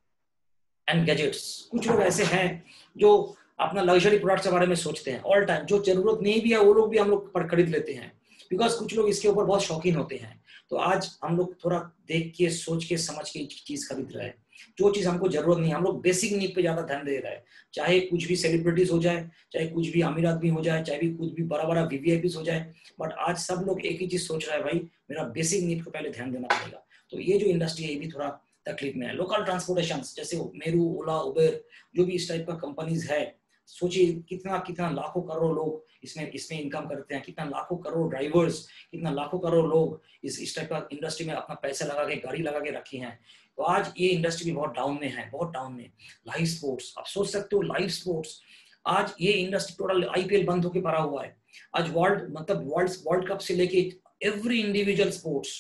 एंड गैजेट्स। कुछ लोग ऐसे हैं जो अपना लग्जरी प्रोडक्ट्स के बारे में सोचते हैं ऑल टाइम, जो जरूरत नहीं भी है वो लोग भी हम लोग पर खरीद लेते हैं, बिकॉज कुछ लोग इसके ऊपर बहुत शौकीन होते हैं। तो आज हम लोग थोड़ा देख के, सोच के, समझ के चीज खरीद रहे हैं। जो चीज हमको जरूरत नहीं, हम लोग बेसिक नीड पे ज्यादा ध्यान दे रहे हैं। चाहे कुछ भी सेलिब्रिटीज हो जाए, चाहे कुछ भी अमीर आदमी हो जाए, चाहे भी कुछ भी बड़ा बड़ा वीवीआईपी हो जाए, बट आज सब लोग एक ही चीज सोच रहा है, भाई मेरा बेसिक नीड को पहले ध्यान देना पड़ेगा। तो ये जो इंडस्ट्री है ये भी थोड़ा तकलीफ में है। लोकल ट्रांसपोर्टेशन जैसे मेरू, ओला, उबेर, जो भी इस टाइप का कंपनीज है, सोचिए कितना कितना लाखों करोड़ लोग इसमें इसमें इनकम करते हैं, कितना लाखों करोड़ ड्राइवर्स, कितना लाखों करोड़ लोग इस इस टाइप का इंडस्ट्री में अपना पैसा लगा के, गाड़ी लगा के रखी हैं। तो आज ये इंडस्ट्री भी बहुत डाउन में है, बहुत डाउन में। लाइव स्पोर्ट्स, आप सोच सकते हो लाइव स्पोर्ट्स, आज ये इंडस्ट्री टोटल आईपीएल बंद होके भरा हुआ है। आज वर्ल्ड मतलब वर्ल्ड वर्ल्ड कप से लेके एवरी इंडिविजुअल स्पोर्ट्स,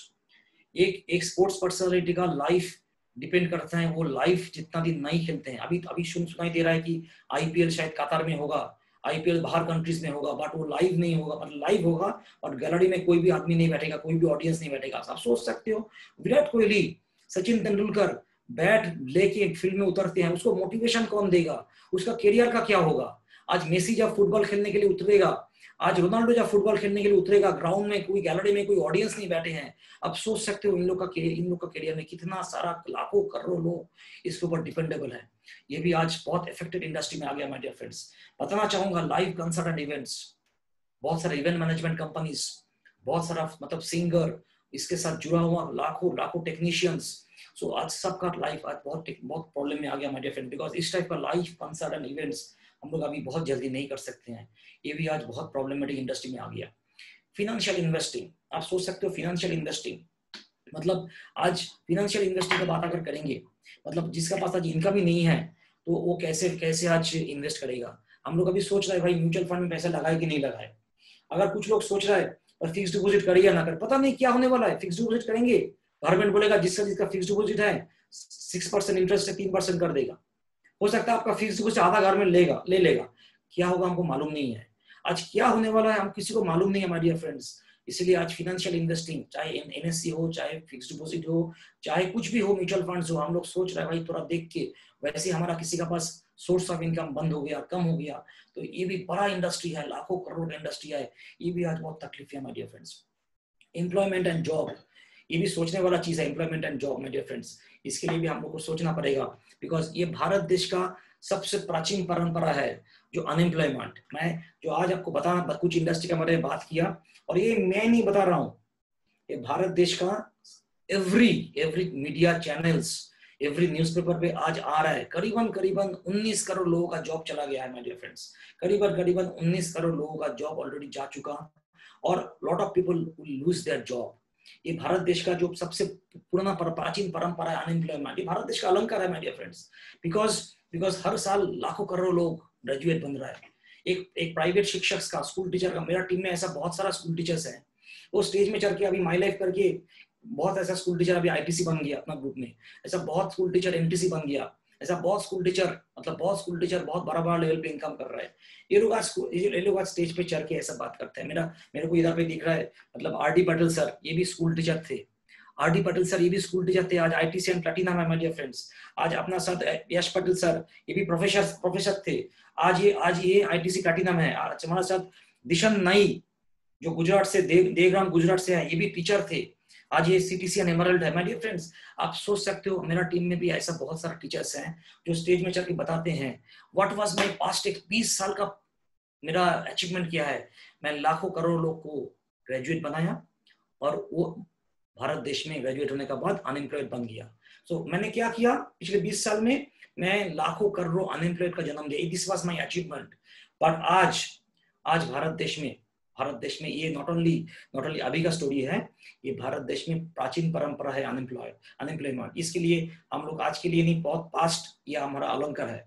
एक एक स्पोर्ट्स पर्सनालिटी का लाइफ डिपेंड करता है, वो लाइफ जितना दिन नहीं खेलते हैं। अभी अभी सुन सुनाई दे रहा है कि आईपीएल शायद कतार में होगा, आईपीएल बाहर कंट्रीज में होगा, बट वो लाइव नहीं होगा। मतलब लाइव होगा और गैलरी में कोई भी आदमी नहीं बैठेगा, कोई भी ऑडियंस नहीं बैठेगा। आप सोच सकते हो विराट कोहली, सचिन तेंदुलकर बैट लेके फील्ड में उतरते हैं, उसको मोटिवेशन कौन देगा, उसका करियर का क्या होगा। आज मेसी जब फुटबॉल खेलने के लिए उतरेगा, आज रोनाल्डो जब फुटबॉल खेलने के लिए उतरेगा, ग्राउंड में कोई गैलरी में कोई ऑडियंस नहीं बैठे हैं, अब सोच सकते हो इन लोग का इन लोग का करियर में कितना सारा लाखों करोड़ों लोग इसके ऊपर डिपेंडेबल है। ये भी आज बहुत इफेक्टेड इंडस्ट्री में आ गया माय डियर फ्रेंड्स। बताना चाहूंगा लाइव कंसर्ट एंड इवेंट्स, बहुत सारे इवेंट मैनेजमेंट कंपनीज, बहुत सारा मतलब सिंगर, इसके साथ जुड़ा हुआ लाखों लाखों टेक्नीशियंस। सो आज सबका लाइफ आज बहुत बहुत प्रॉब्लम में आ गया माय डियर फ्रेंड, बिकॉज इस टाइप का लाइव कंसर्ट एंड इवेंट्स हम लोग अभी बहुत जल्दी नहीं कर सकते हैं। ये भी आज बहुत प्रॉब्लमेटिक इंडस्ट्री में आ गया। फिनेंशियल इन्वेस्टिंग, आप सोच सकते हो फिनेंशियल इन्वेस्टिंग मतलब आज फिनेंशियल इन्वेस्टिंग की बात अगर करेंगे, मतलब जिसका पास आज इनकम ही नहीं है तो वो कैसे कैसे आज इन्वेस्ट करेगा। हम लोग अभी सोच रहे हैं भाई म्यूचुअल फंड में पैसा लगाए कि नहीं लगाए। अगर कुछ लोग सोच रहे हैं पर फिक्स डिपॉजिट करिए या ना कर, पता नहीं क्या होने वाला है। फिक्स डिपॉजिट करेंगे, गवर्नमेंट बोलेगा जिसका जिसका फिक्स डिपॉजिट है सिक्स परसेंट इंटरेस्ट है, तीन परसेंट कर देगा। हो सकता है आपका फिक्स डिपॉजिट आधा गवर्नमेंट लेगा ले लेगा, क्या होगा हमको मालूम नहीं है। आज क्या होने वाला है हम किसी को मालूम नहीं है माय डियर फ्रेंड्स। इसलिए आज फाइनेंशियल इन्वेस्टिंग, चाहे एनएससी हो, चाहे फिक्स डिपॉजिट हो, चाहे कुछ भी हो, म्यूचुअल फंड्स हो, हम लोग सोच रहे हैं भाई थोड़ा देख के, वैसे हमारा किसी का पास सोर्स ऑफ इनकम बंद हो गया, कम हो गया, तो ये भी बड़ा इंडस्ट्री है, लाखों करोड़ का इंडस्ट्री है, ये भी आज बहुत तकलीफ है my dear friends. Employment and job, ये भी सोचने वाला चीज है, employment and job my dear friends. इसके लिए भी हम लोग को सोचना पड़ेगा, बिकॉज ये भारत देश का सबसे प्राचीन परंपरा है जो अनएम्प्लॉयमेंट। मैं जो आज आपको बताना कुछ इंडस्ट्री के बारे में बात किया, और ये मैं नहीं बता रहा हूं, ये भारत देश का every every media channels, every newspaper पे आज आ रहा है। करीबन करीबन उन्नीस करोड़ लोगों का जॉब चला गया है माय डियर फ्रेंड्स। करीबन करीबन उन्नीस करोड़ लोगों का जॉब ऑलरेडी जा चुका, और lot of people will lose their job. ये भारत देश का जो सबसे पुराना पर, प्राचीन परंपरा है अनएम्प्लॉयमेंट, ये भारत देश का अलंकार है my dear friends. Because because हर साल लाखों करोड़ लोग ग्रेजुएट बन रहा है। एक एक प्राइवेट शिक्षक का, स्कूल टीचर का, मेरा टीम में ऐसा बहुत सारा स्कूल टीचर्स हैं, वो स्टेज में चढ़ के अभी माई लाइफ करके बहुत ऐसा स्कूल टीचर अभी आईटीसी बन गया अपना ग्रुप में, ऐसा बहुत स्कूल टीचर एमटीसी बन गया, ऐसा बहुत स्कूल टीचर मतलब बहुत स्कूल टीचर बहुत बड़ा बड़ा लेवल पे इनकम कर रहा है। ये लोग आज ये लोग आज स्टेज पे चढ़ के ऐसा बात करते हैं। मेरा मेरे को इधर पे दिख रहा है मतलब आर डी पटेल सर, ये भी स्कूल टीचर थे। आर डी पटेल सर ये भी स्कूल टीचर थे, आज आईटीसी एंड प्लैटिनम है माय डियर फ्रेंड्स। आज अपना साथ यश पटेल सर, ये भी प्रोफेसर प्रोफेसर थे, आज ये आज ये आईटीसी प्लैटिनम है। आज हमारे साथ दिशन नाई जो गुजरात से देव देवग्राम गुजरात से है, ये भी टीचर थे, आज ये सीटीसी एंड एमरल्ड है माय डियर फ्रेंड्स। आप सोच सकते हो मेरा टीम में भी ऐसा बहुत सारा टीचर्स हैं जो स्टेज में चल के बताते हैं व्हाट वाज माय पास्ट। एक बीस साल का मेरा अचीवमेंट किया है, मैं लाखों करोड़ लोग को ग्रेजुएट बनाया, और वो भारत देश में ग्रेजुएट होने के बाद अनएम्प्लॉयड बन गया। सो so, मैंने क्या किया पिछले बीस साल में, मैं लाखों करोड़ों अनएम्प्लॉयड का जन्म दिया। This was my achievement. But आज आज भारत देश में भारत देश में ये नॉट ओनली नॉट ओनली अभी का स्टोरी है, ये भारत देश में प्राचीन परंपरा है अनएम्प्लॉयड अनएम्प्लॉयमेंट। इसके लिए हम लोग आज के लिए नहीं, बहुत पास्ट ये हमारा अलंकार है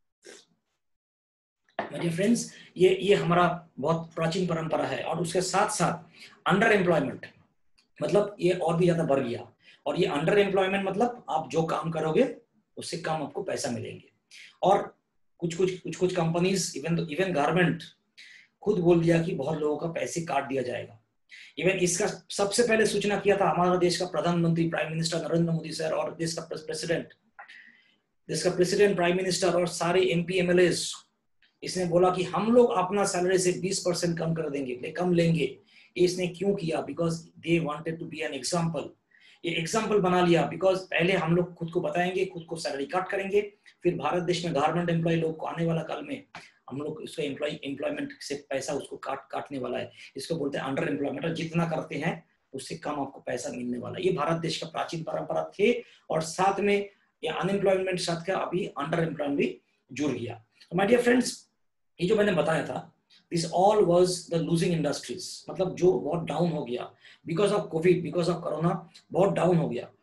मेरे फ्रेंड्स। ये ये हमारा बहुत प्राचीन परंपरा है। और उसके साथ साथ अंडर एम्प्लॉयमेंट, मतलब ये और भी ज्यादा बढ़ गया। और ये अंडर एम्प्लॉयमेंट मतलब आप जो काम करोगे उससे कम आपको पैसा मिलेंगे। और कुछ कुछ कुछ कुछ कंपनीज, इवन इवन गवर्नमेंट खुद बोल दिया कि बहुत लोगों का पैसे काट दिया जाएगा। इवन इसका सबसे पहले सूचना किया था हमारा देश का प्रधानमंत्री, prime minister Narendra Modi sir, और देश का प्रेसिडेंट देश का प्रेसिडेंट, प्राइम मिनिस्टर और सारे एमपी एमएलए। इसने बोला कि हम लोग अपना सैलरी से बीस परसेंट कम कर देंगे, ले कम लेंगे। इसने क्यों किया? Because they wanted to be an example. ये एग्जाम्पल बना लिया बिकॉज पहले हम लोग खुद को बताएंगे, खुद को सैलरी कट करेंगे, फिर भारत देश में गवर्नमेंट एम्प्लॉय लोग को आने वाला काल में हम लोग उसको एम्प्लॉय एम्प्लॉयमेंट से पैसा उसको काट काटने वाला है। इसको बोलते हैं अंडर एम्प्लॉयमेंट। जितना करते हैं उससे कम आपको पैसा मिलने वाला है। ये भारत देश का प्राचीन परंपरा थे, और साथ में ये अनएम्प्लॉयमेंट साथ का अभी अंडर एम्प्लॉयमेंट भी जुड़ गया। तो माय डियर फ्रेंड्स, ये जो मैंने बताया था, this all was the losing industries, मतलब जो बहुत डाउन हो गया because of Covid, because of corona, बहुत डाउन हो गया।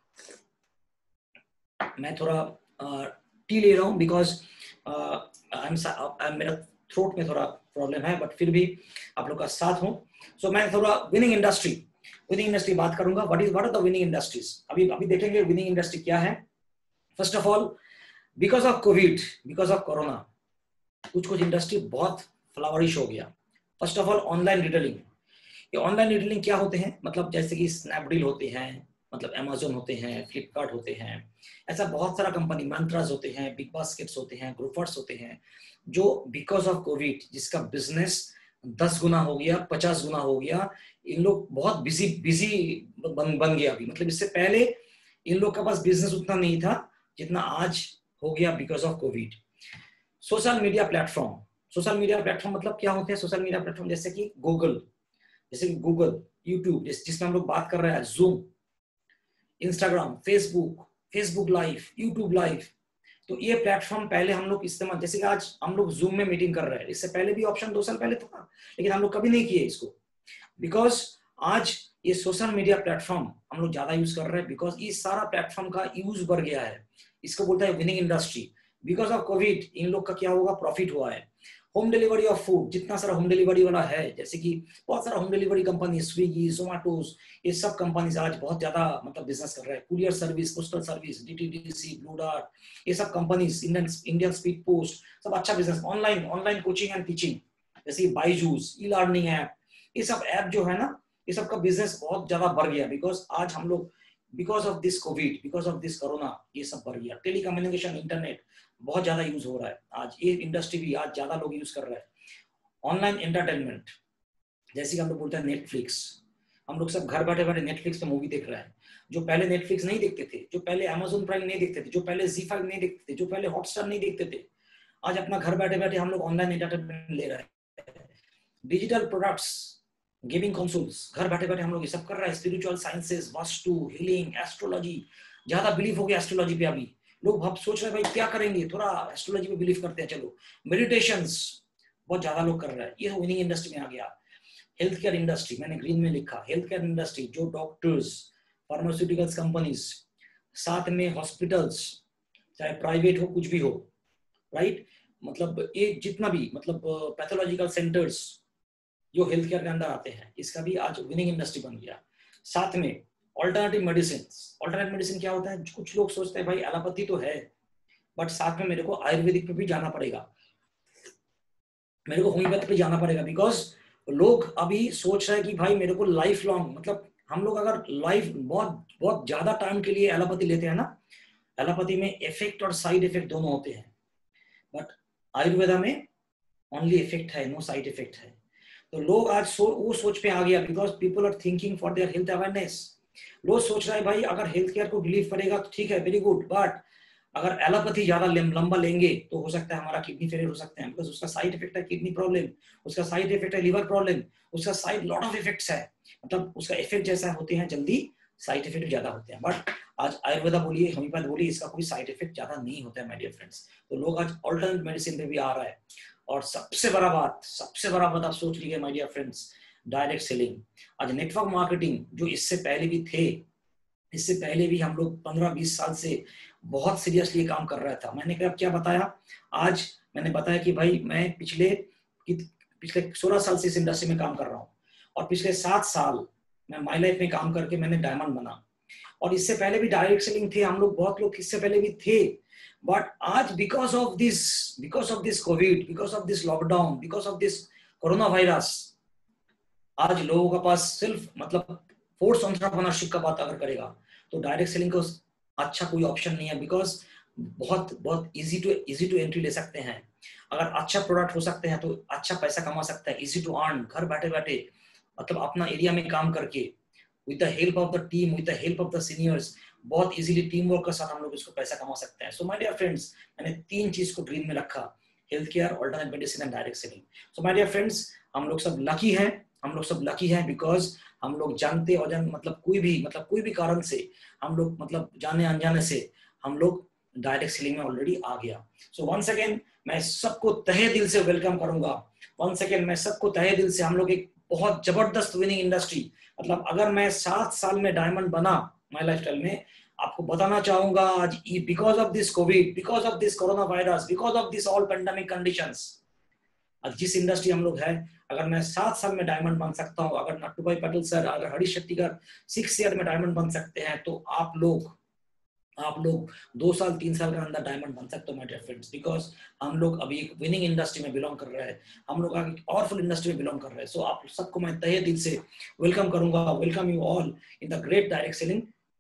मैं थोड़ा टी ले रहा हूँ बिकॉज मेरा थ्रोट में थोड़ा प्रॉब्लम है, बट फिर भी आप लोग का साथ हूँ। सो so, मैं थोड़ा विनिंग इंडस्ट्री विनिंग इंडस्ट्री बात करूंगा। What is what are the winning industries? अभी अभी देखेंगे विनिंग इंडस्ट्री क्या है। First of all, because of Covid, because of corona, कुछ कुछ इंडस्ट्री बहुत फ्लावरिश हो गया। First of all, online retailing. ये ऑनलाइन रिटेलिंग क्या होते हैं? मतलब जैसे कि स्नैपडील होते हैं, मतलब अमेजोन होते हैं, फ्लिपकार्ट होते हैं, ऐसा बहुत सारा कंपनी, मंत्रास होते हैं, बिग बास्केट्स होते हैं, ग्रोफर्स होते हैं, जो बिकॉज ऑफ कोविड जिसका बिजनेस दस गुना हो गया, पचास गुना हो गया। इन लोग बहुत बिजी बिजी बन, बन गया अभी। मतलब इससे पहले इन लोग का पास बिजनेस उतना नहीं था जितना आज हो गया because of COVID. Social media platform. Social media platform मतलब क्या होते हैं? सोशल मीडिया प्लेटफॉर्म जैसे कि गूगल, जैसे कि गूगल, यूट्यूब जिसमें हम लोग बात कर रहे हैं, Zoom, Instagram, Facebook, Facebook live, YouTube live. तो ये प्लेटफॉर्म पहले हम लोग इस्तेमाल, जैसे कि आज हम लोग जूम में मीटिंग कर रहे हैं, इससे पहले भी ऑप्शन दो साल पहले था, लेकिन हम लोग कभी नहीं किए इसको, बिकॉज आज ये सोशल मीडिया प्लेटफॉर्म हम लोग ज्यादा यूज कर रहे हैं, बिकॉज ये सारा प्लेटफॉर्म का यूज बढ़ गया है। इसको बोलता है winning industry. Because of COVID इन लोग का क्या होगा? प्रॉफिट हुआ है। होम डिलीवरी ऑफ फूड, जितना सारा होम डिलीवरी वाला है, जैसे कि बहुत सारा home delivery company, Swiggy, Zomatos, ये सब कंपनीज आज बहुत ज्यादा मतलब बिजनेस कर रहे हैं। Courier service, postal service, DTDC, Blue Dart, ये सब companies, Indian Indian speed post, सब अच्छा business. Online online coaching and teaching, जैसे बायजूस, ई लर्निंग ऐप, ये सब ऐप जो है ना, ये सब का बिजनेस बहुत ज्यादा बढ़ गया। बिकॉज आज हम लोग because of this COVID, because of this corona, ये सब बढ़ गया। टेलीकम्युनिकेशन, इंटरनेट बहुत ज्यादा यूज हो रहा है आज, ये इंडस्ट्री भी आज ज्यादा लोग यूज कर रहे हैं। ऑनलाइन एंटरटेनमेंट, जैसे कि हम लोग बोलते हैं नेटफ्लिक्स, हम लोग सब घर बैठे बैठे नेटफ्लिक्स पे मूवी देख रहे हैं। जो पहले नेटफ्लिक्स नहीं देखते थे, जो पहले अमेजोन प्राइम नहीं देखते थे, जो पहले जी फाइव नहीं देखते थे, जो पहले हॉटस्टार नहीं देखते थे, आज अपना घर बैठे बैठे हम लोग ऑनलाइन एंटरटेनमेंट ले रहे हैं। डिजिटल प्रोडक्ट्स, गेमिंग कंसोल्स, घर बैठे बैठे हम लोग ये सब कर रहे हैं। Spiritual sciences, vastu, healing, astrology, ज्यादा बिलीव हो गया एस्ट्रोलॉजी पे। अभी लोग अब सोच रहे हैं भाई क्या करेंगे, थोड़ा एस्ट्रोलॉजी पे बिलीव करते हैं, चलो। मेडिटेशंस बहुत ज्यादा लोग कर रहे हैं, ये विनिंग इंडस्ट्री में आ गया। हेल्थ केयर इंडस्ट्री, मैंने ग्रीन में लिखा, हेल्थ केयर इंडस्ट्री, जो डॉक्टर्स, फार्मास्यूटिकल्स कंपनीज, साथ में हॉस्पिटल्स, चाहे प्राइवेट हो कुछ भी हो, राइट, मतलब ये जितना भी मतलब पैथोलॉजिकल सेंटर्स जो हेल्थ केयर के अंदर आते हैं, इसका भी आज विनिंग इंडस्ट्री बन गया। साथ में ऑल्टरनेटिव मेडिसिन। ऑल्टरनेटिव मेडिसिन क्या होता है? कुछ लोग सोचते हैं भाई एलोपैथी तो है, बट साथ में मेरे को आयुर्वेदिक पे भी जाना पड़ेगा, मेरे को होम्योपैथी पे जाना पड़ेगा। बिकॉज लोग अभी सोच रहे हैं कि भाई मेरे को लाइफ लॉन्ग, मतलब हम लोग अगर लाइफ बहुत बहुत ज्यादा टाइम के लिए एलोपैथी लेते हैं ना, एलोपैथी में इफेक्ट और साइड इफेक्ट दोनों होते हैं, बट आयुर्वेदा में ओनली इफेक्ट है, नो साइड इफेक्ट है। तो लोग आज सो, वो सोच पे आ गया, because people are thinking for their health awareness. लोग सोच रहे हैं भाई अगर हेल्थ केयर को बिलीव करेगा तो ठीक है, वेरी गुड, बट अगर एलोपैथी ज्यादा लंबा लेंगे तो हो सकता है हमारा किडनी फेलियर हो सकते हैं, बिकॉज उसका साइड इफेक्ट है किडनी प्रॉब्लम, उसका साइड इफेक्ट है लिवर प्रॉब्लम, उसका साइड लॉट ऑफ इफेक्ट्स है, मतलब उसका इफेक्ट जैसा होते हैं जल्दी, साइड इफेक्ट ज्यादा होते हैं। बट आज आयुर्वेदा बोलिए, होम्योपैथ बोलिए, इसका कोई साइड इफेक्ट ज्यादा नहीं होता है माय डियर फ्रेंड्स। तो लोग आज ऑल्टरनेट मेडिसिन पे भी आ रहा है। और सबसे बड़ा बात सबसे बड़ा बात आप सोच लीजिए my dear friends, direct selling. आज नेटवर्क मार्केटिंग जो इससे पहले भी थे, इससे पहले भी हम लोग पंद्रह बीस साल से बहुत सीरियसली काम कर रहा था। मैंने क्या क्या बताया आज? मैंने बताया कि भाई मैं पिछले पिछले सोलह साल से इस इंडस्ट्री में काम कर रहा हूँ, और पिछले सात साल मैं माई लाइफ में काम करके मैंने डायमंड बना, और इससे पहले भी डायरेक्ट सेलिंग थे, हम लोग बहुत लोग इससे पहले भी थे, बट आज because of this because of this COVID, because of this lockdown, because of this corona virus, आज लोगों के पास सिर्फ मतलब फोर्स एंटरप्रेन्योरशिप का बात अगर करेगा तो डायरेक्ट सेलिंग को अच्छा कोई ऑप्शन नहीं है, बिकॉज बहुत बहुत easy to easy to entry ले सकते हैं, अगर अच्छा प्रोडक्ट हो सकते हैं तो अच्छा पैसा कमा सकते हैं, इजी टू अर्न, घर बैठे बैठे मतलब अपना एरिया में काम करके with the help of the team, with the help of the seniors, बहुत इजीली टीम वर्क के साथ हम लोग इसको पैसा कमा सकते हैं। सो माय डियर फ्रेंड्स, मैंने तीन चीज को ड्रीम में रखा, health care, alternate medicine and direct selling. So my dear friends, हम लोग सब लकी हैं, हम लोग सब लकी हैं बिकॉज हम लोग जानते और जान मतलब कोई भी मतलब कोई भी कारण से हम लोग मतलब जाने अनजाने से हम लोग डायरेक्ट सेलिंग में ऑलरेडी आ गया। सो वन सेकेंड मैं सबको तहे दिल से वेलकम करूंगा, वन सेकेंड मैं सबको तहे दिल से, हम लोग एक बहुत जबरदस्त विनिंग इंडस्ट्री, मतलब अगर मैं सात साल में डायमंड बना माय लाइफस्टाइल में, आपको बताना चाहूंगा आज because of this COVID, because of this corona virus, because of this all pandemic conditions, आज जिस इंडस्ट्री हम लोग है, अगर मैं सात साल में डायमंड बन सकता हूं, अगर नट्टू भाई पटेल सर, अगर Harish Shetty sir six year में डायमंड बन सकते हैं, तो आप लोग आप लोग दो साल तीन साल के अंदर डायमंड बन सकते हो माय डियर फ्रेंड्स, बिकॉज हम लोग अभी एक विनिंग इंडस्ट्री में बिलोंग कर रहे हैं, हम लोग आगे पावरफुल इंडस्ट्री में बिलोंग कर रहे हैं। सो so, आप सबको मैं तहे दिल से वेलकम करूंगा, welcome you all in the great direct selling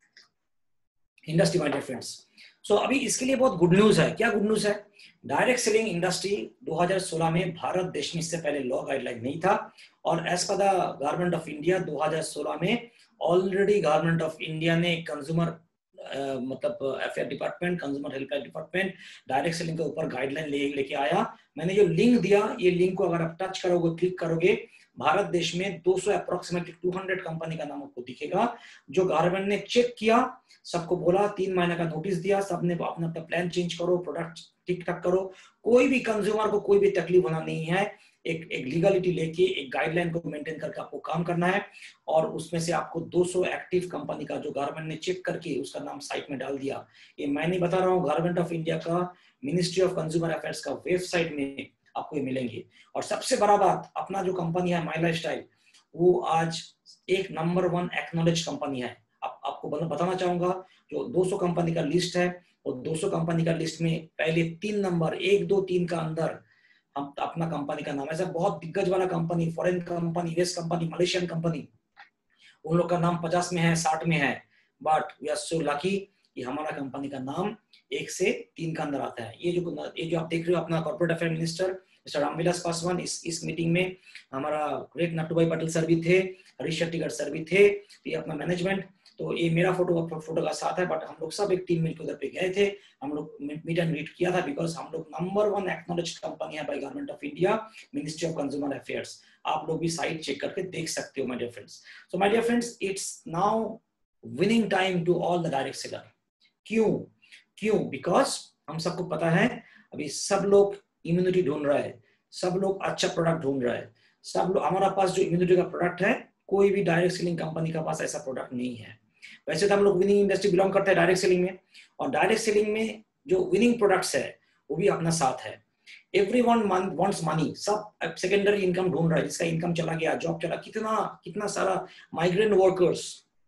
industry my dear friends. So अभी इसके लिए बहुत गुड न्यूज है। क्या गुड न्यूज है? डायरेक्ट सेलिंग इंडस्ट्री दो हज़ार सोलह में भारत देश में इससे पहले लॉ गाइडलाइन नहीं था, और as per the government of India दो हज़ार सोलह में ऑलरेडी गवर्नमेंट ऑफ इंडिया ने कंज्यूमर Uh, मतलब affair department, consumer helpline department direct selling के ऊपर गाइडलाइन ले लेके आया। मैंने जो लिंक दिया, ये लिंक को अगर आप टच करोगे, क्लिक करोगे, भारत देश में दो सौ अप्रोक्सीमेटली दो सौ कंपनी का नाम आपको दिखेगा, जो गवर्नमेंट ने चेक किया, सबको बोला, तीन महीने का नोटिस दिया, सबने अपना अपना प्लान चेंज करो, प्रोडक्ट ठीक ठाक करो, कोई भी कंज्यूमर को कोई भी तकलीफ होना नहीं है, एक एक लीगलिटी लेके एक गाइडलाइन को मेंटेन करके आपको काम करना है, और उसमें से आपको दो सौ एक्टिव कंपनी का जो गवर्नमेंट ने चेक करके उसका नाम साइट में डाल दिया। ये मैं नहीं बता रहा हूँ, गवर्नमेंट ऑफ इंडिया का मिनिस्ट्री ऑफ कंज्यूमर अफेयर्स का वेबसाइट में आपको ये मिलेंगे। और सबसे बड़ा बात, अपना जो कंपनी है माय लाइफस्टाइल, वो आज एक नंबर वन एक्नॉलेज कंपनी है। आप, आपको बताना चाहूंगा, जो दो सौ कंपनी का लिस्ट है, और दो सौ कंपनी का लिस्ट में पहले तीन नंबर, एक दो तीन का अंदर हम अपना कंपनी का नाम, ऐसा बहुत दिग्गज वाला company, foreign company, US company, Malaysian company, उन लोग का नाम पचास में है, साठ में है, but we are so lucky कि हमारा कंपनी का नाम एक से तीन का अंदर आता है। ये जो ये जो आप देख रहे हो, अपना corporate affair minister mister Ramvilas Paswan, इस इस मीटिंग में हमारा ग्रेट नट्टू भाई पटेल सर भी थे, हरीश शेट्टी सर भी थे, ये अपना मैनेजमेंट। तो ये मेरा फोटो फोटो का साथ है, बट हम लोग सब एक टीम मिलकर उधर पे गए थे, हम लोग मीट एंड ग्रीट किया था, बिकॉज हम लोग नंबर वन एक्नॉलेज कंपनी है by government of India, ministry of consumer affairs. आप लोग भी साइट चेक करके देख सकते हो my dear friends. So my dear friends, it's now winning time to all the direct seller. क्यों क्यों बिकॉज हम सबको पता है, अभी सब लोग इम्यूनिटी ढूंढ रहा है, सब लोग अच्छा प्रोडक्ट ढूंढ रहा है, सब लोग, हमारा पास जो इम्यूनिटी का प्रोडक्ट है, कोई भी डायरेक्ट सेलिंग कंपनी का पास ऐसा प्रोडक्ट नहीं है। वैसे तो हम लोग विनिंग इंडस्ट्री बिलोंग करते हैं डायरेक्ट सेलिंग में, और डायरेक्ट सेलिंग में जो विनिंग प्रोडक्ट्स है वो भी अपना साथ है। एवरीवन वांट्स मनी, सब सेकेंडरी इनकम ढूंढ रहा है, जिसका इनकम चला गया, जॉब चला, कितना कितना सारा माइग्रेंट वर्कर्स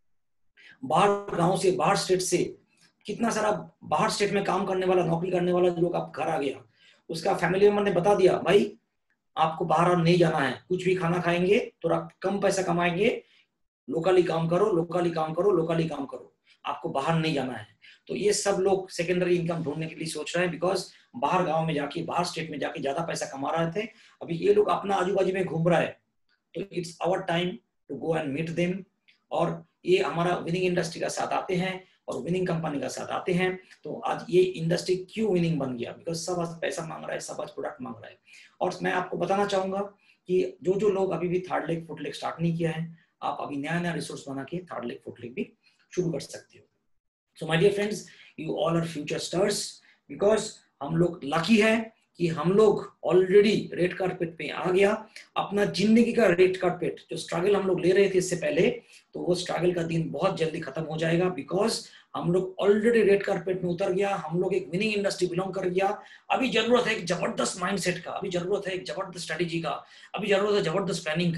बाहर गांव से, बाहर स्टेट से, कितना सारा बाहर स्टेट में काम करने वाला, नौकरी करने वाला लोग आप घर आ गया, उसका फैमिली मेंबर ने बता दिया, भाई आपको बाहर नहीं जाना है, कुछ भी खाना खाएंगे, थोड़ा कम पैसा कमाएंगे, लोकली काम करो, लोकली काम करो, लोकली काम करो, आपको बाहर नहीं जाना है। तो ये सब लोग सेकेंडरी इनकम ढूंढने के लिए सोच रहे हैं, बिकॉज बाहर गांव में जाके, बाहर स्टेट में जाके ज्यादा पैसा कमा रहे थे, अभी ये लोग अपना आजू बाजू में घूम रहा है, तो it's our time to go and meet them. और ये हमारा विनिंग इंडस्ट्री का साथ आते हैं और विनिंग कंपनी का साथ आते हैं। तो आज ये इंडस्ट्री क्यों विनिंग बन गया? बिकॉज सब आज पैसा मांग रहा है, सब आज प्रोडक्ट मांग रहा है। और मैं आपको बताना चाहूंगा कि जो जो लोग अभी भी third leg, fourth leg start नहीं किया है, आप अभी नया नया रिसोर्स बना के थर्ड लेग, फोर्थ लेग भी शुरू कर सकते हो। So my dear friends, you all are future stars, because हम लोग लकी है कि हम लोग ऑलरेडी रेड कार्पेट पे आ गया। अपना जिंदगी का रेड कार्पेट, जो स्ट्रगल हम लोग ले रहे थे इससे पहले, तो वो स्ट्रगल का दिन बहुत जल्दी खत्म हो जाएगा, बिकॉज हम लोग ऑलरेडी रेड कार्पेट में उतर गया, हम लोग एक विनिंग इंडस्ट्री बिलोंग कर गया। अभी जरूरत है एक जबरदस्त माइंडसेट का, अभी जरूरत है एक जबरदस्त स्ट्रेटेजी का, अभी जरूरत है जबरदस्त प्लानिंग का।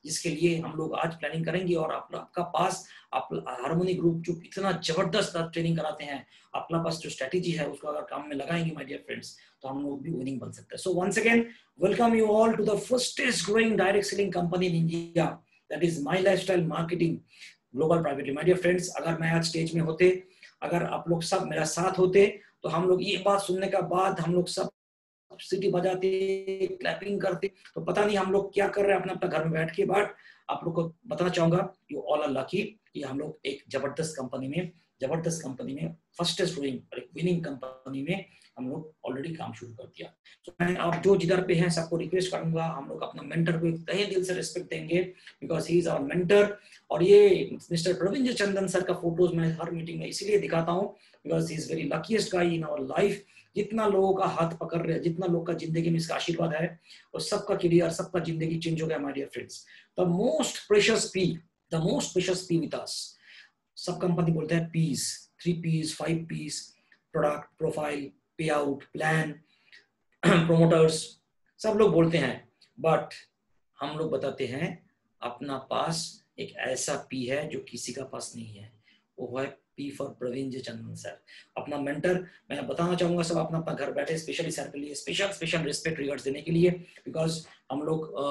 जिसके लिए हम लोग आज प्लानिंग करेंगे। और आप, आपका पास आप हार्मोनी ग्रुप जो इतना जबरदस्त ट्रेनिंग कराते हैं, अपना पास जो स्ट्रेटेजी है उसको अगर काम में लगाएंगे माय डियर फ्रेंड्स, तो हम लोग भी विनिंग बन सकते हैं। So once again welcome you all to the fastest growing direct selling company in India, that is my lifestyle marketing global private limited. My dear friends, अगर मैं आज स्टेज में होते, अगर आप लोग सब मेरा साथ होते, तो हम लोग ये बात सुनने के बाद हम लोग सब सीटी बजाते, क्लैपिंग करते, तो पता नहीं हम लोग क्या कर रहे हैं अपना अपना घर में बैठ के। बट आप लोग को बताना चाहूंगा, यू ऑल आर लकी कि हम लोग एक जबरदस्त कंपनी में जबरदस्त कंपनी में फर्स्टेस्ट ग्रोइंग विनिंग कंपनी में हम लोग ऑलरेडी काम शुरू कर दिया। तो मैं आप जो जिधर पे हैं सबको रिक्वेस्ट करूंगा, हम लोग अपना मेंटर को तहे दिल से रिस्पेक्ट देंगे, because he is our mentor. और ये मिस्टर प्रवीण चंदन सर का फोटोज मैं हर मीटिंग में इसीलिए दिखाता हूँ, because he is very luckiest guy in our life. जितना लोगों का हाथ पकड़ रहे हैं, जितना लोग का जिंदगी में इसका आशीर्वाद है, और सबका करियर, सबका जिंदगी चेंज हो गया my dear friends. The most precious P the most precious P with us, सब कंपनी बोलते हैं piece, three piece, five piece, product, profile, pay out, plan, promoters, सब लोग बोलते हैं। बट हम लोग बताते हैं अपना पास एक ऐसा पी है जो किसी का पास नहीं है, वो है P for Praveen ji Chandan sir, अपना मेंटर। मैं बताना चाहूंगा सब अपना अपना घर बैठे स्पेशली सर के लिए स्पेशल स्पेशल रिस्पेक्ट रिगार्ड्स देने के लिए, बिकॉज हम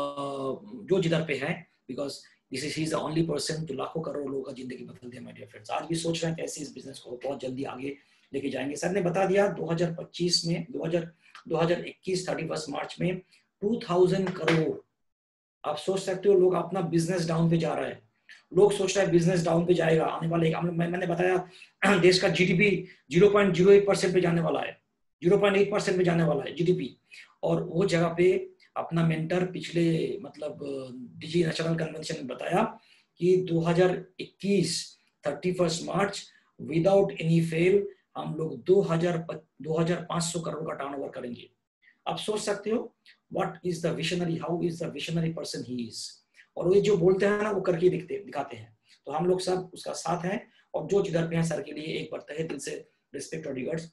लोग जो जिधर पे हैं, because this is he is the only person जो लाखों करोड़ लोगों का जिंदगी बदल दिया माय डियर फ्रेंड्स। आज भी सोच रहे हैं कैसे इस बिजनेस को बहुत जल्दी आगे लेके जाएंगे। सर ने बता दिया दो हज़ार पच्चीस में दो हज़ार इक्कीस थर्टी फर्स्ट मार्च में दो हज़ार करोड़। आप सोच सकते हो लोग अपना बिजनेस डाउन पे जा रहा है, लोग सोच रहे हैं बिजनेस डाउन पे जाएगा आने वाले, मैं, मैंने बताया देश का GDP zero point zero eight percent पे जाने वाला है, ज़ीरो पॉइंट एट परसेंट पे जाने वाला है जीडीपी। और वो जगह पे अपना मेंटर पिछले मतलब डीजी नेशनल कन्वेंशन में बताया कि दो हज़ार इक्कीस thirty first March without any fail हम लोग दो हज़ार दो हज़ार पाँच सौ करोड़ का टर्नओवर करेंगे। आप सोच सकते हो what is the visionary, how is the visionary person he is. और वो जो बोलते हैं ना वो करके दिखते दिखाते हैं। तो हम लोग सब उसका साथ हैं, और जो जिधर पे हैं सर के लिए एक बार तहे दिल से रिस्पेक्ट और रिगार्ड्स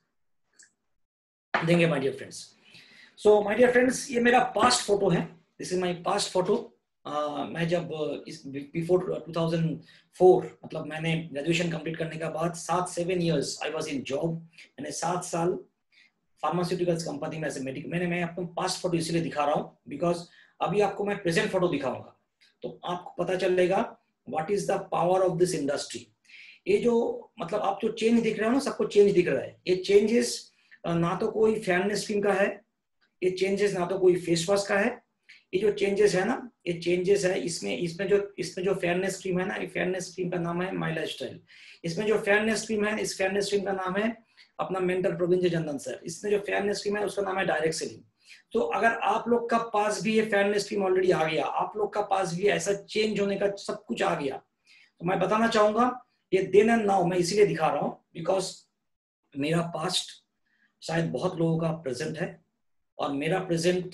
देंगे my dear friends. So my dear friends, ये मेरा पास्ट फोटो है, this is my past photo. मैं जब इस बिफोर दो हज़ार चार मतलब मैंने ग्रेजुएशन कंप्लीट करने के बाद सात seven years I was in job. मैंने सात साल फार्मास्यूटिकल्स कंपनी में एज ए मेडिकल, मैंने मैं आपको पास्ट फोटो इसलिए दिखा रहा हूँ बिकॉज अभी आपको मैं प्रेजेंट फोटो दिखाऊंगा तो आपको पता चलेगा what is the power of this industry. ये जो मतलब आप जो चेंज दिख रहे हो ना, सबको चेंज दिख रहा है। ये चेंजेस ना तो कोई फेयरनेस क्रीम का है, ये चेंजेस ना तो कोई फेस वॉश का है, ये जो चेंजेस है ना, ये चेंजेस है इसमें इसमें जो इसमें जो फेयरनेस क्रीम है ना, ये फेयरनेस क्रीम का नाम है माई लाइफस्टाइल। इसमें जो फेयरनेस क्रीम है, इस फेयरनेस क्रीम का नाम है अपना मेंटर प्रवीण जी चंदन सर। इसमें जो फेयरनेस क्रीम है उसका नाम है डायरेक्ट सेलिंग। तो अगर आप लोग का पास भी ये फेयरनेस क्रीम ऑलरेडी आ गया, आप लोग का पास भी ऐसा चेंज होने का सब कुछ आ गया, तो मैं बताना चाहूंगा ये देन एंड नाउ मैं इसीलिए दिखा रहा हूँ बिकॉज मेरा पास्ट शायद बहुत लोगों का प्रेजेंट है, और मेरा प्रेजेंट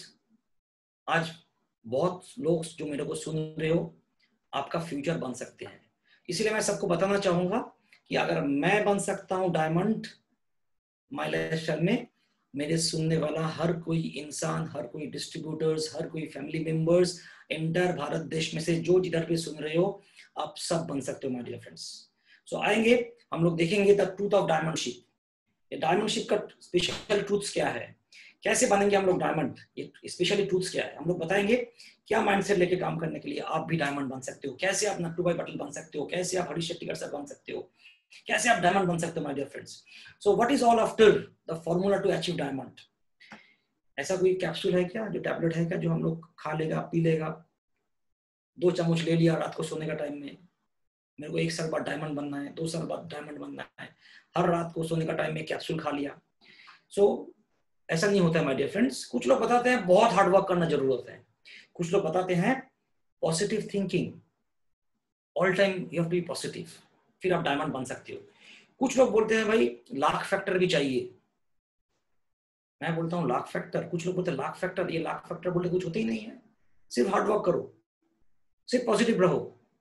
आज बहुत लोग जो मेरे को सुन रहे हो आपका फ्यूचर बन सकते हैं। इसलिए मैं सबको बताना चाहूंगा कि अगर मैं बन सकता हूं डायमंड माय लाइफस्टाइल में, मेरे सुनने वाला हर कोई इंसान, हर कोई डिस्ट्रीब्यूटर्स, हर कोई फैमिली मेंबर्स, एंटायर भारत देश में से जो जिधर पे सुन रहे हो आप सब बन सकते हो माय डियर फ्रेंड्स। सो आएंगे हम लोग देखेंगे द ट्रूथ ऑफ डायमंडशिप। ये डायमंडशिप का स्पेशल ट्रूथ्स क्या है, कैसे बनेंगे हम लोग डायमंड, ये स्पेशली ट्रूथ्स क्या है हम लोग बताएंगे। क्या माइंडसेट लेके काम करने के लिए आप भी डायमंड बन सकते हो, कैसे आप नट्टू भाई पटेल बन सकते हो, कैसे आप हरीश शेट्टी सर बन सकते हो, कैसे आप डायमंड बन सकते हो my dear friends. So what is all after the formula to achieve diamond. ऐसा कोई कैप्सूल है क्या, जो टैबलेट है क्या जो हम लोग खा लेगा पी लेगा, दो चम्मच ले लिया रात को सोने का टाइम में, मेरे को एक साल बाद डायमंड बनना है, दो साल बाद डायमंड बनना है, हर रात को सोने का टाइम में कैप्सूल खा लिया। सो so, ऐसा नहीं होता है माय डियर फ्रेंड्स। कुछ लोग बताते हैं बहुत हार्ड वर्क करना जरूरत है, कुछ लोग बताते हैं positive thinking, all time you have to be positive, फिर आप डायमंड बन सकते हो। कुछ लोग बोलते हैं भाई लाख फैक्टर भी चाहिए, मैं बोलता हूँ लाख फैक्टर, कुछ लोग बोलते हैं लाख फैक्टर, ये लाख फैक्टर बोलते कुछ होते ही नहीं है, सिर्फ हार्ड वर्क करो, सिर्फ पॉजिटिव रहो।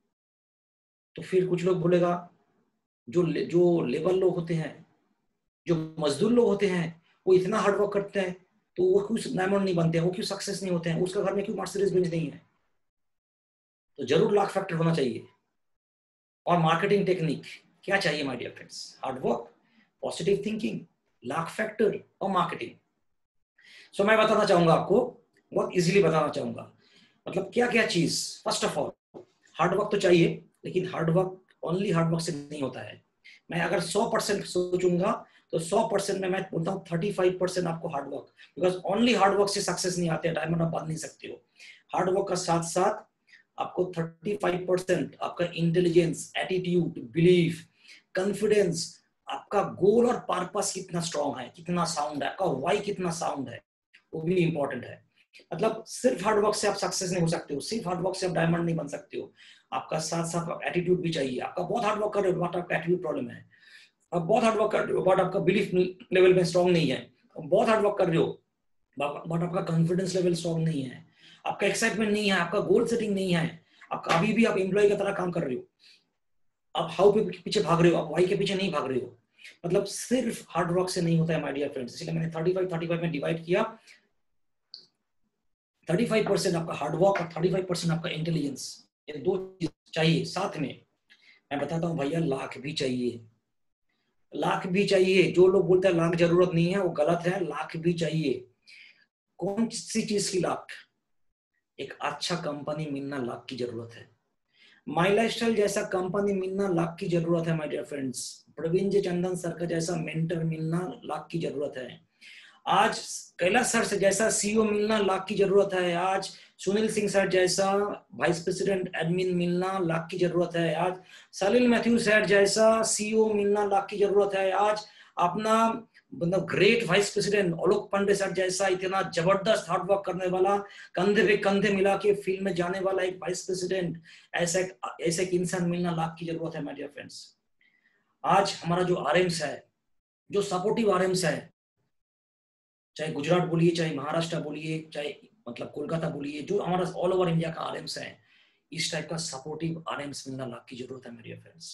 तो फिर कुछ लोग बोलेगा जो ले, जो लेबर लोग होते हैं, जो मजदूर लोग होते हैं, वो इतना हार्ड वर्क करते हैं तो वो क्यों डायमंड नहीं बनते हैं, वो क्यों सक्सेस नहीं होते हैं, उसका घर में क्यों मर्सिडीज बेंज नहीं है। तो जरूर लाख फैक्टर होना चाहिए। और मार्केटिंग टेक्निक क्या चाहिए my dear friends? Hard work, positive thinking, luck factor और मार्केटिंग। सो मैं बताना चाहूंगा आपको, बहुत इजीली बताना चाहूंगा, मतलब क्या क्या चीज। फर्स्ट ऑफ ऑल हार्डवर्क तो चाहिए, लेकिन हार्डवर्क ओनली हार्डवर्क से नहीं होता है। मैं अगर सौ परसेंट सोचूंगा तो सौ परसेंट में मैं बोलता हूँ पैंतीस परसेंट आपको हार्डवर्क, बिकॉज ओनली हार्डवर्क से सक्सेस नहीं आते, डायमंड आप बन नहीं सकते हो। हार्डवर्क का साथ साथ आपको पैंतीस परसेंट आपका इंटेलिजेंस, एटीट्यूड, बिलीफ, कॉन्फिडेंस, आपका गोल और पर्पस कितना स्ट्रांग है, कितना साउंड है, आपका वाई कितना साउंड है, वो भी इंपॉर्टेंट है। मतलब सिर्फ हार्डवर्क से आप सक्सेस नहीं हो सकते हो, सिर्फ हार्डवर्क से आप डायमंड नहीं बन सकते हो। आपका साथ साथ एटीट्यूड भी चाहिए। आपका बहुत हार्डवर्क कर रहे हो बट आपका एटीट्यूड प्रॉब्लम है, आप बहुत हार्डवर्क कर रहे हो बट आपका बिलीफ लेवल में स्ट्रांग नहीं है, बहुत हार्डवर्क कर रहे हो बट आपका कॉन्फिडेंस लेवल स्ट्रांग नहीं है, आपका एक्साइटमेंट नहीं है, आपका गोल सेटिंग नहीं है, आपका अभी भी आप एम्प्लॉय की तरह काम कर रहे हो, आप हाउ के पीछे भाग रहे हो, आप वाई के पीछे नहीं भाग रहे हो। मतलब सिर्फ हार्डवर्क से नहीं होता है माय डियर फ्रेंड्स। इसलिए मैंने पैंतीस पैंतीस में डिवाइड किया। पैंतीस परसेंट आपका हार्डवर्क और पैंतीस परसेंट आपका इंटेलिजेंस, ये दो चीज चाहिए साथ में। मैं बताता हूँ भैया, लाख भी चाहिए, लाख भी चाहिए। जो लोग बोलते हैं लाख जरूरत नहीं है, वो गलत है, लाख भी चाहिए। कौन सी चीज की लाख? एक अच्छा कंपनी मिलना लाख की जरूरत है। माई लाइफस्टाइल जैसा कंपनी मिलना लाख की जरूरत है my dear friends. Praveen ji Chandan sir का जैसा मेंटर मिलना लाख की जरूरत है। आज कैलाश सर से जैसा सीईओ मिलना लाख की जरूरत है। आज सुनील सिंह सर जैसा वाइस प्रेसिडेंट एडमिन मिलना लाख की जरूरत है। आज सलील मैथ्यू सर जैसा सीईओ मिलना लाख की जरूरत है। आज अपना मतलब great vice president Alok Pandey sir जैसा इतना जबरदस्त हार्डवर्क करने वाला, कंधे पे कंधे मिला के फील्ड में जाने वाला एक वाइस प्रेसिडेंट, ऐसा ऐसे एक इंसान मिलना लाख की जरूरत है माय डियर फ्रेंड्स। आज हमारा जो आरएम्स है, जो सपोर्टिव आरएम्स है, चाहे गुजरात बोलिए, चाहे महाराष्ट्र बोलिए, चाहे मतलब कोलकाता बोलिए, जो हमारा ऑल ओवर इंडिया का आरएम्स है, इस टाइप का सपोर्टिव आरएम्स मिलना लाख की जरूरत है मेरे फ्रेंड्स।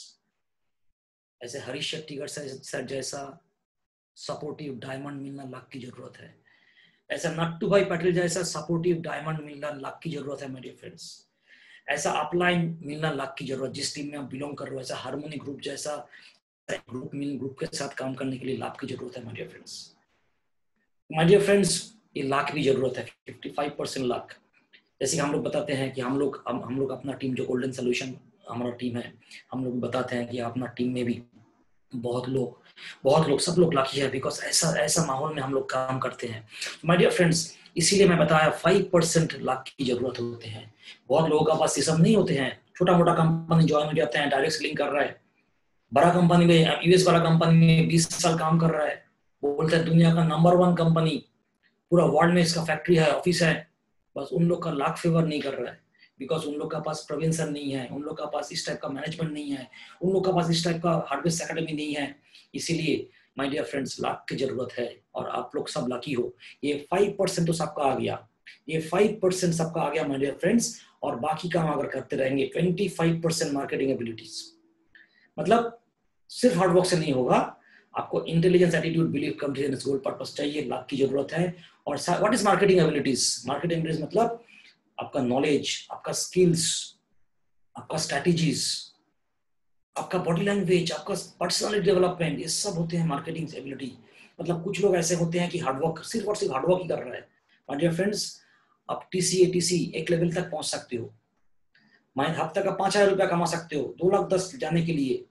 ऐसे हरीश शेट्टी सर जैसा सपोर्टिव डायमंड मिलना लाख की जरूरत है। ऐसा नट्टू भाई पटेल जैसा सपोर्टिव डायमंड मिलना लाख की जरूरत है मेरे फ्रेंड्स। ऐसा अपलाइन मिलना लाख की जरूरत, जिस टीम में आप बिलोंग कर रहे हो, ऐसा हार्मोनी ग्रुप जैसा ग्रुप मिल ग्रुप के साथ काम करने के लिए लाख की जरूरत है मेरे फ्रेंड्स। माय डियर फ्रेंड्स, ये लाख की जरूरत है, पचपन परसेंट लाख। जैसे हम लोग बताते हैं कि हम लोग हम, हम लोग अपना टीम जो गोल्डन सोल्यूशन हमारा टीम है, हम लोग बताते हैं कि अपना टीम में भी बहुत लोग बहुत लोग सब लोग लाखी है, बिकॉज ऐसा ऐसा माहौल में हम लोग काम करते हैं माय डियर फ्रेंड्स। इसीलिए मैं बताया फाइव परसेंट लाख की जरूरत होते हैं। बहुत लोगों का पास ये सब नहीं होते हैं। छोटा मोटा कंपनी ज्वाइन हो जाते हैं, डायरेक्ट सेलिंग कर रहा है, बड़ा कंपनी में यूएस वाला कंपनी में बीस साल काम कर रहा है, बोलते हैं दुनिया का नंबर वन कंपनी, पूरा वर्ल्ड में इसका फैक्ट्री है, ऑफिस है, बस उन लोग का लाख फेवर नहीं कर रहा है, बिकॉज उन लोग का पास प्रोविंसन नहीं है, उन लोग का पास इस टाइप का मैनेजमेंट नहीं है, उन लोग का पास इस टाइप का हार्डवेयर एकेडमी नहीं है। इसीलिए माय डियर फ्रेंड्स, लाख की जरूरत है और आप लोग सब लकी हो। ये फाइव परसेंट तो सबका आ गया, ये फाइव परसेंट सबका आ गया माय डियर फ्रेंड्स। और बाकी काम अगर करते रहेंगे, twenty five percent marketing abilities, मतलब सिर्फ हार्डवर्क से नहीं होगा, आपको intelligence, attitude, belief, confidence, goal, purpose चाहिए, लाख की जरूरत है। और what is marketing abilities? Marketing abilities मतलब आपका नॉलेज, आपका स्किल्स, आपका स्ट्रेटेजीज, आपका बॉडी लैंग्वेज, आपका पर्सनालिटी डेवलपमेंट, ये सब होते हैं मार्केटिंग एबिलिटी। मतलब कुछ लोग ऐसे होते हैं कि हार्डवर्क सिर्फ और सिर्फ हार्डवर्क ही कर रहा है। माय डियर फ्रेंड्स, आप टीसी एटीसी एक लेवल तक पहुंच सकते हो, माइंड हफ्ते का पांच हजार रुपया कमा सकते हो। दो लाख दस जाने के लिए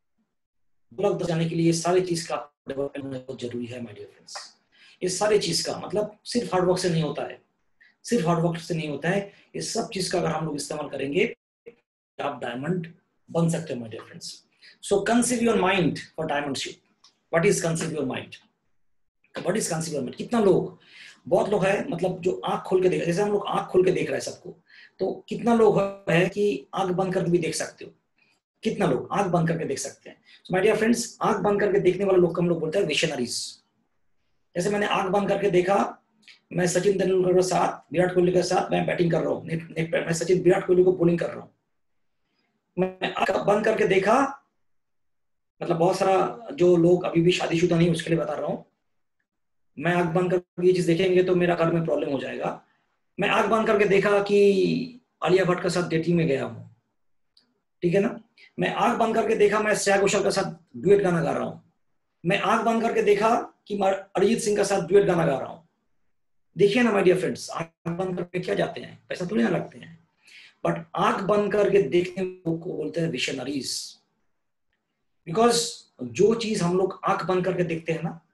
दो लाख दस जाने के लिए सारी चीज का डेवलपमेंट होना बहुत जरूरी है माय डियर फ्रेंड्स। ये सारी चीज का मतलब सिर्फ हार्डवर्क से नहीं होता है, सिर्फ हार्डवर्क से नहीं होता है, ये सब चीज का अगर हम लोग इस्तेमाल करेंगे आप डायमंड बन सकते हो my dear friends. So conceive your mind for diamondship. What is conceive your mind? What is conceive your mind? कितना लोग, बहुत लोग है मतलब जो आंख खोल के देख, जैसे हम लोग आंख खोल के देख रहे हैं सबको, तो कितना लोग है कि आंख बंद करके भी देख सकते हो? कितना लोग आंख बंद करके देख सकते हैं? सो माय डियर फ्रेंड्स, आंख बंद करके देखने वाले लोग को हम लोग बोलते हैं विशनरीज। जैसे मैंने आंख बंद करके देखा, मैं सचिन तेंदुलकर के साथ, विराट कोहली के साथ मैं बैटिंग कर रहा हूँ, नेट नेट पे मैं सचिन विराट कोहली को बॉलिंग कर रहा हूँ, मैं आंख बंद करके देखा। मतलब बहुत सारा जो लोग अभी भी शादीशुदा नहीं, उसके लिए बता रहा हूँ, मैं आंख बंद करके ये चीज देखेंगे तो मेरा घर में प्रॉब्लम हो जाएगा। मैं आंख बंद करके देखा कि आलिया भट्ट के साथ डेटिंग में गया हूं, ठीक है ना। मैं आंख बंद करके देखा मैं श्रेया घोषाल के साथ डुएट गाना गा रहा हूं। मैं आंख बंद करके देखा कि मैं अरिजीत सिंह के साथ डुएट गाना गा रहा हूं। देखिए ना माय डियर फ्रेंड्स, आंख बंद करके क्या जाते हैं, पैसा थोड़ी ना लगते हैं, बट आंख बंद करके देखने को बोलते हैं विशनरीज। बिकॉज जो चीज हम लोग आंख बंद करके देखते हैं ना,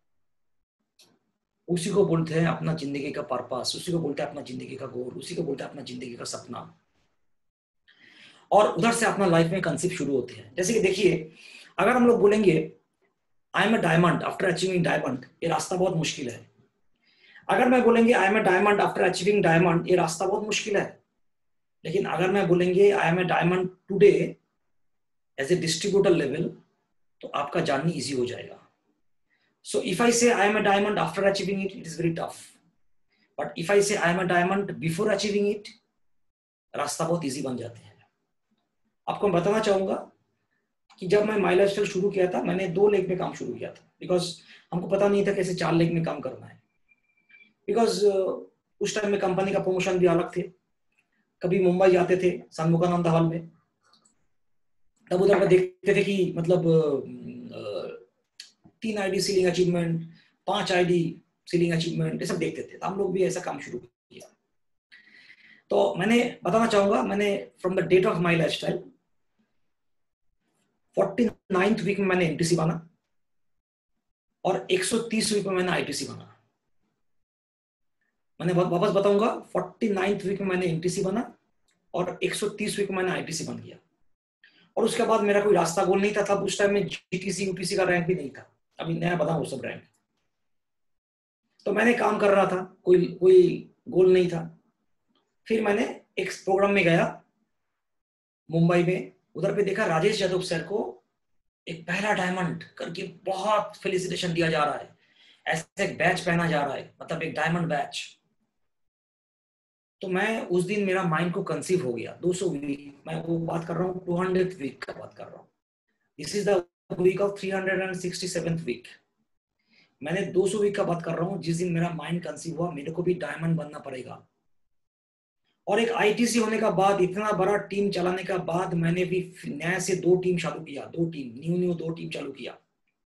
उसी को बोलते हैं अपना जिंदगी का पर्पस, उसी को बोलते हैं अपना जिंदगी का गोल, उसी को बोलते हैं अपना जिंदगी का सपना। और उधर से अपना लाइफ में कंसेप्ट शुरू होते हैं। जैसे कि देखिए, अगर हम लोग बोलेंगे I am a diamond after achieving diamond, ये रास्ता बहुत मुश्किल है। अगर मैं बोलेंगे I am a diamond after achieving diamond, ये रास्ता बहुत मुश्किल है। लेकिन अगर मैं बोलेंगे I am a diamond today as a distributor level, तो आपका जर्नी इजी हो जाएगा। सो if I say I am a diamond after achieving it, it is very tough, but if I say I am a diamond before achieving it, रास्ता बहुत easy बन जाते हैं। आपको मैं बताना चाहूंगा कि जब मैं माई लाइफस्टाइल शुरू किया था, मैंने दो लेग में काम शुरू किया था, बिकॉज हमको पता नहीं था कैसे चार लेग में काम करना है। बिकॉज उस टाइम में कंपनी का प्रमोशन भी अलग थे। कभी मुंबई जाते थे सन्मुखानंद हॉल में, तब उधर पर देखते थे कि मतलब तीन आईडी सीलिंग अचीवमेंट, पांच आईडी सीलिंग अचीवमेंट, ये सब देखते थे। तो हम लोग भी ऐसा काम शुरू किया। तो मैंने बताना चाहूंगा, मैंने from the date of my lifestyle forty ninth week में मैंने एमटीसी बना और एक सौ तीस वीक में मैंने आईटीसी बना। मैंने वापस बताऊंगा, फोर्टी नाइन्थ वीक में मैंने एमटीसी बना और एक सौ तीस वीक में मैंने आईटीसी बन गया। और उसके बाद मेरा कोई रास्ता गोल नहीं था। तब उस टाइम में जीटीसी यूटीसी का रैंक भी नहीं था, अभी नया बना वो सब रैंक। तो मैंने काम कर रहा था, कोई कोई गोल नहीं था। फिर मैंने एक प्रोग्राम में गया मुंबई में, उधर पे देखा राजेश यादव सर को एक पहला डायमंड करके बहुत फेलिसिटेशन दिया जा रहा है, ऐसे एक बैच पहना जा रहा है, मतलब एक डायमंड बैच। तो मैं उस दिन मेरा माइंड को कंसीव हो गया दो सौ वीक, मैं वो बात कर रहा हूँ टू हंड्रेड वीक का बात कर रहा हूँ। This is the week of three hundred sixty seventh week. मैंने दो सौ वीक का बात कर रहा हूँ, जिस दिन मेरा माइंड कंसीव हुआ मेरे को भी डायमंड बनना पड़ेगा। और एक आईटीसी होने का बाद, इतना बड़ा टीम चलाने का बाद, मैंने भी नया से दो टीम चालू किया, दो टीम न्यू न्यू दो टीम चालू किया।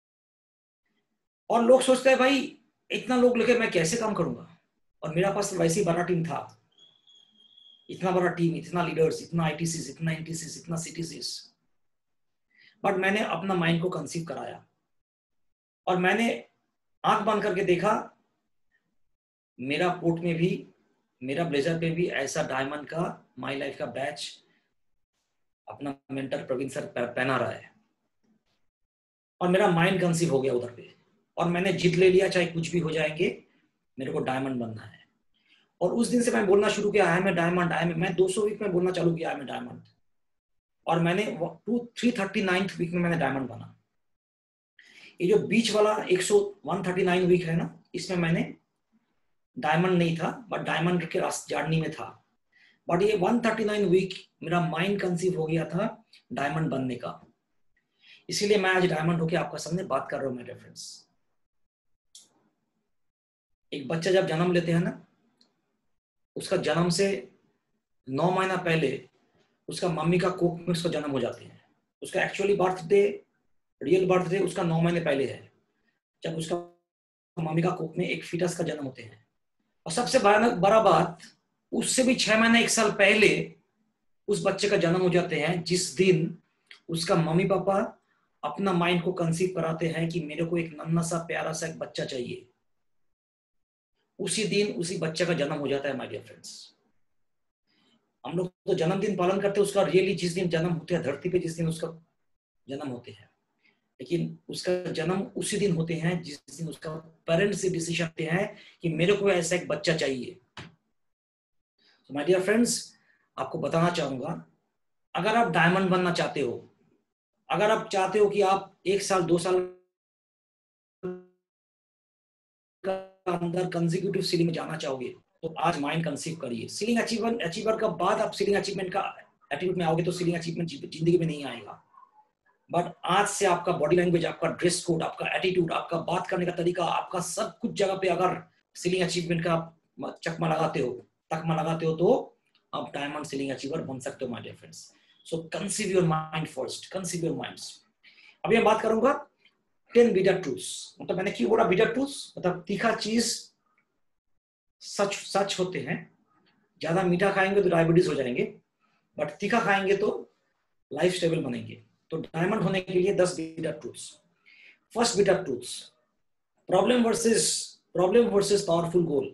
और लोग सोचते हैं भाई इतना लोग लेके मैं कैसे काम करूंगा, और मेरा पास वैसे ही बड़ा टीम था, इतना बड़ा टीम, इतना लीडर्स, इतना आईटीसी, इतना एनटीसी, इतना सीटीसीस। बट मैंने अपना माइंड को कंसीव कराया और मैंने आंख बंद करके देखा, मेरा पोर्ट में भी, मेरा ब्लेजर पे भी ऐसा डायमंड का माई लाइफ का बैच अपना मेंटर प्रवीण सर पहना रहा है। और मेरा माइंड कंसीव हो गया उधर पे, और मैंने जीत ले लिया, चाहे कुछ भी हो जाएंगे, मेरे को डायमंड बनना है। और उस दिन से मैं बोलना शुरू किया, I am a diamond, I am मैं दो सौ वीक में बोलना चालू किया, आई एम ए डायमंड। और मैंने two three thirty ninth week में मैंने डायमंड बना। ये जो बीच वाला एक सौ वन थर्टी नाइन वीक है ना, इसमें मैंने डायमंड नहीं था, बट डायमंड के रास्ते जर्नी में था। बट ये वन थर्टी नाइन वीक मेरा माइंड कंसीव हो गया था डायमंड बनने का। इसीलिए मैं आज डायमंड होके आपका सामने बात कर रहा हूं मेरे फ्रेंड्स। एक बच्चा जब जन्म लेते हैं ना, उसका जन्म से नौ महीना पहले उसका मम्मी का कोख में उसका जन्म हो जाते हैं। उसका एक्चुअली बर्थडे, रियल बर्थडे उसका नौ महीने पहले है, जब उसका मम्मी का कोख में एक फीटस का जन्म होते हैं। और सबसे भयानक बड़ा बात, उससे भी छह महीने एक साल पहले उस बच्चे का जन्म हो जाते हैं, जिस दिन उसका मम्मी पापा अपना माइंड को कंसीव कराते हैं कि मेरे को एक नन्हा सा प्यारा सा एक बच्चा चाहिए। उसी दिन उसी बच्चे का जन्म हो जाता है माय डियर फ्रेंड्स। हम लोग तो जन्मदिन पालन करते हैं उसका, रियली जिस दिन जन्म होते हैं धरती पे, जिस दिन उसका जन्म होते हैं, लेकिन उसका जन्म उसी दिन होते हैं जिस दिन उसका पेरेंट्स से डिसीजन लेते हैं कि मेरे को ऐसा एक बच्चा चाहिए। तो माय डियर फ्रेंड्स, आपको बताना चाहूंगा, अगर आप डायमंड बनना चाहते हो, अगर आप चाहते हो कि आप एक साल दो साल का अंदर कंसेक्यूटिव सीलिंग में जाना चाहोगे, तो आज माइंड कंसीव करिए। सीलिंग अचीवमेंट अचीवर का बाद आप सीलिंग अचीवमेंट का एटीट्यूड में आओगे तो सीलिंग अचीवमेंट जिंदगी में नहीं आएगा। बट आज से आपका बॉडी लैंग्वेज, आपका ड्रेस कोड, आपका एटीट्यूड, आपका बात करने का तरीका, आपका सब कुछ जगह पे अगर सीलिंग अचीवमेंट का चकमा लगाते हो, तकमा लगाते हो, तो आप डायमंड सीलिंग अचीवर बन सकते हो my dear friends. So conceive your mind first, conceive your minds. अभी मैं बात करूंगा टेन बिटर ट्रूथ्स। मतलब मैंने क्यों बोला बिटर ट्रूथ्स, मतलब तीखा चीज सच सच होते हैं। ज्यादा मीठा खाएंगे तो डायबिटीज हो जाएंगे, बट तीखा खाएंगे तो लाइफ स्टेबल बनेंगे। तो डायमंड होने के लिए दस bitter truths. First bitter truths, problem versus problem versus powerful goal.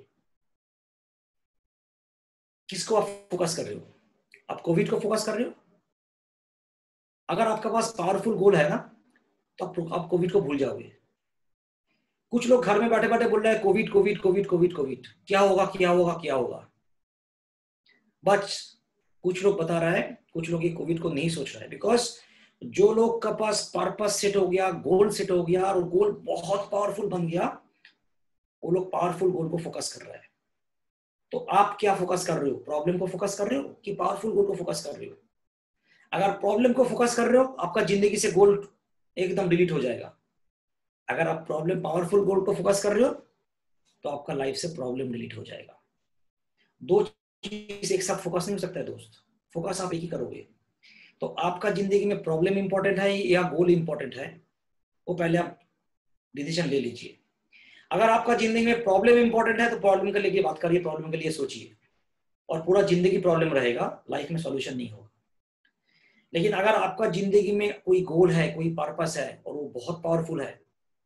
किसको आप फोकस कर रहे हो? आप कोविड को फोकस कर रहे हो? अगर आपके पास पावरफुल गोल है ना, तो आप, आप कोविड को भूल जाओगे। कुछ लोग घर में बैठे बैठे बोल रहे हैं covid covid covid covid covid, क्या होगा क्या होगा क्या होगा। बट कुछ लोग बता रहा है, कुछ लोग ये कोविड को नहीं सोच रहा है, बिकॉज जो लोग का पास पर्पस सेट हो गया, गोल सेट हो गया और गोल बहुत पावरफुल बन गया, वो लोग पावरफुल गोल को फोकस कर रहा है। तो आप क्या फोकस कर रहे हो? प्रॉब्लम को फोकस कर रहे हो कि पावरफुल गोल को फोकस कर रहे हो? अगर प्रॉब्लम को फोकस कर रहे हो, आपका जिंदगी से गोल एकदम डिलीट हो जाएगा। अगर आप प्रॉब्लम पावरफुल गोल को फोकस कर रहे हो, तो आपका लाइफ से प्रॉब्लम डिलीट हो जाएगा। दो चीज एक साथ फोकस नहीं हो सकता है दोस्त, फोकस आप एक ही करोगे। तो आपका जिंदगी में प्रॉब्लम इंपॉर्टेंट है या गोल इंपॉर्टेंट है, वो पहले आप डिसीजन ले लीजिए। अगर आपका जिंदगी में प्रॉब्लम इंपॉर्टेंट है तो प्रॉब्लम के लिए बात करिए, प्रॉब्लम के लिए सोचिए, और पूरा जिंदगी प्रॉब्लम रहेगा, लाइफ में सॉल्यूशन नहीं होगा। लेकिन अगर आपका जिंदगी में कोई गोल है, कोई पर्पस है और वो बहुत पावरफुल है,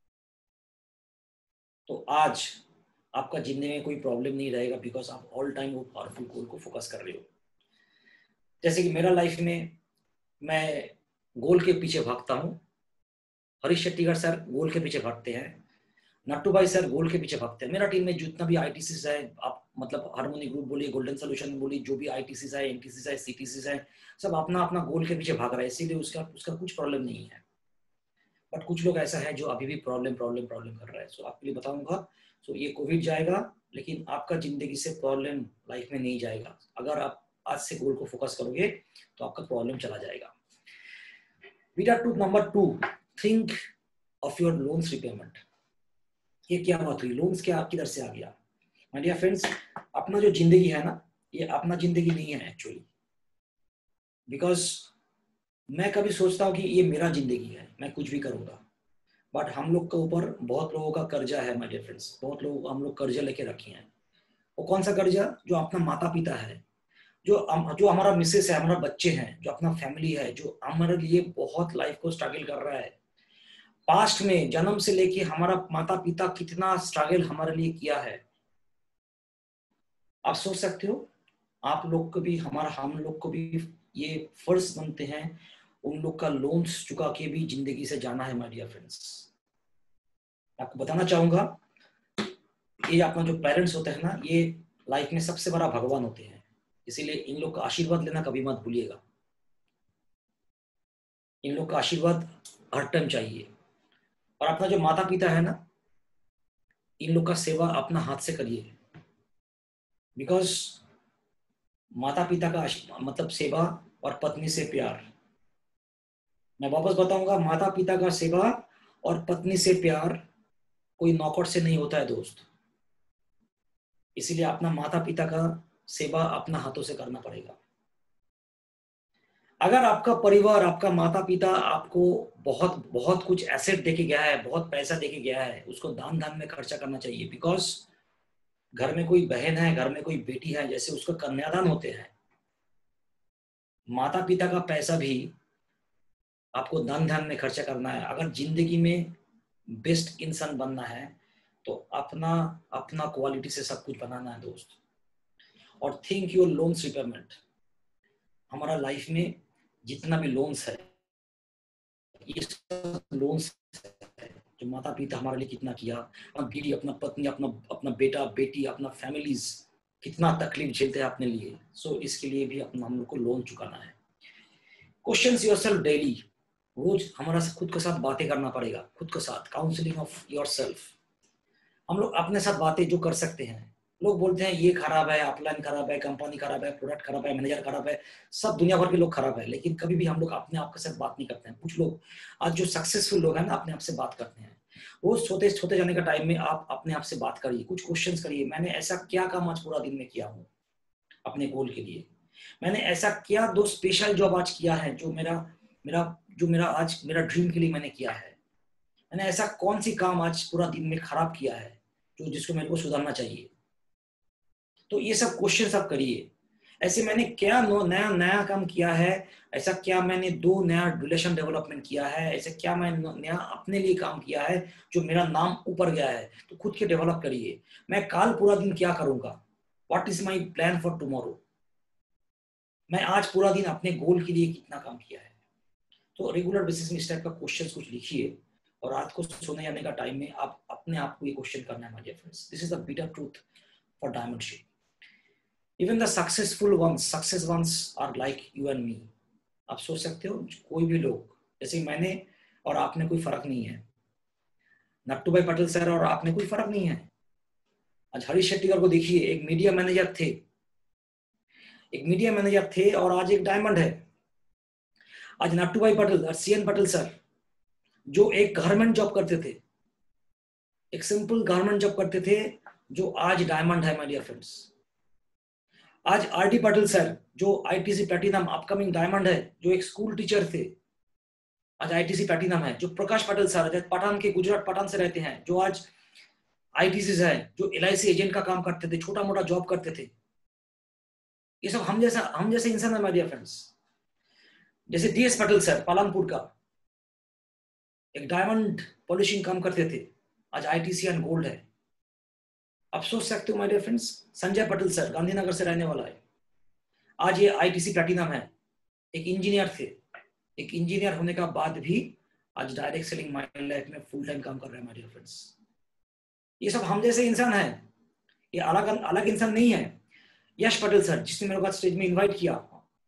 तो आज आपका जिंदगी में कोई प्रॉब्लम नहीं रहेगा, बिकॉज आप ऑल टाइम वो पावरफुल गोल को फोकस कर रहे हो। जैसे कि मेरा लाइफ में, मैं गोल के पीछे भागता हूँ। हरीश शेट्टीगर सर गोल के पीछे भागते हैं, नट्टू भाई सर गोल के पीछे भागते हैं। मेरा टीम में जितना भी आईटीसीस है, आप मतलब हार्मोनी ग्रुप बोलिए, गोल्डन सोल्यूशन बोलिए, जो भी आईटीसीस है, एनटीसीस है, सीटीसीस है, सब अपना अपना गोल के पीछे भाग रहा है, इसीलिए उसका उसका कुछ प्रॉब्लम नहीं है। बट कुछ लोग ऐसा है जो अभी भी प्रॉब्लम प्रॉब्लम प्रॉब्लम कर रहा है। सो आपके लिए बताऊंगा, सो ये कोविड जाएगा, लेकिन आपका जिंदगी से प्रॉब्लम लाइफ में नहीं जाएगा। अगर आप आज से गोल को फोकस करोगे तो आपका प्रॉब्लम चला जाएगा। Bitter truth number two, think of your loans repayment. ये क्या बात हुई? लोन्स क्या किधर से आ गया? माय डियर फ्रेंड्स, अपना जो जिंदगी है ना, ये अपना जिंदगी नहीं है एक्चुअली। बिकॉज मैं कभी सोचता हूँ कि ये मेरा जिंदगी है, मैं कुछ भी करूंगा, बट हम लोग के ऊपर बहुत लोगों का कर्जा है माय डियर फ्रेंड्स। बहुत लोग हम लोग कर्जा लेके रखे हैं। वो कौन सा कर्जा? जो अपना माता पिता है, जो जो हमारा मिसेस है, हमारा बच्चे हैं, जो अपना फैमिली है, जो हमारे लिए बहुत लाइफ को स्ट्रगल कर रहा है। पास्ट में जन्म से लेके हमारा माता पिता कितना स्ट्रगल हमारे लिए किया है, आप सोच सकते हो। आप लोग को भी, हमारा हम लोग को भी ये फर्ज बनते हैं उन लोग का लोन्स चुका के भी जिंदगी से जाना है माय डियर फ्रेंड्स। आपको बताना चाहूंगा, ये अपना जो पेरेंट्स होते हैं ना, ये लाइफ में सबसे बड़ा भगवान होते हैं, इसीलिए इन लोग का आशीर्वाद लेना कभी मत भूलिएगा। इन लोग का आशीर्वाद हर टाइम चाहिए। और अपना जो माता पिता है ना, इन लोग का सेवा अपना हाथ से करिए, बिकॉज माता पिता का मतलब सेवा और पत्नी से प्यार। मैं वापस बताऊंगा, माता पिता का सेवा और पत्नी से प्यार कोई नौकर से नहीं होता है दोस्त। इसीलिए अपना माता पिता का सेवा अपना हाथों से करना पड़ेगा। अगर आपका परिवार, आपका माता पिता आपको बहुत बहुत कुछ एसेट देके गया है, बहुत पैसा देके गया है, उसको दान दान में खर्चा करना चाहिए। बिकॉज घर में कोई बहन है, घर में कोई बेटी है, जैसे उसका कन्यादान होते हैं, माता पिता का पैसा भी आपको दान दान में खर्चा करना है। अगर जिंदगी में बेस्ट इंसान बनना है तो अपना अपना क्वालिटी से सब कुछ बनाना है दोस्त। और थिंक योर लोन्स रिपेमेंट। हमारा लाइफ में जितना भी लोन्स है, ये सब लोन्स है जो माता पिता हमारे लिए कितना किया, अपना बीवी, अपना पत्नी, अपना अपना बेटा बेटी, अपना फैमिलीज कितना तकलीफ झेलते हैं अपने लिए। सो so, इसके लिए भी अपना हम लोग को लोन चुकाना है। Questions yourself daily. रोज हमारा खुद के साथ बातें करना पड़ेगा, खुद के साथ काउंसलिंग ऑफ योरसेल्फ। हम लोग अपने साथ बातें जो कर सकते हैं। लोग बोलते हैं ये खराब है, अपलाइन खराब है, कंपनी खराब है, प्रोडक्ट खराब है, मैनेजर खराब है, सब दुनिया भर के लोग खराब है, लेकिन कभी भी हम लोग अपने आप के साथ बात नहीं करते हैं। कुछ लोग आज जो सक्सेसफुल लोग हैं ना, अपने आप से बात करते हैं। रोज सोते सोते जाने का टाइम में आप अपने आप से बात करिए, कुछ क्वेश्चंस करिए, मैंने ऐसा क्या काम आज पूरा दिन में किया हूँ अपने गोल के लिए। मैंने ऐसा क्या दो स्पेशल जॉब आज किया है जो मेरा मेरा जो मेरा आज मेरा ड्रीम के लिए मैंने किया है। मैंने ऐसा कौन सी काम आज पूरा दिन में खराब किया है जो जिसको मेरे को सुधारना चाहिए। तो ये सब क्वेश्चन आप करिए। ऐसे मैंने क्या नया नया काम किया है, ऐसा क्या मैंने दो नया रिलेशन डेवलपमेंट किया है, ऐसा क्या मैंने नया अपने लिए काम किया है जो मेरा नाम ऊपर गया है। तो खुद के डेवलप करिए। मैं कल पूरा दिन क्या करूंगा, what is my plan for tomorrow. मैं आज पूरा दिन अपने गोल के लिए कितना काम किया है। तो रेगुलर बेसिस में इस टाइप का क्वेश्चन कुछ लिखिए और रात को सोने जाने का टाइम में आप अपने आप को ये क्वेश्चन करना है। My dear friends, this is the bitter truth for diamond shape. Even the successful ones, success ones are like you and me. आप सोच सकते हो कोई भी लोग, जैसे मैंने और आपने कोई फर्क नहीं है, नट्टू भाई पटेल सर और आपने कोई फर्क नहीं है। आज हरीश शेट्टीकर को देखिए, एक मीडिया मैनेजर थे, एक मीडिया मैनेजर थे और आज एक डायमंड है। आज नट्टू भाई पटेल और सी एन पटेल सर जो एक गवर्नमेंट जॉब करते थे, एक सिंपल गवर्नमेंट जॉब करते थे, जो आज डायमंड है माय डियर फ्रेंड्स। आज आर डी पाटिल सर जो आईटीसी प्लैटिनम अपकमिंग डायमंड है, जो एक स्कूल टीचर थे, आज आईटीसी प्लैटिनम है। जो प्रकाश पाटिल सर पठान के गुजरात पठान से रहते हैं, जो आज आईटीसी है, जो एलआईसी एजेंट का काम करते थे, छोटा मोटा जॉब करते थे। ये सब हम जैसा हम जैसे इंसान है माय डियर फ्रेंड्स। जैसे D S Patil sir Palanpur का एक डायमंड पॉलिशिंग काम करते थे, आज आईटीसी एंड गोल्ड है। आप सोच सकते हो my dear friends, Sanjay Patel sir Gandhinagar से रहने वाला है, आज ये आईटीसी प्लैटिनम है। एक इंजीनियर थे, एक इंजीनियर होने का बाद भी आज डायरेक्ट सेलिंग माय लाइफ में फुल टाइम काम कर रहे हैं माय डियर फ्रेंड्स। ये सब हम जैसे इंसान है, ये अलग अलग इंसान नहीं है। यश पटेल सर जिसने मेरे को स्टेज में इनवाइट किया,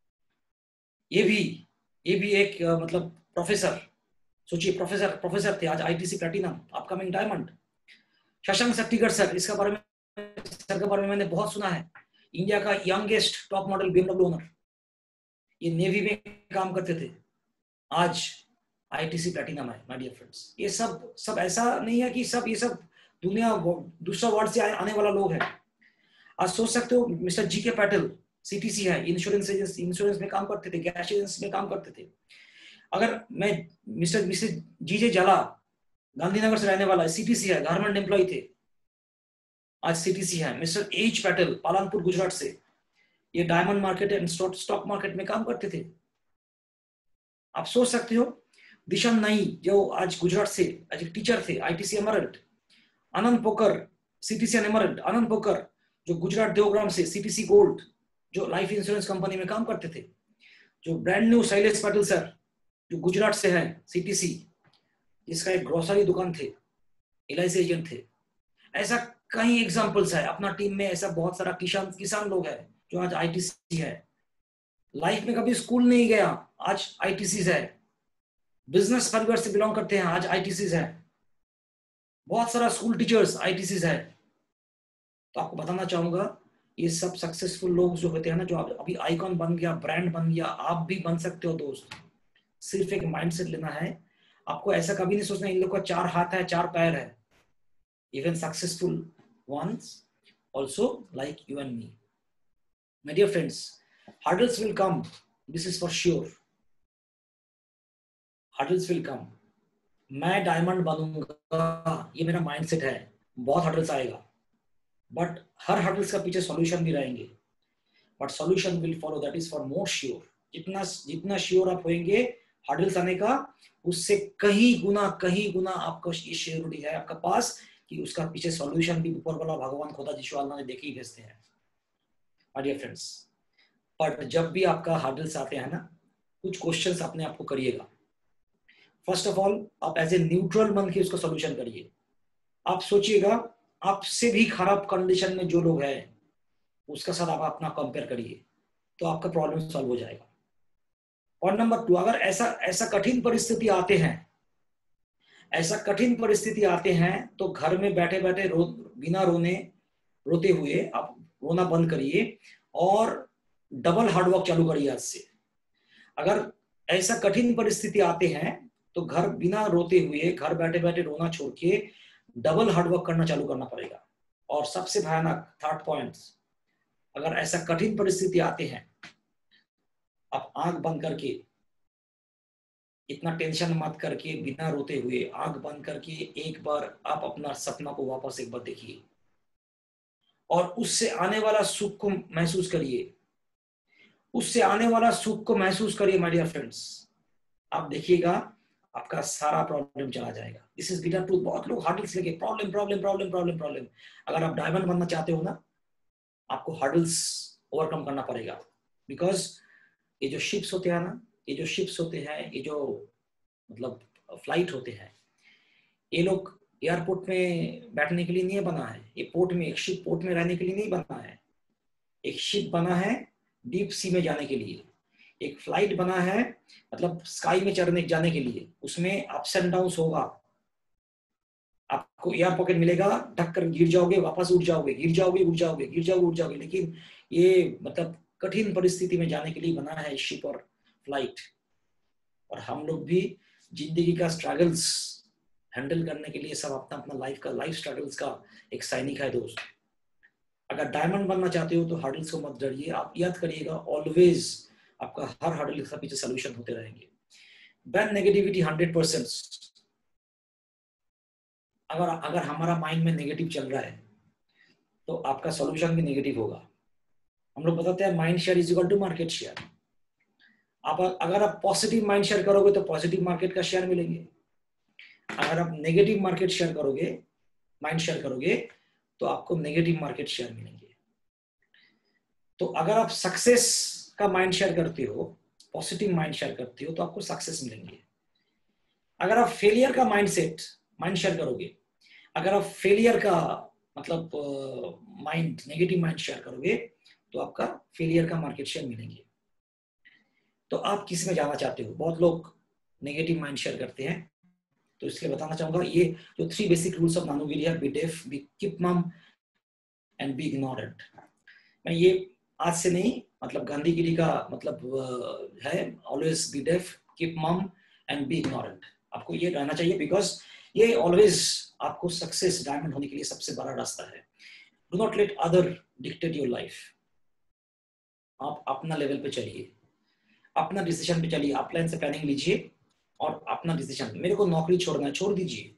ये भी ये भी एक मतलब प्रोफेसर, सोचिए प्रोफेसर प्रोफेसर थे, आज ITC platinum upcoming diamond. Shashank Sattikar sir, इसका बारे में सर के बारे में मैंने बहुत सुना है, इंडिया का youngest top model BMW owner, ये नेवी में काम करते थे, आज आईटीसी प्लैटिनम है माय डियर फ्रेंड्स। ये सब सब ऐसा नहीं है कि सब ये सब दुनिया दूसरा वर्ल्ड से आने वाला लोग हैं। आज सोच सकते हो mister G K Patel CTC है, इंश्योरेंस एजेंसी इंश्योरेंस में काम करते थे, गैस एजेंसी में काम करते थे। अगर मैं मिस्टर मिस्टर जी जे जाला गांधीनगर से रहने वाला है, सीटीसी है, गवर्नमेंट एम्प्लॉय थे, आज सीटीसी है। मिस्टर एच पटेल पालनपुर गुजरात से, ये diamond market and stock market में काम करते थे। आप सोच सकते हो दिशन नाई जो आज गुजरात से आज एक टीचर थे, ITC emerald. Anand Pokar CTC emerald, Anand Pokar जो गुजरात देवग्राम से सीटीसी गोल्ड, जो लाइफ इंश्योरेंस कंपनी में काम करते थे। जो brand new Shailesh Patil sir जो गुजरात से है, सीटीसी, जिसका एक ग्रोसरी दुकान थे, एलआईसी एजेंट थे। ऐसा कई एग्जांपल्स है अपना टीम में, ऐसा बहुत सारा किसान किसान लोग हैं जो आज आईटीसी है। लाइफ में कभी स्कूल नहीं गया, आज आईटीसी है। बिजनेस परिवार से बिलोंग करते हैं, आज आईटीसी है। बहुत सारा स्कूल टीचर्स आईटीसी है। तो आपको बताना चाहूंगा, ये सब सक्सेसफुल लोग जो होते हैं ना, जो अभी आइकॉन बन गया, ब्रांड बन गया, आप भी बन सकते हो दोस्त। सिर्फ एक माइंडसेट लेना है। आपको ऐसा कभी नहीं सोचना इन लोग का चार हाथ है, चार पैर है। Even successful ones also like you and me. My dear friends, hurdles will come. This is for sure. Hurdles will come. मैं डायमंड बनूंगा, ये मेरा माइंडसेट है। बहुत हर्डल्स आएगा, बट हर हर्डल्स का पीछे सॉल्यूशन भी रहेंगे। But solution will follow, that is for more sure. जितना जितना श्योर आप होंगे हर्डल्स आने का, उससे कहीं गुना कहीं गुना आपको ये श्योरिटी है आपका पास कि उसका पीछे सॉल्यूशन भी ऊपर वाला भगवान खुदा जिसु अल्लाह ने देखे ही भेजते हैं माय डियर फ्रेंड्स। बट जब भी आपका हर्डल्स आते हैं ना, कुछ क्वेश्चंस अपने आप को करिएगा। फर्स्ट ऑफ ऑल, आप एज ए न्यूट्रल बन के उसका सॉल्यूशन करिए। आप सोचिएगा आपसे भी खराब कंडीशन में जो लोग हैं उसका साथ आप अपना कंपेयर करिए, तो आपका प्रॉब्लम सॉल्व हो जाएगा। और नंबर टू, अगर ऐसा ऐसा कठिन परिस्थिति आते हैं ऐसा कठिन परिस्थिति आते हैं तो घर में बैठे बैठे रो बिना रोने रोते हुए आप रोना बंद करिए और डबल हार्डवर्क चालू करिए आज से। अगर ऐसा कठिन परिस्थिति आते हैं तो घर बिना रोते हुए, घर बैठे बैठे रोना छोड़ के डबल हार्डवर्क करना चालू करना पड़ेगा। और सबसे भयानक थर्ड पॉइंट, अगर ऐसा कठिन परिस्थिति आते हैं आप आंख बंद करके, इतना टेंशन मत करके, बिना रोते हुए आंख बंद करके एक बार आप अपना सपना को वापस एक बार देखिए और उससे आने वाला सुख को महसूस करिए, उससे आने वाला सुख को महसूस करिए माय डियर फ्रेंड्स। आप देखिएगा आपका सारा प्रॉब्लम चला जाएगा। This is bitter truth. बहुत लोग हर्डल्स लेके problem problem problem problem problem. अगर आप डायमंड बनना चाहते हो ना, आपको हर्डल्स ओवरकम करना पड़ेगा। बिकॉज ये जो शिप्स होते हैं ना, ये जो शिप्स होते हैं, ये जो मतलब फ्लाइट होते हैं, ये लोग एयरपोर्ट में बैठने के लिए नहीं बना है। ये पोर्ट में, एक शिप पोर्ट में रहने के लिए नहीं बना है। एक शिप बना है डीप सी में जाने के लिए। एक फ्लाइट बना है मतलब स्काई में चढ़ने जाने के लिए। उसमें अप्स एंड डाउन्स होगा। आपको एयर पॉकेट मिलेगा, ढक कर गिर जाओगे, वापस उठ जाओगे, गिर जाओगे उठ जाओगे, गिर जाओगे उठ जाओगे। लेकिन ये मतलब कठिन परिस्थिति में जाने के लिए बना है शिप और फ्लाइट। और हम लोग भी जिंदगी का स्ट्रगल्स हैंडल करने के लिए सब अपना अपना लाइफ का लाइफ स्ट्रगल्स का एक सैनिक है दोस्त। अगर डायमंड बनना चाहते हो तो हर्डल्स को मत डरिए। आप याद करिएगा ऑलवेज आपका हर हर्डल के पीछे सोल्यूशन होते रहेंगे। Ban negativity hundred percent. अगर अगर हमारा माइंड में नेगेटिव चल रहा है तो आपका सॉल्यूशन भी नेगेटिव होगा। हम लोग बताते हैं mind share is equal to market share. आप अगर आप पॉजिटिव माइंड शेयर करोगे तो पॉजिटिव मार्केट का शेयर मिलेंगे। अगर आप नेगेटिव मार्केट शेयर करोगे, माइंड शेयर करोगे, तो आपको नेगेटिव मार्केट शेयर मिलेंगे। तो अगर आप सक्सेस का माइंड शेयर करते हो, पॉजिटिव माइंड शेयर करते हो, तो आपको सक्सेस मिलेंगे। अगर आप फेलियर का माइंडसेट माइंड शेयर करोगे, अगर आप फेलियर का मतलब माइंड नेगेटिव माइंड शेयर करोगे, तो आपका फेलियर का मार्केट शेयर मिलेंगे। तो आप किस में जाना चाहते हो? बहुत लोग नेगेटिव माइंड शेयर करते हैं, तो इसलिए बताना चाहूंगा ये जो थ्री बेसिक रूल्स ऑफ नानूगिरी है, be deaf, be keep mum and be ignorant. मैं ये आज से नहीं, मतलब गांधीगिरी का मतलब है always be deaf, keep mum and be ignorant. आपको ये रहना चाहिए बिकॉज ये ऑलवेज आपको सक्सेस डायमंड होने के लिए सबसे बड़ा रास्ता है। Do not let other dictate your life. आप अपना लेवल पे चलिए, अपना डिसीजन पे चलिए, अपलाइन से प्लानिंग लीजिए और अपना डिसीजन। मेरे को नौकरी छोड़ना है, छोड़ दीजिए।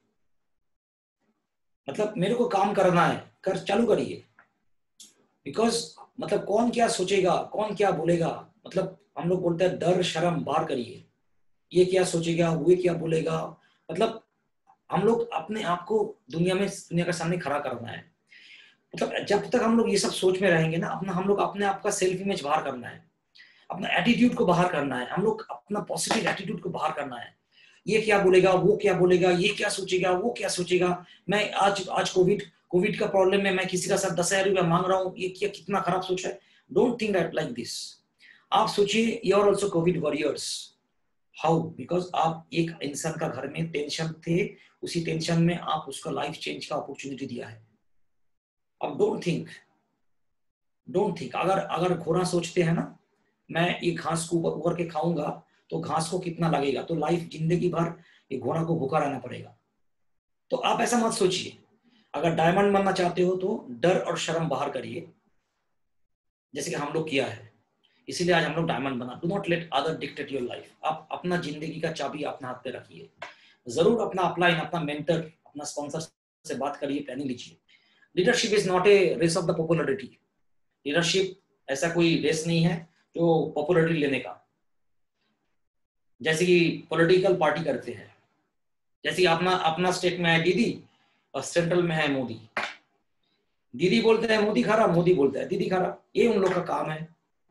मतलब मेरे को काम करना है, कर चालू करिए। बिकॉज मतलब कौन क्या सोचेगा, कौन क्या बोलेगा, मतलब हम लोग बोलते हैं डर शर्म बाहर करिए। ये क्या सोचेगा, वो क्या बोलेगा, मतलब हम लोग अपने आप को दुनिया में दुनिया के सामने खड़ा करना है। मतलब जब तक हम लोग ये सब सोच में रहेंगे ना, अपना हम लोग अपने आप का सेल्फ इमेज बाहर करना है, अपना एटीट्यूड को बाहर करना है, हम लोग अपना पॉजिटिव एटीट्यूड को बाहर करना है। ये क्या बोलेगा, वो क्या बोलेगा, ये क्या सोचेगा, वो क्या सोचेगा। मैं आज आज कोविड कोविड का प्रॉब्लम में मैं किसी का साथ दस हजार रुपया मांग रहा हूँ, ये क्या कितना खराब सोच है। Don't think that like this. आप सोचिए you are also covid warriors. How? Because आप एक इंसान का घर में टेंशन थे, उसी टेंशन में आप उसका लाइफ चेंज का अपॉर्चुनिटी दिया है। अब डोंट थिंक डोंट थिंक अगर अगर घोड़ा सोचते हैं ना, मैं ये घास को उबर के खाऊंगा तो घास को कितना लगेगा, तो लाइफ जिंदगी भर ये घोड़ा को भूखा रहना पड़ेगा। तो आप ऐसा मत सोचिए। अगर डायमंड बनना चाहते हो तो डर और शर्म बाहर करिए, जैसे कि हम लोग किया है। इसीलिए आज हम लोग डायमंड बना। Do not let other dictate your life. आप अपना जिंदगी का चाबी अपने हाथ पे रखिए। जरूर अपना अपलाइन, अपना मेंटर, अपना स्पॉन्सर से बात करिए, प्लानिंग लीजिए। Leadership is not a race of the popularity. Leadership ऐसा कोई रेस नहीं है जो पॉपुलरिटी लेने का, जैसे कि पॉलिटिकल पार्टी करते हैं। जैसे अपना अपना स्टेट में है दीदी और सेंट्रल में है मोदी। दीदी बोलते हैं मोदी खा रहा, मोदी बोलता है दीदी खा रहा। ये उन लोग का काम है।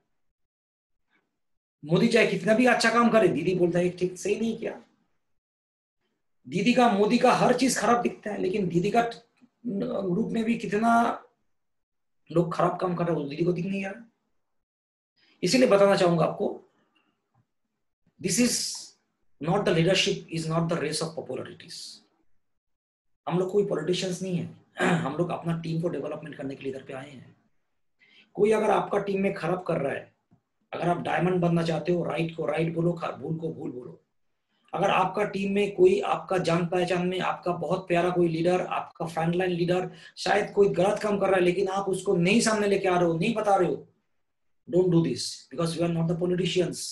मोदी चाहे कितना भी अच्छा काम करे, दीदी बोलता है ठीक सही नहीं किया। दीदी का मोदी का हर चीज खराब दिखता है, लेकिन दीदी का रूप में भी कितना लोग खराब काम कर रहे हैं, वो दीदी को दिख नहीं रहा। इसीलिए बताना चाहूंगा आपको, this is not the leadership, is not the race of popularities. हम लोग कोई पॉलिटिशियंस नहीं है। हम लोग अपना टीम को डेवलपमेंट करने के लिए इधर पे आए हैं। कोई अगर आपका टीम में खराब कर रहा है, अगर आप डायमंड बनना चाहते हो, राइट को राइट बोलो, भूल को भूल बोलो। अगर आपका टीम में कोई आपका जान पहचान में आपका बहुत प्यारा कोई लीडर, आपका फ्रंटलाइन लीडर शायद कोई गलत काम कर रहा है, लेकिन आप उसको नहीं सामने लेके आ रहे हो, नहीं बता रहे हो, Don't do this because we are not the politicians.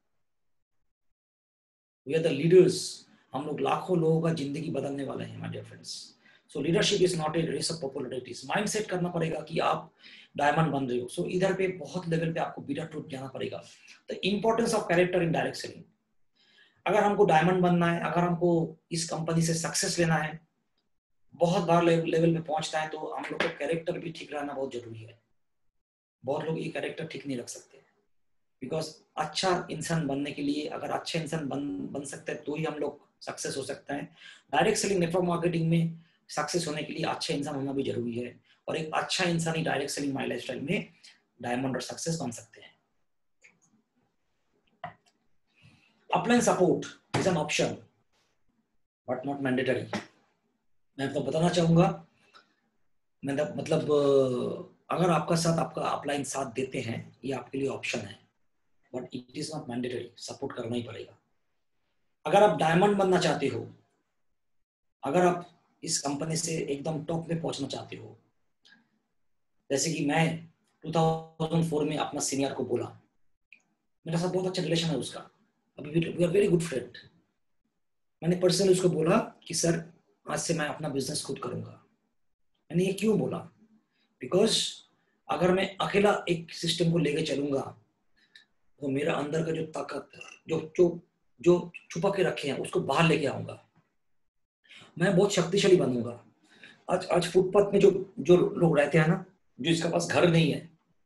We are the leaders. हम लोग लाखों लोगों का जिंदगी बदलने वाले हैं, my dear friends. So leadership is not a race of popularities. Mindset करना पड़ेगा कि आप डायमंड बन रहे हो. So इधर पे बहुत लेवल पे आपको बीटा ट्रूथ जाना पड़ेगा. The importance of character in direct selling. अगर हमको डायमंड बनना है, अगर हमको इस कंपनी से सक्सेस लेना है, बहुत बार लेवल पे पहुंचना है, तो हम लोग को कैरेक्टर भी ठीक रहना बहुत जरूरी है. बहुत लोग ये कैरेक्टर ठीक नहीं रख सकते, बिकॉज अच्छा इंसान बनने के लिए, अगर अच्छा इंसान बन बन सकता है तो ही हम लोग सक्सेस हो सकता है. डायरेक्ट सेलिंग नेटवर्क मार्केटिंग में सक्सेस होने के लिए अच्छा इंसान होना भी जरूरी है, और एक अच्छा इंसान ही डायरेक्ट सेलिंग माई लाइफस्टाइल में डायमंड और सक्सेस बन सकते हैं. Upline support is an option but not mandatory. मैं तो बताना चाहूंगा, मैं मतलब अगर आपका साथ आपका अपलाइन साथ देते हैं, ये आपके लिए ऑप्शन है, but it is not mandatory. Support करना ही पड़ेगा. अगर आप डायमंड बनना चाहते हो, अगर आप इस कंपनी से एकदम टॉप में पहुंचना चाहते हो, जैसे कि मैं दो हज़ार चार में अपना सीनियर को बोला, मेरे साथ बहुत अच्छा रिलेशन है उसका, अभी we are very good friend. मैंने पर्सनली उसको बोला कि सर आज से मैं अपना बिजनेस खुद करूंगा. मैंने ये क्यों बोला? बिकॉज अगर मैं अकेला एक सिस्टम को लेके चलूंगा तो मेरा अंदर का जो ताकत, जो जो जो छुपा के रखे हैं, उसको बाहर लेके आऊंगा. मैं बहुत शक्तिशाली बनूंगा. आज आज फुटपाथ में जो जो लोग रहते हैं ना, जो इसके पास घर नहीं है,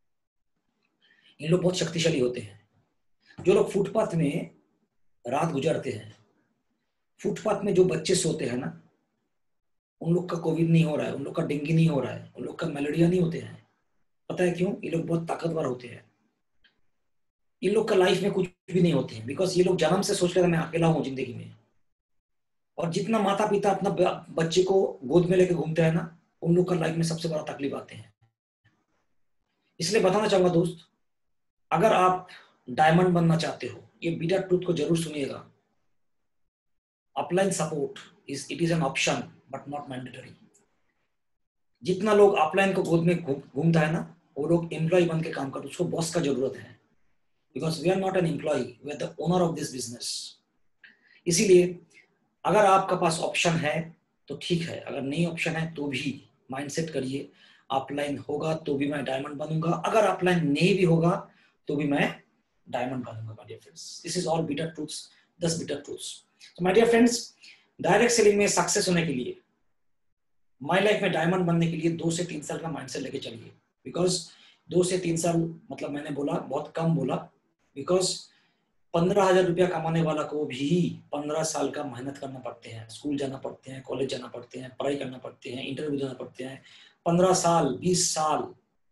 इन लोग बहुत शक्तिशाली होते हैं. जो लोग फुटपाथ में रात गुजारते हैं, फुटपाथ में जो बच्चे सोते हैं ना, उन लोग का कोविड नहीं हो रहा है, उन लोग का डेंगू नहीं हो रहा है, उन लोग का मलेरिया नहीं होते हैं. पता है क्यों? ये लोग बहुत ताकतवर होते हैं. इन लोग का लाइफ में कुछ भी नहीं होते हैं, बिकॉज ये लोग जन्म से सोच रहे हैं मैं अकेला हूं जिंदगी में. और जितना माता पिता अपना बच्चे को गोद में लेके घूमते हैं ना, उन लोग का लाइफ में सबसे बड़ा तकलीफ आते हैं. इसलिए बताना चाहूंगा दोस्त, अगर आप डायमंड बनना चाहते हो, ये बीटा ट्रूथ को जरूर सुनिएगा. Upline support is it is an option but not mandatory. जितना लोग अपलाइन को गोद में घूमता है ना, वो लोग एम्प्लॉय बन के काम करते, उसको बॉस का जरूरत है. Because we are not an employ, we are the owner of this business. इसीलिए अगर आपका पास ऑप्शन है तो ठीक है, अगर नहीं ऑप्शन है तो भी माइंडसेट करिए, अपलाइन होगा तो भी मैं डायमंड बनूंगा, अगर अपलाइन नहीं भी होगा तो भी मैं डायमंड बनूंगा. My dear friends, this is all bitter truths, this bitter truths. तो my dear friends, direct selling में सक्सेस होने के लिए, माय लाइफ में डायमंड बनने के लिए दो से तीन साल का माइंडसेट लेके चलिए. बिकॉज दो से तीन साल मतलब मैंने बोला बहुत कम बोला, बिकॉज पंद्रह हजार रुपया कमाने वाला को भी पंद्रह साल का मेहनत करना पड़ते हैं, स्कूल जाना पड़ते हैं, कॉलेज जाना पड़ते हैं, पढ़ाई करना पड़ते हैं, इंटरव्यू देना पड़ते हैं. पंद्रह साल बीस साल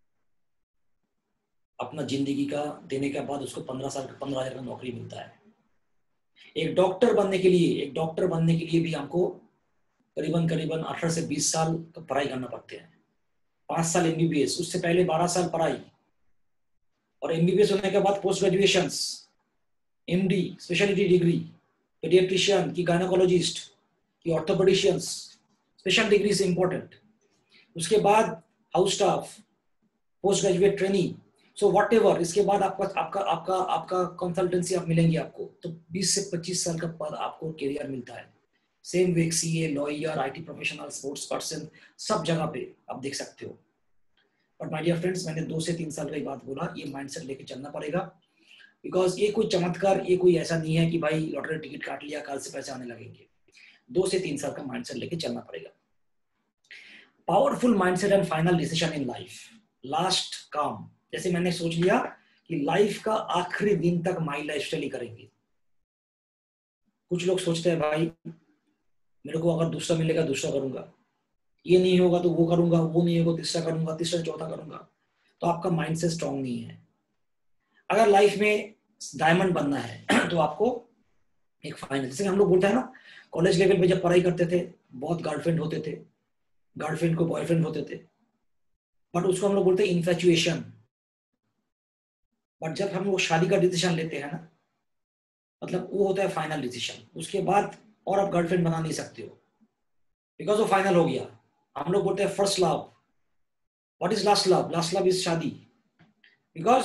अपना जिंदगी का देने के बाद उसको पंद्रह साल का पंद्रह हजार का नौकरी मिलता है. एक डॉक्टर बनने के लिए एक डॉक्टर बनने के लिए भी हमको करीबन करीबन अठारह से बीस साल का पढ़ाई करना पड़ते हैं. पांच साल एमबीबीएस, उससे पहले बारह साल पढ़ाई, और एमबीबीएस होने के बाद post graduation, MD speciality degree, paediatrician की गायनेकोलॉजिस्ट की ऑर्थोपेडिशियंस, स्पेशल डिग्री से इंपॉर्टेंट. उसके बाद house staff, post graduate training, so whatever. इसके बाद आपका आपका आपका आपका कंसल्टेंसी आप मिलेंगे आपको, तो बीस से पच्चीस साल का बाद आपको करियर मिलता है. Same way CA, lawyer, IT professional, sports person, सब जगह पे आप देख सकते हो. बट माय डियर फ्रेंड्स, मैंने दो से तीन साल का ही बात बोला, ये माइंडसेट लेके चलना पड़ेगा. बिकॉज ये कोई चमत्कार, ये कोई ऐसा नहीं है कि भाई लॉटरी टिकट काट लिया कल से पैसे आने लगेंगे. दो से तीन साल का माइंडसेट लेके चलना पड़ेगा. Powerful mindset and final decision in life. Last काम, जैसे मैंने सोच लिया कि लाइफ का आखिरी दिन तक माई लाइफस्टाइल ही करेंगे. कुछ लोग सोचते हैं भाई मेरे को अगर दूसरा मिलेगा दूसरा करूंगा, ये नहीं होगा तो वो करूंगा, वो नहीं होगा तीसरा करूंगा, तीसरा चौथा करूंगा. तो आपका माइंडसेट स्ट्रांग नहीं है. अगर लाइफ में डायमंड बनना है तो आपको एक फाइनल, जैसे हम लोग बोलते हैं ना, कॉलेज लेवल पे जब पढ़ाई करते थे बहुत गर्लफ्रेंड होते थे, गर्लफ्रेंड को बॉयफ्रेंड होते थे, बट उसको हम लोग बोलते हैं इन्फैचुएशन. बट जब हम लोग शादी का डिसीजन लेते हैं ना, मतलब वो होता है फाइनल डिसीजन. उसके बाद और आप गर्लफ्रेंड बना नहीं सकते हो, बिकॉज वो फाइनल हो गया. हम लोग बोलते हैं first love. What is last love? Last love is शादी. बिकॉज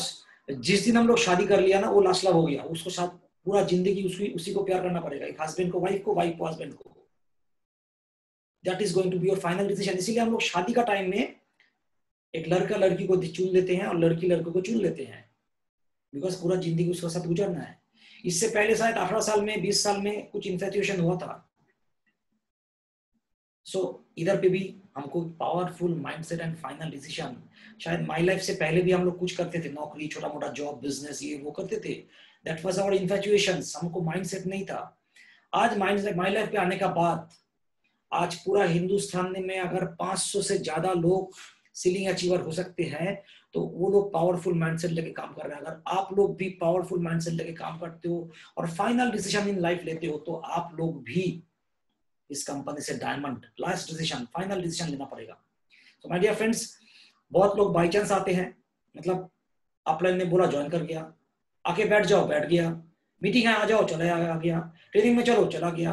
जिस दिन हम लोग शादी कर लिया ना, वो लास्ट लव हो गया, उसको साथ पूरा जिंदगी उसी उसी को प्यार करना पड़ेगा, एक हस्बैंड को वाइफ को, वाइफ को हस्बैंड को। That is going to be your final decision. इसीलिए हम लोग शादी का टाइम में एक लड़का लड़की को चुन लेते हैं और लड़की लड़कों को चुन लेते हैं, बिकॉज पूरा जिंदगी उसके साथ गुजरना है। इससे पहले शायद अठारह साल में, बीस साल में कुछ इन्फेचुएशन हुआ था। सो so, इधर पे भी हमको powerful mindset and final decision. शायद माई लाइफ से पहले भी हम लोग कुछ करते थे, नौकरी, छोटा मोटा जॉब, बिजनेस, ये वो करते थे। दैट वाज आवर इन्फेचुएशंस, हमको माइंडसेट नहीं था। आज माइंड माई लाइफ पे आने का बाद आज पूरा हिंदुस्तान में अगर पाँच सौ से ज्यादा लोग सीलिंग अचीवर हो सकते हैं, तो वो लोग पावरफुल माइंडसेट लेके काम कर रहे हैं। अगर आप लोग भी पावरफुल माइंडसेट लेके काम करते हो और फाइनल डिसीजन इन लाइफ लेते हो, तो आप लोग भी इस कंपनी से diamond, last decision, final decision लेना पड़ेगा। तो माय डियर फ्रेंड्स, बहुत लोग बाई चांस आते हैं, मतलब अपलाइन ने बोला ज्वाइन कर गया, आके बैठ जाओ, बैठ गया, मीटिंग है आ जाओ, चला आ गया, ट्रेनिंग में चलो, चला गया।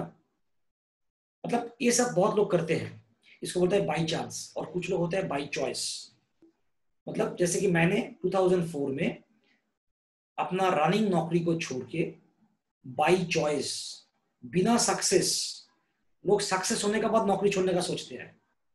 मतलब ये सब बहुत लोग करते हैं, इसको बोलते हैं बाई चांस। और कुछ लोग होते हैं बाई चॉइस। मतलब जैसे कि मैंने दो हज़ार चार में अपना रनिंग नौकरी को छोड़ के बाई चॉइस, बिना सक्सेस, लोग सक्सेस होने के बाद नौकरी छोड़ने का सोचते हैं,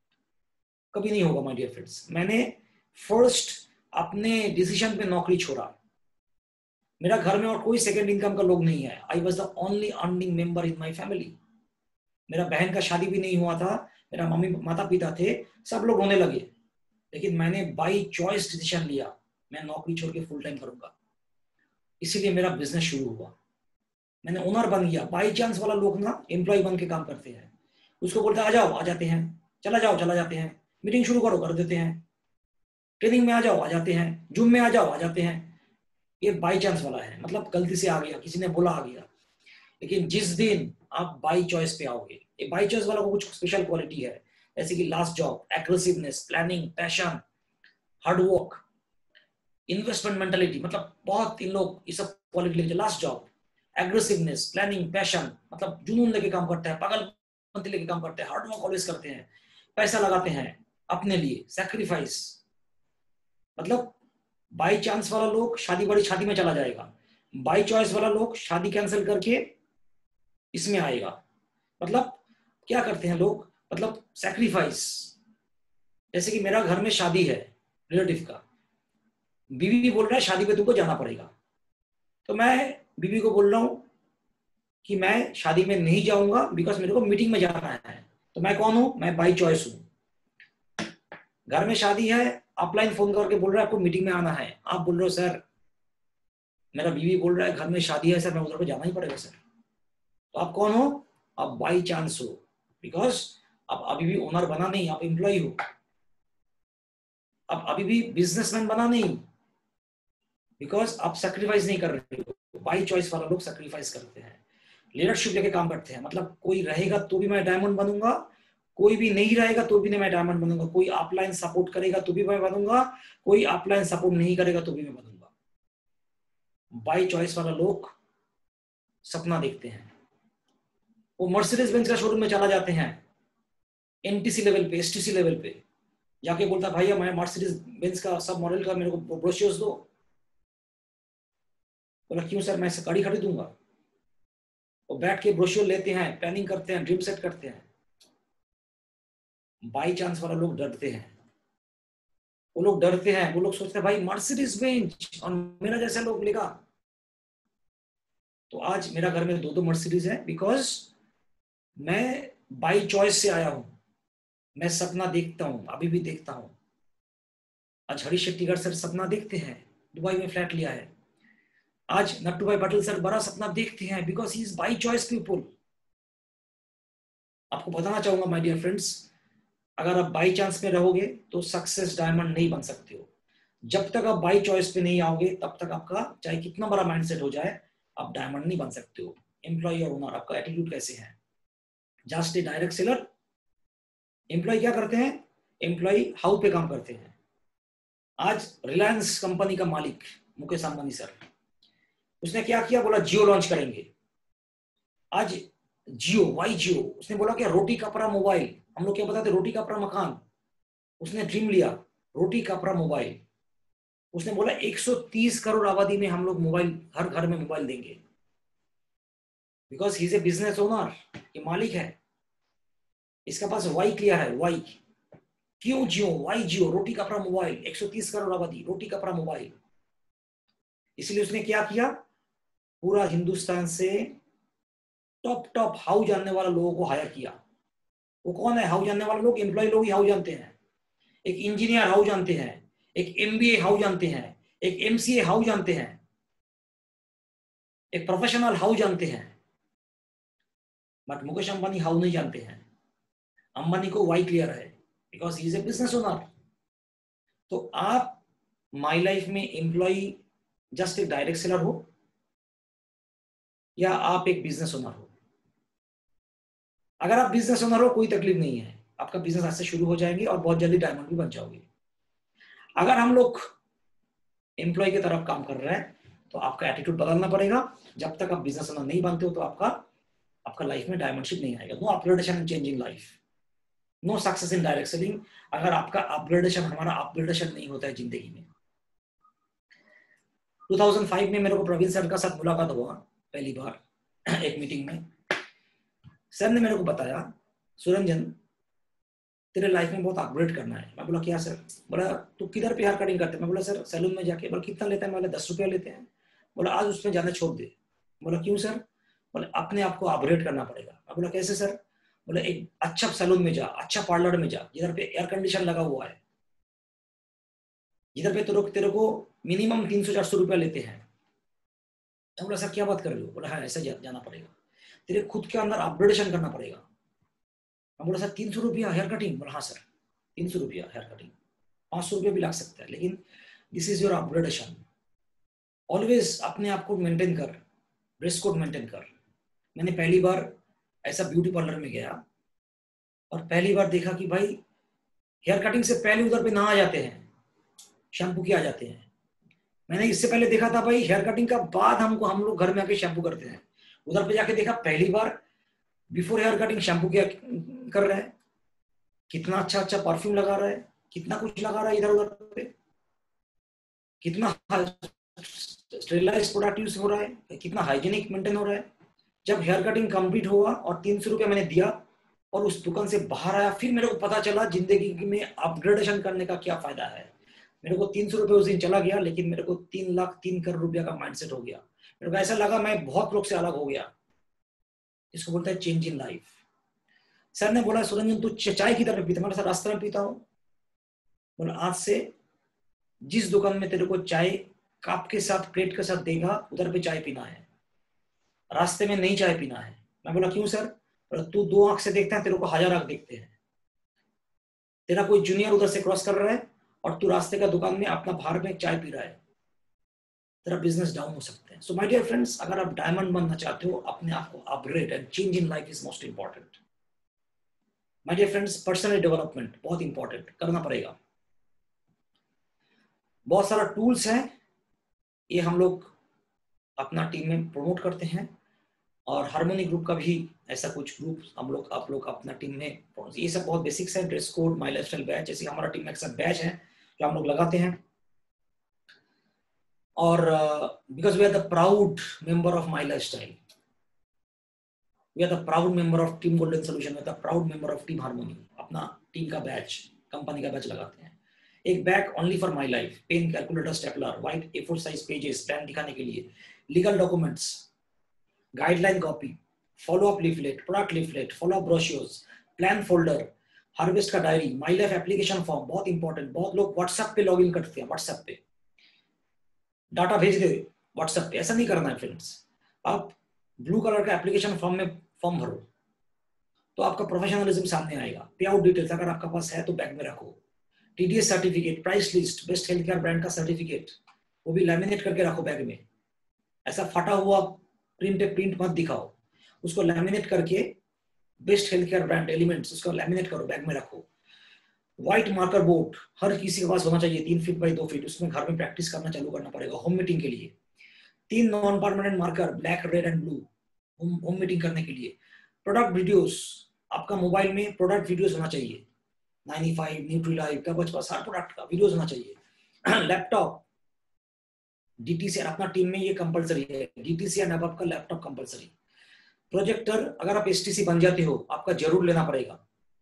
कभी नहीं होगा माय डियर फ्रेंड्स। मैंने फर्स्ट अपने डिसीजन पे नौकरी छोड़ा। मेरा घर में और कोई सेकंड इनकम का लोग नहीं है। I was the only earning member in my family. मेरा बहन का शादी भी नहीं हुआ था, मेरा मम्मी माता पिता थे, सब लोग रोने लगे, लेकिन मैंने बाई चॉइस डिसीजन लिया, मैं नौकरी छोड़ के फुल टाइम करूंगा। इसीलिए मेरा बिजनेस शुरू हुआ, मैंने ओनर बन गया। बाई चांस वाला लोग ना एम्प्लॉय बन के काम करते हैं, उसको बोलते हैं आ जाओ, आ जाते हैं, चला जाओ, चला जाते हैं, मीटिंग शुरू करो, कर देते हैं, ट्रेनिंग में आ जाओ, आ जाते हैं, जूम में आ जाओ, आ जाते हैं। ये बाई चांस वाला है, मतलब गलती से आ गया, किसी ने बोला आ गया। लेकिन जिस दिन आप बाई चॉइस पे आओगे, ये बाई चॉइस वाला को कुछ स्पेशल क्वालिटी है, जैसे कि last job, aggressiveness, planning, passion, hard work, investment mentality, मतलब बहुत इन लोग ये सब क्वालिटी लेके। Last job, aggressiveness, planning, passion, मतलब जुनून लेके काम करते हैं, पागलपंती लेके काम करते हैं, हार्डवर्क ऑलवेज करते हैं, पैसा लगाते हैं अपने लिए, सैक्रिफाइस। मतलब बाई चांस वाला लोग शादी बड़ी शादी में चला जाएगा, बाई चॉइस वाला लोग शादी कैंसिल करके इसमें आएगा। मतलब क्या करते हैं लोग, मतलब सैक्रिफाइस। जैसे कि मेरा घर में शादी है रिलेटिव का, बीवी भी बोल रहा है शादी पे तुमको जाना पड़ेगा, तो मैं बीवी को बोल रहा हूं कि मैं शादी में नहीं जाऊंगा बिकॉज मेरे को मीटिंग में जाना है। तो मैं कौन हूं, मैं बाई चॉइस हूं। घर में शादी है, अपलाइन फोन करके बोल रहा है आपको मीटिंग में आना है, आप बोल रहे हो सर, मेरा बीवी बोल रहा है घर में शादी है सर, मैं उधर को जाना ही पड़ेगा सर। तो आप कौन हो, आप बाई चांस हो, बिकॉज आप अभी भी ओनर बना नहीं, आप एम्प्लॉय हो। आप अभी भी बिजनेसमैन बना नहीं, बिकॉज आप सैक्रिफाइस नहीं कर रहे हो। बाई चॉइस वाला लोग सैक्रिफाइस करते हैं, लीडरशिप लेके काम करते हैं। मतलब कोई रहेगा तो भी मैं डायमंड बनूंगा, कोई भी नहीं रहेगा तो भी नहीं मैं डायमंड बनूंगा। कोई अपलाइन सपोर्ट करेगा तो भी मैं बनूंगा, कोई अपलाइन सपोर्ट नहीं करेगा तो भी मैं बनूंगा। बाई चॉइस वाला लोग सपना देखते हैं, वो मर्सिडीज बेंज का शोरूम में चला जाते हैं, एनटीसी लेवल पे, एसटीसी लेवल पे जाके बोलता है भैया मैं मर्सिडीज बेंज का सब मॉडल का मेरे को ब्रोशर्स दो। बोला क्यों सर, मैं गाड़ी खरीदूंगा। वो बैठ के ब्रोशर लेते हैं, प्लानिंग करते हैं, ड्रीम सेट करते हैं। बाई चांस वाला लोग डरते हैं, वो लोग डरते हैं, वो लोग सोचते हैं भाई मर्सिडीज बेंज और मेरा जैसा लोग लेगा। तो आज मेरा घर में दो दो मर्सिडीज है, बिकॉज मैं बाई चॉइस से आया हूं। मैं सपना देखता हूं, अभी भी देखता हूं। आज हरीश शेट्टीगर सर सपना देखते हैं, दुबई में फ्लैट लिया है। आज नट्टू भाई पटेल सर बड़ा सपना देखते हैं, because he is by choice people. आपको बताना चाहूंगा माय डियर फ्रेंड्स, अगर आप बाई चांस में रहोगे तो सक्सेस डायमंड नहीं बन सकते हो। जब तक आप बाई चॉइस पे नहीं आओगे तब तक आपका चाहे कितना बड़ा माइंडसेट हो जाए, आप डायमंड नहीं बन सकते हो। एम्प्लॉय और ओनर, आपका एटीट्यूड कैसे है? Just a direct seller. Employ क्या करते हैं, एम्प्लॉय हाउ पे काम करते हैं। आज रिलायंस कंपनी का मालिक मुकेश अंबानी सर, उसने क्या किया, बोला जियो लॉन्च करेंगे। आज जियो, वाई जियो, उसने बोला क्या, रोटी कपड़ा मोबाइल। हम लोग क्या बताते, रोटी कपड़ा मकान। उसने ड्रीम लिया, रोटी कपड़ा मोबाइल। उसने बोला एक सौ तीस करोड़ आबादी में हम लोग मोबाइल, हर घर में मोबाइल देंगे, because he is a business owner, ये मालिक है, इसका पास वाई क्लियर है। वाई क्यों जियो, वाई जियो, रोटी कपड़ा मोबाइल, एक सौ तीस करोड़ आबादी, रोटी कपड़ा मोबाइल। इसलिए उसने क्या किया, पूरा हिंदुस्तान से टॉप टॉप हाउ जानने वाला लोगों को हायर किया। वो कौन है हाउ जानने वाले लोग? एम्प्लॉय लोग ही हाउ जानते हैं। एक इंजीनियर हाउ जानते हैं, एक एमबीए हाउ जानते हैं, एक एमसीए हाउ जानते हैं, एक प्रोफेशनल हाउ जानते हैं, बट मुकेश अंबानी हाउ नहीं जानते हैं। अंबानी को वाई क्लियर है, because he is a business owner. तो आप माई लाइफ में एम्प्लॉय जस्ट एक डायरेक्ट सेलर हो, या आप एक बिजनेस ओनर हो? अगर आप बिजनेस ओनर हो कोई तकलीफ नहीं है, आपका बिजनेस आज से शुरू हो जाएंगे और बहुत जल्दी डायमंड भी बन जाओगे। अगर हम लोग एम्प्लॉय की तरफ काम कर रहे हैं तो आपका एटीट्यूड बदलना पड़ेगा। जब तक आप बिजनेस ओनर नहीं बनते हो तो आपका आपका लाइफ में डायमंडशिप नहीं आएगा। No upgradation and change in life, no success in direct selling, अगर आपका अपग्रेडेशन, हमारा अपग्रेडेशन नहीं होता है जिंदगी में। दो हज़ार पाँच में मेरे को प्रवीण सर का साथ मुलाकात हुआ पहली बार एक मीटिंग में। सर ने मेरे को बताया, सुरंजन तेरे लाइफ में बहुत अपग्रेड करना है। मैं बोला क्या सर? बोला तू किधर पे हेयर कटिंग करते? मैं बोला सर सैलून में जाके। बोला कितना लेते हैं? बोला दस रुपया लेते हैं। बोला आज उसमें जाना छोड़ दे। बोला क्यों सर? बोले अपने आप को अपग्रेड करना पड़ेगा। मैं बोला कैसे सर? बोले एक अच्छा सैलून में जा, अच्छा पार्लर में जा, जिधर पे एयर कंडीशन लगा हुआ है, जिधर पे तेरे तेरे को मिनिमम तीन सौ चार सौ रुपया लेते हैं। मैं बोला सर क्या बात कर रहे हो? बोला हाँ ऐसा जा, जाना पड़ेगा, तेरे खुद के अंदर अपग्रेडेशन करना पड़ेगा। मैं बोला सर तीन सौ रुपया हेयर कटिंग? बोला हाँ सर तीन सौ रुपया हेयर कटिंग, पांच सौ रुपया भी लग सकता है, लेकिन this is your upgradation. Always अपने आप को मेंटेन कर, ड्रेस कोड मेंटेन कर। मैंने पहली बार ऐसा ब्यूटी पार्लर में गया और पहली बार देखा कि भाई हेयर कटिंग से पहले उधर पे नहा जाते हैं, शैम्पू किया जाते हैं। मैंने इससे पहले देखा था भाई हेयर कटिंग का बाद हमको हम लोग घर में आके शैम्पू करते हैं। उधर पे जाके देखा पहली बार बिफोर हेयर कटिंग शैम्पू किया कर रहा है, कितना अच्छा अच्छा परफ्यूम लगा रहा है, कितना कुछ लगा रहा है इधर उधर पे, कितना स्टेरिलाइज प्रोडक्ट यूज हो रहा है, कितना हाइजीनिक मेंटेन हो रहा है। जब हेयर कटिंग कंप्लीट हुआ और तीन सौ रुपया मैंने दिया और उस दुकान से बाहर आया, फिर मेरे को पता चला जिंदगी में अपग्रेडेशन करने का क्या फायदा है। मेरे को तीन सौ रुपये उस दिन चला गया, लेकिन मेरे को तीन लाख तीन करोड़ रुपया का माइंडसेट हो गया। मेरे को ऐसा लगा मैं बहुत लोग से अलग हो गया। इसको बोलता है चेंज इन लाइफ। सर ने बोला सुरंजन तू चाय किधर में पीता? मैं सर रास्ते में पीता हूँ। बोला आज से जिस दुकान में तेरे को चाय कप के साथ प्लेट के साथ देगा उधर पे चाय पीना है, रास्ते में नहीं चाय पीना है। मैं बोला क्यों सर? बोला तू दो आंख से देखता है, तेरे को हजार आंख देखते हैं। तेरा कोई जूनियर उधर से क्रॉस कर रहा है और तू रास्ते का दुकान में अपना बाहर में चाय पी रहा है, तेरा बिजनेस डाउन हो सकता है। सो माय डियर फ्रेंड्स, अगर आप डायमंड बनना चाहते हो, अपने आप को upgrade and change in life is most important. My dear friends, personal development बहुत इंपॉर्टेंट करना पड़ेगा। बहुत सारा टूल्स है, ये हम लोग अपना टीम में प्रमोट करते हैं, और हार्मोनी ग्रुप का भी ऐसा कुछ ग्रुप हम लोग आप लोग अपना टीम में, ये सब बहुत बेसिक्स है। Dress code, my lifestyle badge, जैसे हमारा टीम में एक सब बैच है जो हम लोग लगाते हैं। और because we are the proud member of my lifestyle, we are the proud member of team golden solution, we are the proud member of team harmony. अपना टीम का बैच, कंपनी का बैच लगाते हैं। एक bag only for my life, pen, calculator, stapler, white A four size pages, plan दिखाने के लिए, legal documents, guideline copy, follow up leaflet, product leaflet, follow up brochures, plan folder, harvest का diary, my life application form बहुत important. बहुत लोग WhatsApp पे log in करते हैं, व्हाट्सएप पे डाटा भेज दे व्हाट्सएप पे, ऐसा नहीं करना है फ्रेंड्स। आप ब्लू कलर का एप्लीकेशन फॉर्म में फॉर्म भरो तो आपका प्रोफेशनलिज्म सामने आएगा। पे आउट डिटेल्स अगर आपका पास है तो बैग में रखो। TDS certificate, price list, best health care brand का सर्टिफिकेट, वो भी लैमिनेट करके रखो बैग में। ऐसा फटा हुआ प्रिंट प्रिंट मत दिखाओ, उसको लैमिनेट करके best health care brand elements, उसको लैमिनेट करो, बैग में रखो। व्हाइट मार्कर बोर्ड हर किसी के पास होना चाहिए, तीन फीट बाई दो फीट, उसमें घर में प्रैक्टिस करना चालू करना पड़ेगा होम मीटिंग के लिए। तीन non permanent marker, black, red and blue, home meeting करने के लिए। प्रोडक्ट वीडियोस, आपका मोबाइल में प्रोडक्ट वीडियोस होना चाहिए, नाइन्टी फाइव, न्यूट्रीलाइफ, कवच बस, हर प्रोडक्ट का वीडियोस होना चाहिए। लैपटॉप, डीटीसी अपना टीम में ये कंपलसरी है, डीटीसी एंड अबव का लैपटॉप कंपलसरी। प्रोजेक्टर अगर आप एसटीसी बन जाते हो आपका जरूर लेना पड़ेगा,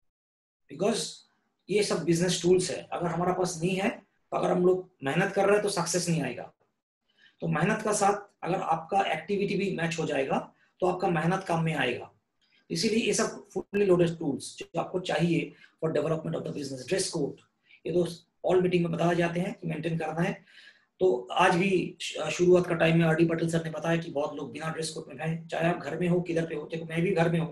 बिकॉज ये सब बिजनेस टूल्स है। अगर हमारा पास नहीं है तो अगर हम लोग मेहनत कर रहे हैं तो सक्सेस नहीं आएगा। तो मेहनत का साथ अगर आपका एक्टिविटी भी मैच हो जाएगा तो आपका मेहनत काम में आएगा। इसीलिए ये सब फुल्ली लोडेड टूल्स जो आपको चाहिए for development of the business. Dress code ये तो ऑल मीटिंग में बताया जाते हैं कि मेंटेन करना है। तो आज भी शुरुआत का टाइम में आर डी पटेल सर ने बताया कि बहुत लोग बिना ड्रेस कोड में हैं, चाहे आप घर में हो किधर पे हो। देखो मैं भी घर में हूँ,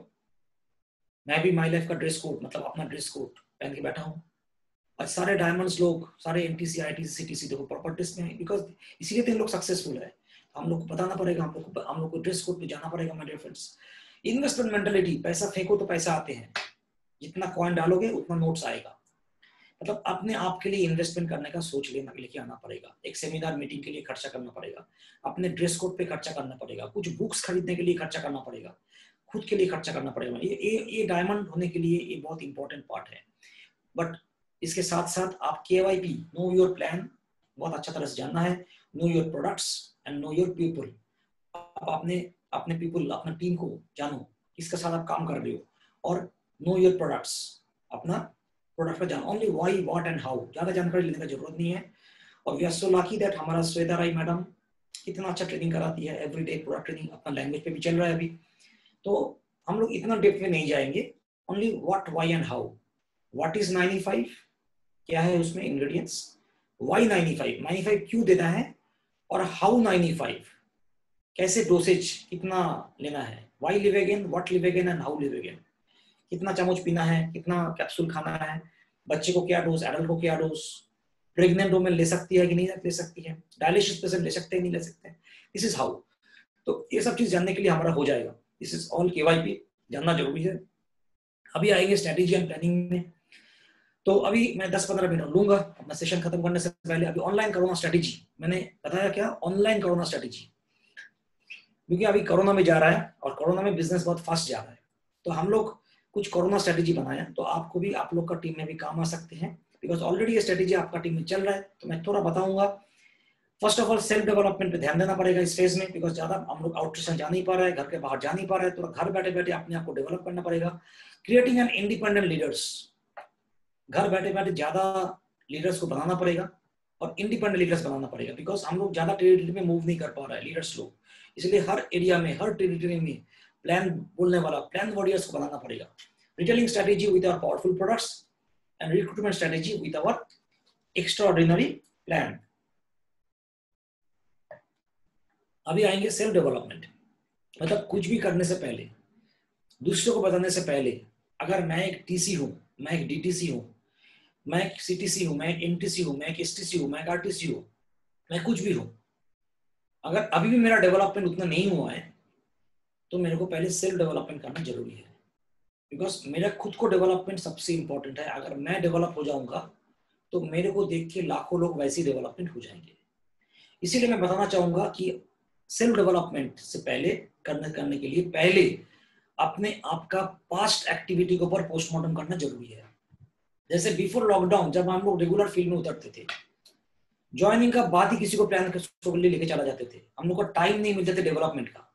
मैं भी माई लाइफ का ड्रेस कोड मतलब अपना ड्रेस कोड पहन के बैठा हूँ। आज सारे डायमंड्स लोग, सारे एनटीसी आईटीसी सीटीसी देखो प्रॉपर्टीज में है, बिकॉज इसीलिए तो इन लोग सक्सेसफुल है। हम लोग को बताना पड़ेगा, हम लोग को हम लोग को ड्रेस कोड पे जाना पड़ेगा। My dear friends, investment mentality, पैसा फेंको तो पैसा आते हैं, जितना कॉइन डालोगे उतना नोट्स आएगा। मतलब अपने आप के लिए इन्वेस्टमेंट करने का सोच लेना लेके आना पड़ेगा। एक सेमिनार मीटिंग के लिए खर्चा करना पड़ेगा, अपने ड्रेस कोड पे खर्चा करना पड़ेगा, कुछ बुक्स खरीदने के लिए खर्चा करना पड़ेगा, खुद के लिए खर्चा करना पड़ेगा। ये ये ये डायमंड होने के लिए ये बहुत इंपॉर्टेंट पार्ट है। बट इसके साथ साथ आप केवाईपी, नो योर प्लान, बहुत अच्छा तरह से जानना है। Know your products and know your people. आप अपने अपने पीपल, अपना टीम को जानो, किसके साथ आप काम कर रहे हो। और नो योर प्रोडक्ट्स, अपना प्रोडक्ट का जानो। Only why, what and how, ज्यादा जानकारी लेने की जरूरत नहीं है। और we are so lucky that हमारा श्वेता राय मैडम कितना अच्छा ट्रेनिंग कराती है, एवरीडे प्रोडक्ट ट्रेनिंग अपना लैंग्वेज पे भी चल रहा है अभी। तो हम लोग इतना डेप्थ में नहीं जाएंगे। Only what, why and how. What is ninety five, क्या है उसमें ingredients, why ninety five, ninety five क्यों देना है, और हाउ नाइंटी फाइव, कैसे डोसेज कितना लेना है। Why live again, what live again and how live again. कितना चम्मच पीना है, कितना कैप्सूल खाना है, बच्चे को क्या डोज, एडल्ट को क्या डोज, प्रेग्नेंट वुमेन ले सकती है कि नहीं ले सकती है, डायलिसिस पेशेंट ले सकते हैं नहीं ले सकते हैं, दिस इज हाउ। तो ये सब चीज जानने के लिए हमारा हो जाएगा। दिस इज ऑल केवाईपी, जानना जरूरी है। अभी आएंगे स्ट्रेटेजी एंड प्लानिंग में। तो अभी मैं दस पंद्रह मिनट लूंगा अपना सेशन खत्म करने से पहले। अभी ऑनलाइन कोरोना स्ट्रेटेजी मैंने बताया, क्या ऑनलाइन कोरोना स्ट्रेटेजी, क्योंकि अभी कोरोना में जा रहा है और कोरोना में बिजनेस बहुत फास्ट जा रहा है। तो हम लोग कुछ कोरोना स्ट्रेटेजी बनाया, तो आपको भी, आप लोग का टीम में भी काम आ सकते हैं, बिकॉज ऑलरेडी ये स्ट्रेटेजी आपका टीम में चल रहा है। तो मैं थोड़ा बताऊंगा। First of all self development पे ध्यान देना पड़ेगा इस फेज में, बिकॉज ज्यादा हम लोग आउटस्टेशन जा नहीं पा रहे हैं, घर के बाहर जा नहीं पा रहे हैं। तो घर बैठे बैठे अपने आप को डेवलप करना पड़ेगा। क्रिएटिंग एन इंडिपेंडेंट लीडर्स, घर बैठे बैठे ज्यादा लीडर्स को बनाना पड़ेगा और इंडिपेंडेंट लीडर्स बनाना पड़ेगा, बिकॉज हम लोग ज्यादा टेरिटरी में मूव नहीं कर पा रहे हैं लीडर्स लोग। इसलिए हर एरिया में, हर टेरिटरी में प्लान बोलने वाला, प्लान वॉरियर्स को बनाना पड़ेगा। Retailing strategy with our powerful products and recruitment strategy with our extraordinary plan. अभी आएंगे सेल्फ डेवलपमेंट, मतलब कुछ भी करने से पहले, दूसरों को बताने से पहले, अगर मैं एक टीसी हूं, मैं एक डीटीसी हूं, मैं एक सीटीसी हूं, मैं एक एमटीसी हूं, मैं एक एसटीसी हूं, मैं एक आरटीसी हूं, मैं कुछ भी हूं, अगर अभी भी मेरा डेवलपमेंट उतना नहीं हुआ है तो मेरे को पहले सेल्फ डेवलपमेंट करना जरूरी है। बिकॉज मेरा खुद को डेवलपमेंट सबसे इंपॉर्टेंट है। अगर मैं डेवलप हो जाऊंगा तो मेरे को देख के लाखों लोग वैसे ही डेवलपमेंट हो जाएंगे। इसीलिए मैं बताना चाहूंगा कि सेल्फ डेवलपमेंट से पहले करने करने के लिए पहले अपने आप का पास्ट एक्टिविटी के ऊपर पोस्टमार्टम करना जरूरी है। जैसे बिफोर लॉकडाउन जब हम लोग रेगुलर फील्ड में उतरते थे, ज्वाइनिंग का बाद ही किसी को प्लान के लिए लेके चला जाते थे, हम लोग को टाइम नहीं मिलता था डेवलपमेंट का।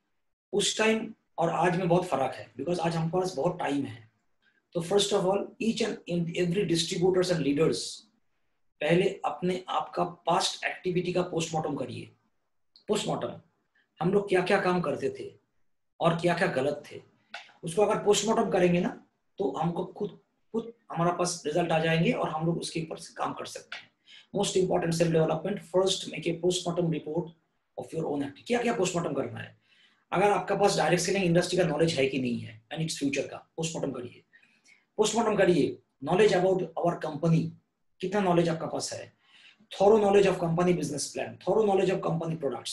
उस टाइम और आज में बहुत फर्क है, बिकॉज आज हमारे पास बहुत टाइम है। तो first of all each and every distributors and leaders पहले अपने आप का पास्ट एक्टिविटी का पोस्टमार्टम करिए। पोस्टमार्टम, हम लोग क्या क्या काम करते थे और क्या क्या गलत थे, उसको अगर पोस्टमार्टम करेंगे ना तो हमको खुद खुद हमारा पास रिजल्ट आ जाएंगे और हम लोग उसके ऊपर से काम कर सकते हैं। Most important self development, first make a postmortem report of your own activity. क्या क्या पोस्टमार्टम करना है, अगर आपका पास डायरेक्ट सेलिंग इंडस्ट्री का नॉलेज है कि नहीं है एंड इट्स फ्यूचर का, पोस्टमार्टम करिए। पोस्टमार्टम करिए नॉलेज अबाउट आवर कंपनी, कितना नॉलेज आपका पास है, thorough knowledge of company business plan, thorough knowledge of company products.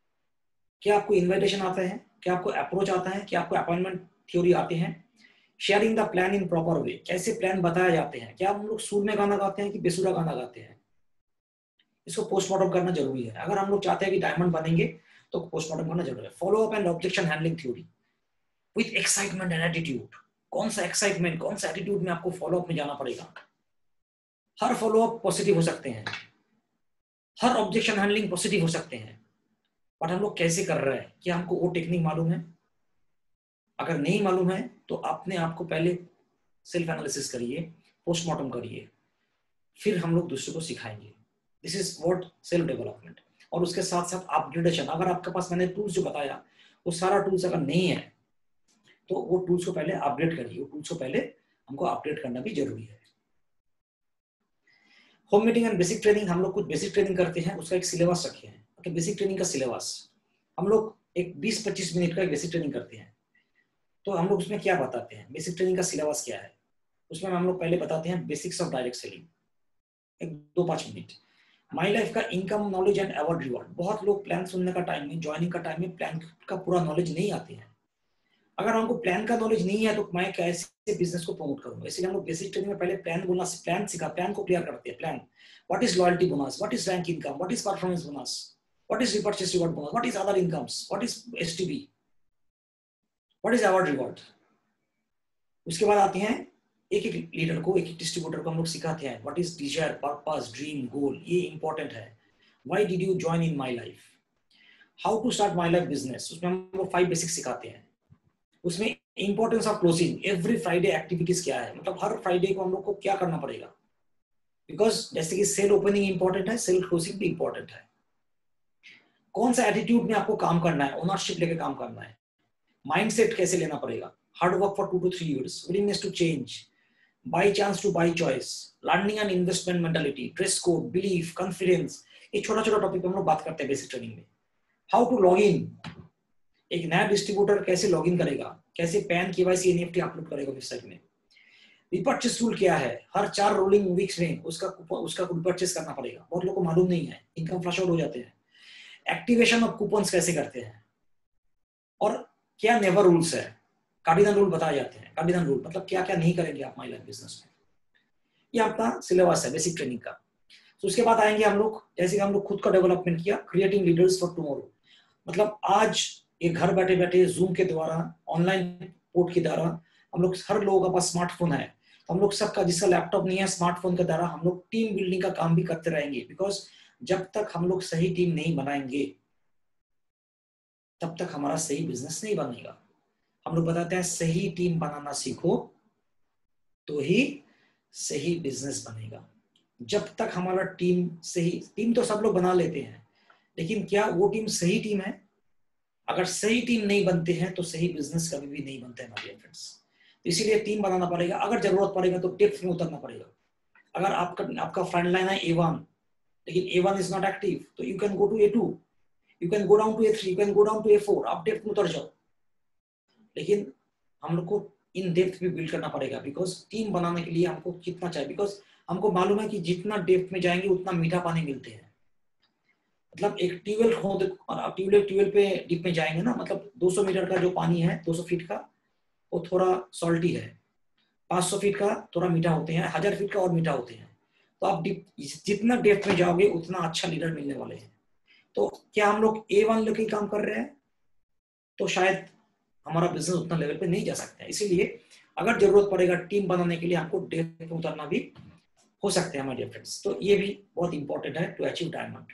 क्या आपको इन्विटेशन आता है, क्या आपको अप्रोच आता है, क्या आपको अपॉइंटमेंट थ्योरी आते हैं, sharing the plan in proper way, कैसे प्लान बताए जाते हैं, क्या हम लोग सुर में गाना गाते हैं कि बेसुरा गाना गाते हैं, इसको पोस्टमार्टम करना जरूरी है। अगर हम लोग चाहते हैं कि डायमंड बनेंगे तो पोस्टमार्टम करना जरूरी है। Follow up and objection handling theory with excitement and attitude, कौन सा एक्साइटमेंट, कौन सा एटीट्यूड में आपको फॉलो अप में जाना पड़ेगा। हर फॉलो अप पॉजिटिव हो सकते हैं, हर ऑब्जेक्शन हैंडलिंग पॉजिटिव हो सकते हैं, बट हम लोग कैसे कर रहे हैं, क्या हमको वो टेक्निक मालूम है? अगर नहीं मालूम है तो अपने आप को पहले सेल्फ एनालिसिस करिए, पोस्टमार्टम करिए, फिर हम लोग दूसरे को सिखाएंगे। This is what self development. और उसके साथ साथ अपग्रेडेशन, अगर आपके पास मैंने टूल्स जो बताया वो सारा टूल्स अगर नहीं है तो वो टूल्स को पहले अपग्रेड करिए, वो टूल्स को पहले हमको अपग्रेड करना भी जरूरी है। Home meeting and basic training, हम लोग कुछ बेसिक ट्रेनिंग करते हैं, उसका एक सिलेबस रखे हैं। ओके, बेसिक ट्रेनिंग का सिलेबस हम लोग एक बीस पच्चीस मिनट का एक बेसिक ट्रेनिंग करते हैं। तो हम लोग उसमें क्या बताते हैं, बेसिक ट्रेनिंग का सिलेबस क्या है, उसमें हम लोग पहले बताते हैं बेसिक्स ऑफ डायरेक्ट सेलिंग, एक दो पांच मिनट। माई लाइफ का income knowledge and award reward, बहुत लोग प्लान सुनने का टाइम में, ज्वाइनिंग का टाइम में प्लान का पूरा नॉलेज नहीं आते हैं। अगर हमको प्लान का नॉलेज नहीं है तो मैं कैसे बिजनेस को प्रमोट करूंगा? इसलिए हम लोग बेसिक ट्रेनिंग में पहले प्लान बोलना, प्लान सिखा, प्लान को क्लियर करते हैं। Plan, what is loyalty bonus, what is rank income, what is performance bonus, what is repurchase reward bonus, what is other incomes, what is STB, what is award reward. उसके बाद आते हैं एक एक leader को, एक एक डिस्ट्रीब्यूटर को हम लोग सिखाते हैं what is desire, purpose, dream, goal, ये इंपॉर्टेंट है। Why did you join in my life, how to start my life business, उसमें हम लोग फाइव बेसिक्स सिखाते हैं। उसमें importance of closing, every Friday activities क्या है, मतलब हर फ्राइडे को हम लोग को क्या करना पड़ेगा, बिकॉज जैसे कि सेल ओपनिंग इंपॉर्टेंट है, सेल क्लोजिंग भी इंपॉर्टेंट है। कौन सा एटीट्यूड में आपको काम करना है, ओनरशिप लेके काम करना है, माइंडसेट कैसे लेना पड़ेगा, hard work for two to three years, willingness to change, by chance to by choice, learning and investment mentality, dress code, belief, confidence, ये छोटा छोटा टॉपिक हम लोग बात करते हैं बेसिक ट्रेनिंग में। हाउ टू लॉग इन, एक नया डिस्ट्रीब्यूटर कैसे लॉग इन करेगा, कैसे पैन, केवाईसी, एनईएफटी अपलोड करेगा वेबसाइट में। रिपर्चेस टूल क्या है, हर चार रोलिंग वीक्स में उसका उसका रिपर्चेस करना पड़ेगा, बहुत लोगों को मालूम नहीं है, इनकम फ्लश आउट हो जाते हैं। एक्टिवेशन ऑफ कूपन्स कैसे करते हैं, और क्या नेवर रूल्स है, कार्डिनल रूल बताए जाते हैं। कार्डिनल रूल मतलब क्या क्या नहीं करेंगे आप माई लाइफ बिजनेस में, ये आपका सिलेबस है बेसिक ट्रेनिंग का। तो उसके बाद आएंगे हम लोग, जैसे कि हम लोग खुद का डेवलपमेंट किया, क्रिएटिंग लीडर्स फॉर टुमारो, मतलब आज ये घर बैठे बैठे जूम के द्वारा, ऑनलाइन पोर्ट के द्वारा, हम लोग हर लोगों के पास स्मार्टफोन है, तो हम लोग सबका, जिसका लैपटॉप नहीं है, स्मार्टफोन के द्वारा हम लोग टीम बिल्डिंग का काम भी करते रहेंगे। बिकॉज जब तक हम लोग सही टीम नहीं बनाएंगे तब तक हमारा सही बिजनेस नहीं बनेगा। हम लोग बताते हैं सही टीम बनाना सीखो तो ही सही बिजनेस बनेगा। जब तक हमारा टीम सही, टीम तो सब लोग बना लेते हैं, लेकिन क्या वो टीम सही टीम है? अगर सही टीम नहीं बनते हैं तो सही बिजनेस कभी भी नहीं बनता है माय डियर फ्रेंड्स। तो इसीलिए टीम बनाना पड़ेगा, अगर जरूरत पड़ेगा तो डेप्थ में उतरना पड़ेगा। अगर आपका आपका फ्रंट लाइन है ए वन, लेकिन A one is not active, तो you can go to A two, you can go down to A three, you can go down to A four, आप डेप्थ में उतर जाओ। लेकिन हम लोग को इन डेप्थ भी बिल्ड करना पड़ेगा, बिकॉज टीम बनाने के लिए हमको कितना चाहिए, बिकॉज हमको मालूम है कि जितना डेप्थ में जाएंगे उतना मीठा पानी मिलते हैं। मतलब एक ट्यूबवेल खोद, ट्यूबवेल ट्यूबवेल पे डीप में जाएंगे ना, मतलब दो सौ मीटर का जो पानी है, दो सौ फीट का, वो थोड़ा सॉल्टी है, पाँच सौ फीट का थोड़ा मीठा होते हैं, हजार फीट का और मीठा होते हैं। तो आप डीप, जितना डेप्थ में जाओगे उतना अच्छा लीडर मिलने वाले हैं। तो क्या हम लोग ए वन लेके काम कर रहे हैं तो शायद हमारा बिजनेस उतना लेवल पे नहीं जा सकता है। इसीलिए अगर जरूरत पड़ेगा टीम बनाने के लिए, आपको डेप्थ में उतरना भी हो सकते हैं हमारे फ्रेंड्स। तो ये भी बहुत इंपॉर्टेंट है to achieve diamond.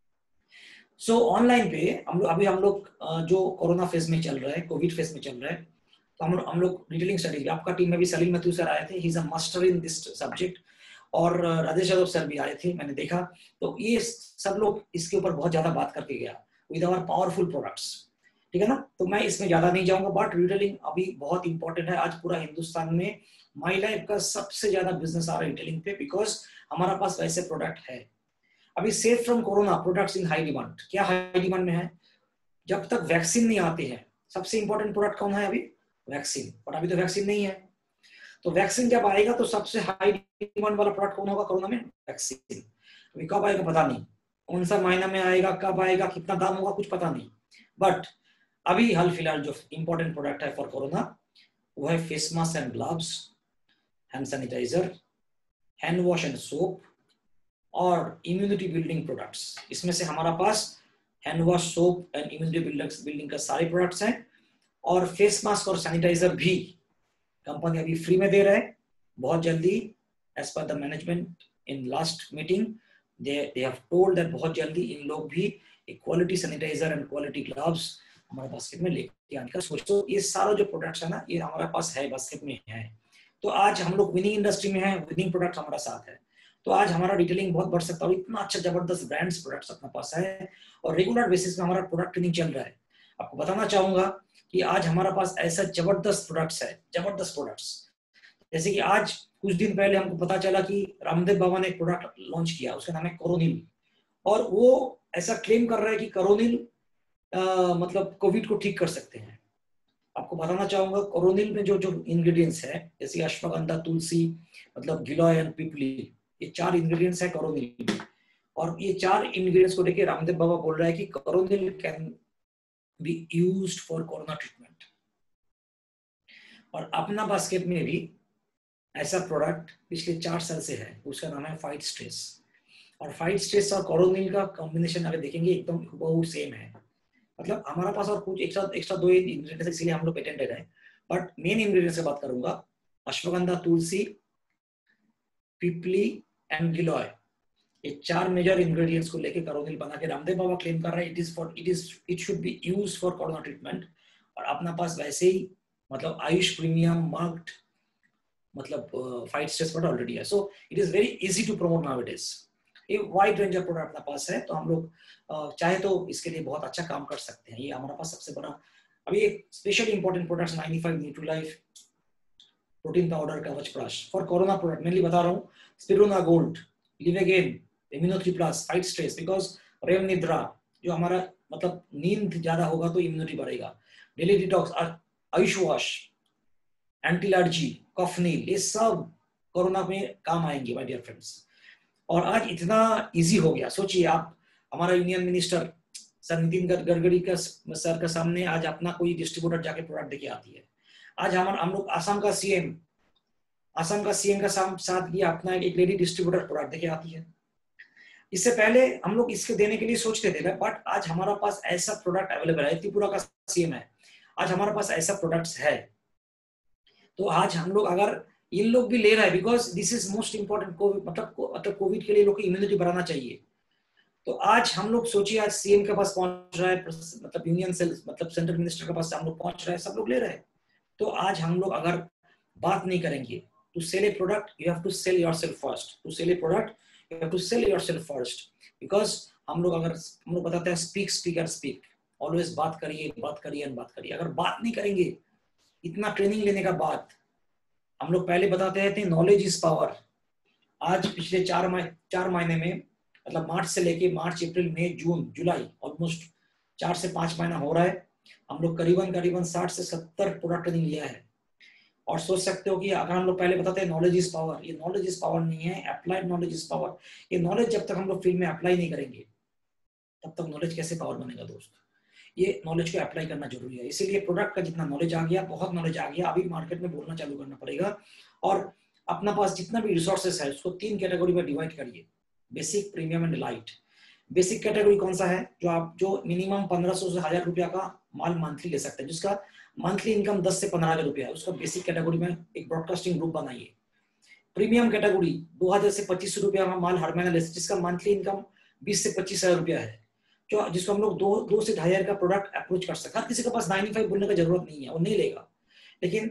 So online पे हम लोग, अभी हम लोग जो कोरोना फेज में चल रहा है, कोविड फेज में चल रहा है, तो हम लोग हम लोग डिटेलिंग स्टडी, आपका टीम में भी सलीम मैथ्यू सर आए थे, he is a master in this subject, और राजेश यादव सर भी आए थे, मैंने देखा। तो ये सब लोग इसके ऊपर बहुत ज्यादा बात करके गया विद आवर पावरफुल प्रोडक्ट्स, ठीक है ना। तो मैं इसमें ज्यादा नहीं जाऊंगा, बट रिटेलिंग अभी बहुत इंपॉर्टेंट है। आज पूरा हिंदुस्तान में माई लाइफ का सबसे ज्यादा बिजनेस आ रहा है रिटेलिंग पे, बिकॉज हमारा पास वैसे प्रोडक्ट है। अभी safe from corona products in high demand, क्या हाई डिमांड में है? जब तक वैक्सीन नहीं आते हैं, सबसे इंपॉर्टेंट प्रोडक्ट कौन है अभी? वैक्सीन। बट अभी तो वैक्सीन नहीं है, तो वैक्सीन जब आएगा तो सबसे हाई डिमांड वाला प्रोडक्ट कौन होगा कोरोना में? वैक्सीन। अभी कब आएगा पता नहीं, कौन सा महीना में आएगा, कब आएगा, कितना दाम होगा, कुछ पता नहीं। बट अभी हाल फिलहाल जो इंपॉर्टेंट प्रोडक्ट है फॉर कोरोना वो है face mask and gloves, hand sanitizer, hand wash and soap और इम्यूनिटी बिल्डिंग प्रोडक्ट्स। इसमें से हमारा पास hand wash, soap and immunity building का सारे प्रोडक्ट्स हैं, और फेस मास्क और सैनिटाइजर भी कंपनी अभी फ्री में दे रहा है बहुत जल्दी, as per the management in last meeting they they have told that बहुत जल्दी इन लोग भी एक quality sanitizer and quality gloves हमारे बास्केट में लेके आने का सोच। तो ये सारा जो प्रोडक्ट्स है ना, ये हमारे पास है, बास्केट में है। तो आज हम लोग विनिंग इंडस्ट्री में है, विनिंग प्रोडक्ट हमारा साथ है, तो आज हमारा डिटेलिंग बहुत बढ़ सकता है। और इतना अच्छा जबरदस्त ब्रांड्स प्रोडक्ट्स अपने पास है और रेगुलर बेसिस में हमारा प्रोडक्ट ट्रेनिंग चल रहा है। आपको बताना चाहूंगा कि आज हमारा पास ऐसा जबरदस्त प्रोडक्ट्स है, जबरदस्त प्रोडक्ट्स। जैसे कि आज कुछ दिन पहले हमको पता चला कि रामदेव बाबा ने एक प्रोडक्ट लॉन्च किया, उसका नाम है कोरोनिल, और वो ऐसा क्लेम कर रहा है कि कोरोनिल मतलब कोविड को ठीक कर सकते हैं। आपको बताना चाहूंगा कोरोनिल में जो जो इंग्रेडिएंट्स है, जैसे अश्वगंधा, तुलसी, मतलब गिलोय एंड पिपली, ये चार इंग्रेडिएंट्स है कोरोनिल में। और ये चार इंग्रेडिएंट्स को लेके रामदेव बाबा बोल रहा है कि Coronil can be used for corona treatment. और अपना बास्केट में भी ऐसा प्रोडक्ट पिछले चार साल से है, उसका नाम है फाइट स्ट्रेस। और फाइट स्ट्रेस और कोरोनिल का कॉम्बिनेशन अगर देखेंगे एकदम बहुत सेम है। मतलब हमारा पास और कुछ एक्स्ट्रा एक्स्ट्रा दो इंग्रेडिएंट्स, इसीलिए हम लोग पेटेंटेड है, बट मेन इंग्रेडिएंट्स से बात करूंगा, अश्वगंधा, तुलसी, पिपली एंड गिलोय, ये चार मेजर इंग्रेडिएंट्स को लेके कोरोनिल बना के रामदेव बाबा क्लेम कर रहा है it is for it is it should be used for corona treatment. और अपना पास वैसे ही मतलब आयुष प्रीमियम मार्क्ड मतलब फाइट स्ट्रेस प्रोडक्ट ऑलरेडी है। So it is very easy to promote nowadays. ये वाइड रेंज ऑफ प्रोडक्ट अपना पास है, तो हम लोग चाहे तो इसके लिए बहुत अच्छा काम कर सकते हैं। ये हमारा पास सबसे बड़ा अभी एक specially important products ninety five Nutrilife protein powder Kavach plus for corona product mainly बता रहा हूँ, spirulina gold, Livegen, immuno three plus, fight stress, because रेम निद्रा, जो हमारा मतलब नींद ज्यादा होगा तो इम्यूनिटी बढ़ेगा, daily detox, Ayush wash, anti allergy, कफनील, ये सब कोरोना में काम आएंगे माय डियर फ्रेंड्स। और आज इतना इजी हो गया, सोचिए आप, हमारा union minister sir Nitin Gadkari का सर का सामने आज अपना कोई डिस्ट्रीब्यूटर जाके प्रोडक्ट देके आती है। आज हमारा हम लोग आसाम का सीएम आसाम का सीएम का साथ भी अपना एक लेडी डिस्ट्रीब्यूटर प्रोडक्ट देके आती है। इससे पहले हम लोग इसके देने के लिए सोचते थे, बट आज हमारा पास ऐसा प्रोडक्ट अवेलेबल है। त्रिपुरा का सीएम है, आज हमारे पास ऐसा प्रोडक्ट्स है। तो आज हम लोग अगर इन लोग भी ले रहा है, because this is most important, covid मतलब मतलब कोविड के लिए लोग की इम्यूनिटी बढ़ाना चाहिए। तो आज हम लोग सोचिए, आज सीएम के पास पहुंच रहा है, मतलब यूनियन से मतलब सेंट्रल मिनिस्टर के पास हम लोग पहुंच रहे हैं, सब लोग ले रहे हैं। तो आज हम लोग अगर बात नहीं करेंगे, to sell a product you have to sell yourself first, to sell a product you have to sell yourself first. Because हम लोग अगर हम लोग बताते हैं speak speak and speak, always बात करिए बात करिए एंड बात करिए। अगर बात नहीं करेंगे, इतना ट्रेनिंग लेने का बाद, हम लोग पहले बताते थे नॉलेज इज पावर। आज पिछले चार महीने चार महीने में मतलब मार्च से लेके मार्च, अप्रैल, मई, जून, जुलाई, ऑलमोस्ट चार से पांच महीना हो रहा है, हम लोग करीबन करीबन साठ से सत्तर प्रोडक्ट ट्रेनिंग लिया है। और सोच सकते हो कि अगर हम लोग पहले बताते हैं नॉलेज इज पावर, ये नॉलेज इज पावर नहीं है, अप्लाइड नॉलेज इज पावर। ये नॉलेज जब तक हम लोग फील्ड में अप्लाई नहीं करेंगे, तब तक नॉलेज कैसे पावर बनेगा दोस्त। ये नॉलेज को अप्लाई करना जरूरी है। इसीलिए प्रोडक्ट का जितना नॉलेज आ गया, बहुत नॉलेज आ गया, अभी मार्केट में बोलना चालू करना पड़ेगा। और अपना पास जितना भी रिसोर्सेस है उसको तीन कैटेगरी में डिवाइड करिए, basic, premium and delight. Basic category कौन सा है? जो आप जो मिनिमम पंद्रह सौ से हजार रुपया का माल मंथली ले सकते हैं, जिसका मंथली इनकम दस से पंद्रह हजार रुपया है, उसका बेसिक कैटेगरी में एक ब्रॉडकास्टिंग ग्रुप बनाइए। प्रीमियम कैटेगरी दो हजार से पच्चीस सौ रुपया का माल हर महीना ले सकते, जिसका मंथली इनकम बीस से पच्चीस हजार रुपया है, जो जिसको हम लोग दो दो से ढाई हजार का प्रोडक्ट अप्रोच कर सकते हैं। हर किसी के पास नाइन्टी फाइव बोलने का जरूरत नहीं है, वो नहीं लेगा। लेकिन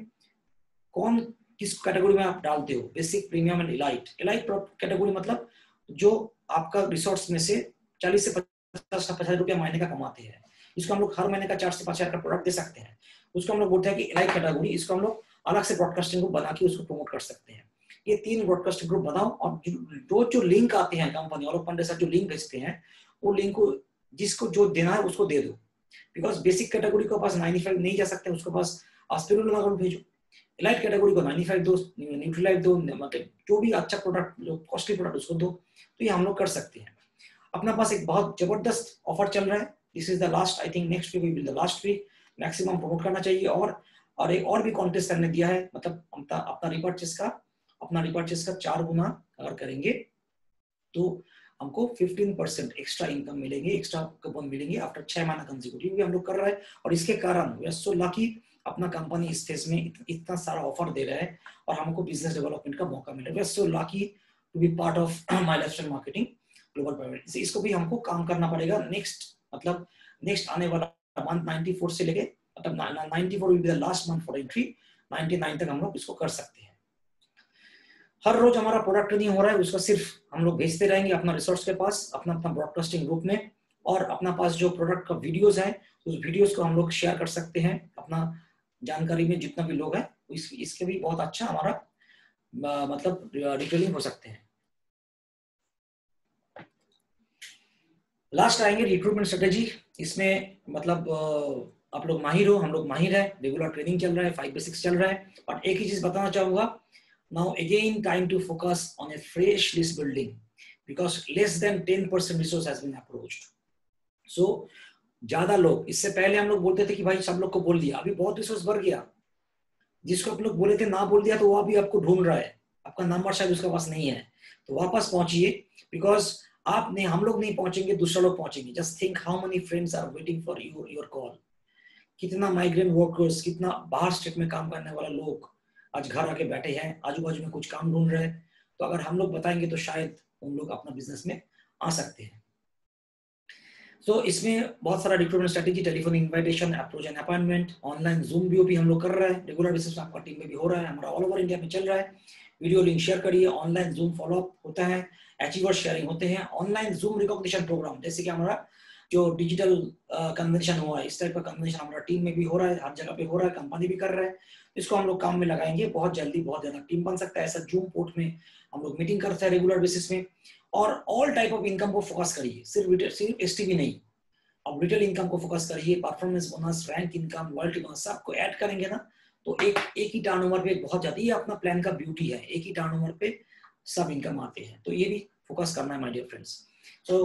कौन किस कैटेगरी में आप डालते हो? Basic, premium and elite. Elite category मतलब जो आपका रिसोर्स में से चालीस से पचास पचास रुपया महीने का कमाते हैं, इसको हम लोग हर महीने का चार से पांच हजार का प्रोडक्ट दे सकते हैं, उसको हम लोग बोलते हैं कि इलाइट कैटेगरी। इसको हम लोग अलग से ब्रॉडकास्टिंग ग्रुप बना के उसको प्रमोट कर सकते हैं। ये तीन ब्रॉडकास्टिंग ग्रुप बनाओ, और जो जो लिंक आते हैं कंपनी और पंडे सर जो लिंक भेजते हैं, वो लिंक को जिसको जो देना है उसको दे दो। बिकॉज बेसिक कैटेगरी के पास नाइन्टी फाइव नहीं जा सकते, उसके पास स्पिरुलिना गोल्ड भेजो। इलाइट कैटेगरी को नाइन्टी फाइव दो, न्यूट्रीलाइफ दो, मतलब जो भी अच्छा प्रोडक्ट, जो कॉस्टली प्रोडक्ट उसको दो। तो ये हम लोग कर सकते हैं। अपना पास एक बहुत जबरदस्त ऑफर चल रहा है। This is the last, I think next week will be the last week. Maximum promote करना चाहिए। और और एक और भी कॉन्टेस्ट करने दिया है, मतलब अपना अपना रिपर्चेस का अपना रिपर्चेस का चार गुना अगर करेंगे तो हमको पंद्रह परसेंट एक्स्ट्रा इनकम मिलेंगे, एक्स्ट्रा कूपन मिलेंगे आफ्टर छह महीना कंसेक्यूटिव हम लोग कर रहे हैं। और इसके कारण वी आर सो लकी, अपना कंपनी इस फेज में इत, इतना सारा ऑफर दे रहा है और हमको बिजनेस डेवलपमेंट का मौका मिल रहा है। We are so lucky to be part of my lifestyle marketing. Global priority से इसको भी हमको काम करना पड़ेगा नेक्स्ट मतलब नेक्स्ट आने वाला मंथ चौरानवे से लेके मतलब चौरानवे will be the last month for entry, निन्यानवे तक हम लोग इसको कर सकते हैं। हर रोज हमारा प्रोडक्ट नहीं हो रहा है, उसका सिर्फ हम लोग भेजते रहेंगे अपना रिसोर्स के पास, अपना अपना ब्रॉडकास्टिंग ग्रुप में, और अपना पास जो प्रोडक्ट का वीडियोस है उस वीडियोस को हम लोग शेयर कर सकते हैं अपना जानकारी में जितना भी लोग हैं, इस, इसके भी बहुत अच्छा हमारा आ, मतलब रिटेलिंग हो सकते हैं। लास्ट आएंगे रिक्रूटमेंट स्ट्रेटेजी। इसमें मतलब आप लोग माहिर हो, हम लोग माहिर है, रेगुलर ट्रेनिंग चल रहा है, फाइव बेसिक्स चल रहा है, और एक ही चीज बताना चाहूंगा, now again time to focus on a fresh list building because less than ten percent resource has been approached. So ज्यादा लोग, इससे पहले हम लोग बोलते थे कि भाई सब लोग को बोल दिया, अभी बहुत रिसोर्स बढ़ गया, जिसको आप लोग बोले थे ना बोल दिया तो वो अभी आपको ढूंढ रहा है, आपका नंबर शायद उसके पास नहीं है, तो वापस पहुंचिए बिकॉज आप नहीं, हम लोग नहीं पहुंचेंगे, दूसरे लोग पहुंचेंगे। Just think how many friends are waiting for your your call. कितना माइग्रेंट वर्कर्स, कितना बाहर स्टेट में काम करने वाले लोग आज घर आके बैठे हैं, आजू बाजू में कुछ काम ढूंढ रहे हैं, तो अगर हम लोग बताएंगे तो शायद उन लोग अपना बिजनेस में आ सकते हैं। तो so, इसमें बहुत सारा recruitment strategy, telephone invitation, approach and appointment, online Zoom भी हम लोग कर रहे हैं, रेगुलर बेसिस पे आपका टीम में भी हो रहा है, हमारा ऑल ओवर इंडिया में चल रहा है। वीडियो लिंक शेयर करिए, ऑनलाइन जूम फॉलोअप होता है, अचीवर शेयरिंग होते हैं, ऑनलाइन जूम रिकॉग्निशन प्रोग्राम, जैसे कि हमारा जो डिजिटल कन्वेंशन हुआ है, इस टाइप का कन्वेंशन हमारा टीम में भी हो रहा है, हर जगह पे हो रहा है, कंपनी भी कर रहा है, इसको हम लोग काम में लगाएंगे, बहुत जल्दी बहुत ज्यादा टीम बन सकता है। ऐसा जूम पोर्ट में हम लोग मीटिंग करते हैं रेगुलर बेसिस में। और ऑल टाइप ऑफ इनकम को फोकस करिए, सिर्फ सिर्फ एसटीवी नहीं, अब रिटेल इनकम को फोकस करिए, performance bonus, rank income, loyalty bonus सबको ऐड करेंगे ना, तो एक एक ही टर्नओवर पे बहुत ज्यादा, ये अपना प्लान का ब्यूटी है, एक ही टर्नओवर पे सब इनकम आते हैं, तो ये भी फोकस करना है माय डियर फ्रेंड्स। सो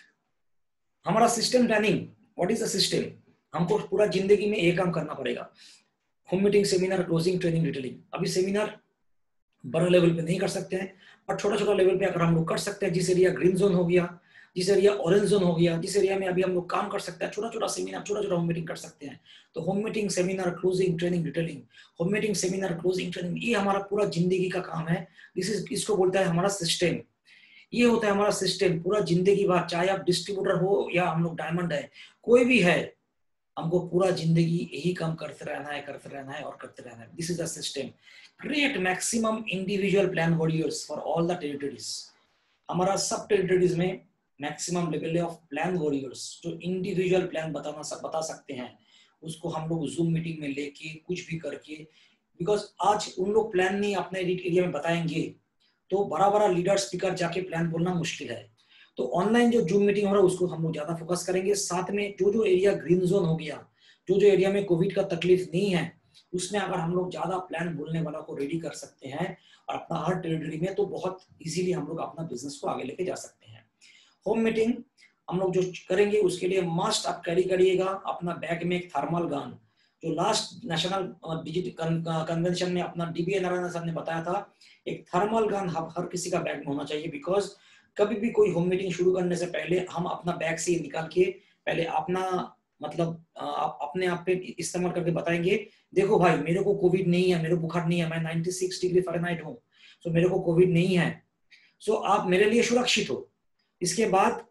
हमारा system planning, what is the system, हमको पूरा जिंदगी में एक काम करना पड़ेगा, home meeting, seminar, closing, training, retailing. अभी सेमिनार बड़ा लेवल पे नहीं कर सकते हैं, और छोटा छोटा लेवल पे अगर हम लोग कर सकते हैं, जिस एरिया ग्रीन जोन हो गया, जिस एरिया ऑरेंज जोन हो गया, जिस एरिया में अभी हम लोग काम कर सकते हैं, छोटा छोटा सेमिनार, छोटा छोटा होम मीटिंग कर सकते हैं। तो home meeting, seminar, closing, training, retailing, home meeting, seminar, closing, training, ये हमारा पूरा जिंदगी का काम है। दिस इज, इसको बोलता है हमारा सिस्टम, ये होता है हमारा सिस्टम पूरा जिंदगी भर, चाहे आप डिस्ट्रीब्यूटर हो या हम लोग डायमंड है, कोई भी है, हमको पूरा जिंदगी यही काम करते रहना है, करते रहना है और करते रहना है। This is the system. Create maximum individual plan warriors for all the territories. हमारा सब टेरिटरीज में maximum level of plan warriors जो इंडिविजुअल प्लान बताना सब बता सकते हैं, उसको हम लोग जूम मीटिंग में लेके कुछ भी करके, बिकॉज आज उन लोग प्लान नहीं अपने एरिया में बताएंगे तो बड़ा बड़ा लीडर स्पीकर जाके प्लान बोलना मुश्किल है। तो ऑनलाइन जो जूम मीटिंग हो रहा है उसको हम लोग ज्यादा फोकस करेंगे। साथ में जो जो एरिया ग्रीन जोन हो गया, जो जो एरिया में कोविड का तकलीफ नहीं है, उसमें अगर हम लोग ज्यादा प्लान बोलने वाला को रेडी कर सकते हैं और अपना हर टेरिटरी में, तो बहुत इजीली हम लोग अपना बिजनेस को आगे लेके जा सकते हैं। होम मीटिंग हम लोग जो करेंगे उसके लिए मस्ट आप कैरी करिएगा अपना बैग में एक थर्मल गन, जो लास्ट नेशनल डिजिटल कन्वेंशन में अपना डीबीए नारायण साहब ने बताया था, एक थर्मल गन हर किसी का बैग में होना चाहिए। बिकॉज कभी भी कोई होम मीटिंग शुरू करने से पहले हम अपना बैग से निकाल के पहले अपना मतलब आप अपने आप पे इस्तेमाल करके बताएंगे, देखो भाई मेरे को कोविड नहीं है, मेरे को बुखार नहीं है, मैं छियानवे डिग्री फ़ारेनहाइट हूँ, सो मेरे को कोविड नहीं है, सो आप मेरे लिए सुरक्षित हो। इसके बाद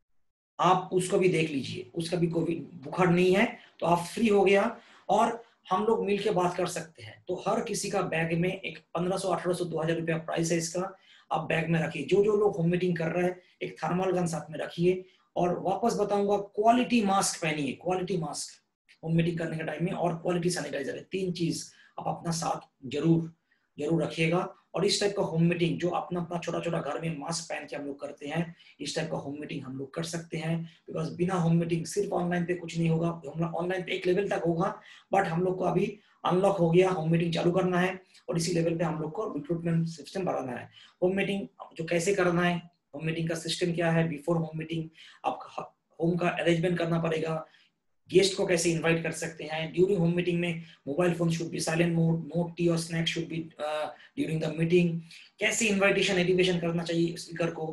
आप उसको भी देख लीजिए, उसका भी कोविड बुखार नहीं है, तो आप फ्री हो गया और हम लोग मिलकर बात कर सकते हैं। तो हर किसी का बैग में एक पंद्रह सौ, अठारह सौ, दो हजार रुपया प्राइस है इसका, आप बैग में रखिए। जो जो लोग होम मीटिंग कर रहे हैं एक थर्मल गन साथ में रखिए, और वापस बताऊंगा क्वालिटी मास्क पहनिए, क्वालिटी मास्क होम मीटिंग करने के टाइम में, और क्वालिटी सैनिटाइजर है। तीन चीज आप अपना साथ जरूर जरूर रखिएगा। और इस टाइप का होम मीटिंग जो अपना अपना छोटा छोटा घर में मास्क पहन के हम लोग करते हैं, इस टाइप का होम मीटिंग हम लोग कर सकते हैं। बिकॉज बिना होम मीटिंग सिर्फ ऑनलाइन पे कुछ नहीं होगा, ऑनलाइन पे एक लेवल तक होगा, बट हम लोग को अभी अनलॉक हो गया, होम मीटिंग चालू करना है और इसी लेवल पे हम लोग को रिक्रूटमेंट सिस्टम बढ़ाना है। होम मीटिंग जो कैसे करना है, होम मीटिंग का सिस्टम क्या है, बिफोर होम मीटिंग आप होम का अरेंजमेंट करना पड़ेगा, गेस्ट को कैसे इनवाइट कर सकते हैं ड्यूरिंग होम मीटिंग में, mobile phone should be silent mode, no tea और snacks should be during the meeting, कैसे इनविटेशन एडिवेशन करना चाहिए स्पीकर को,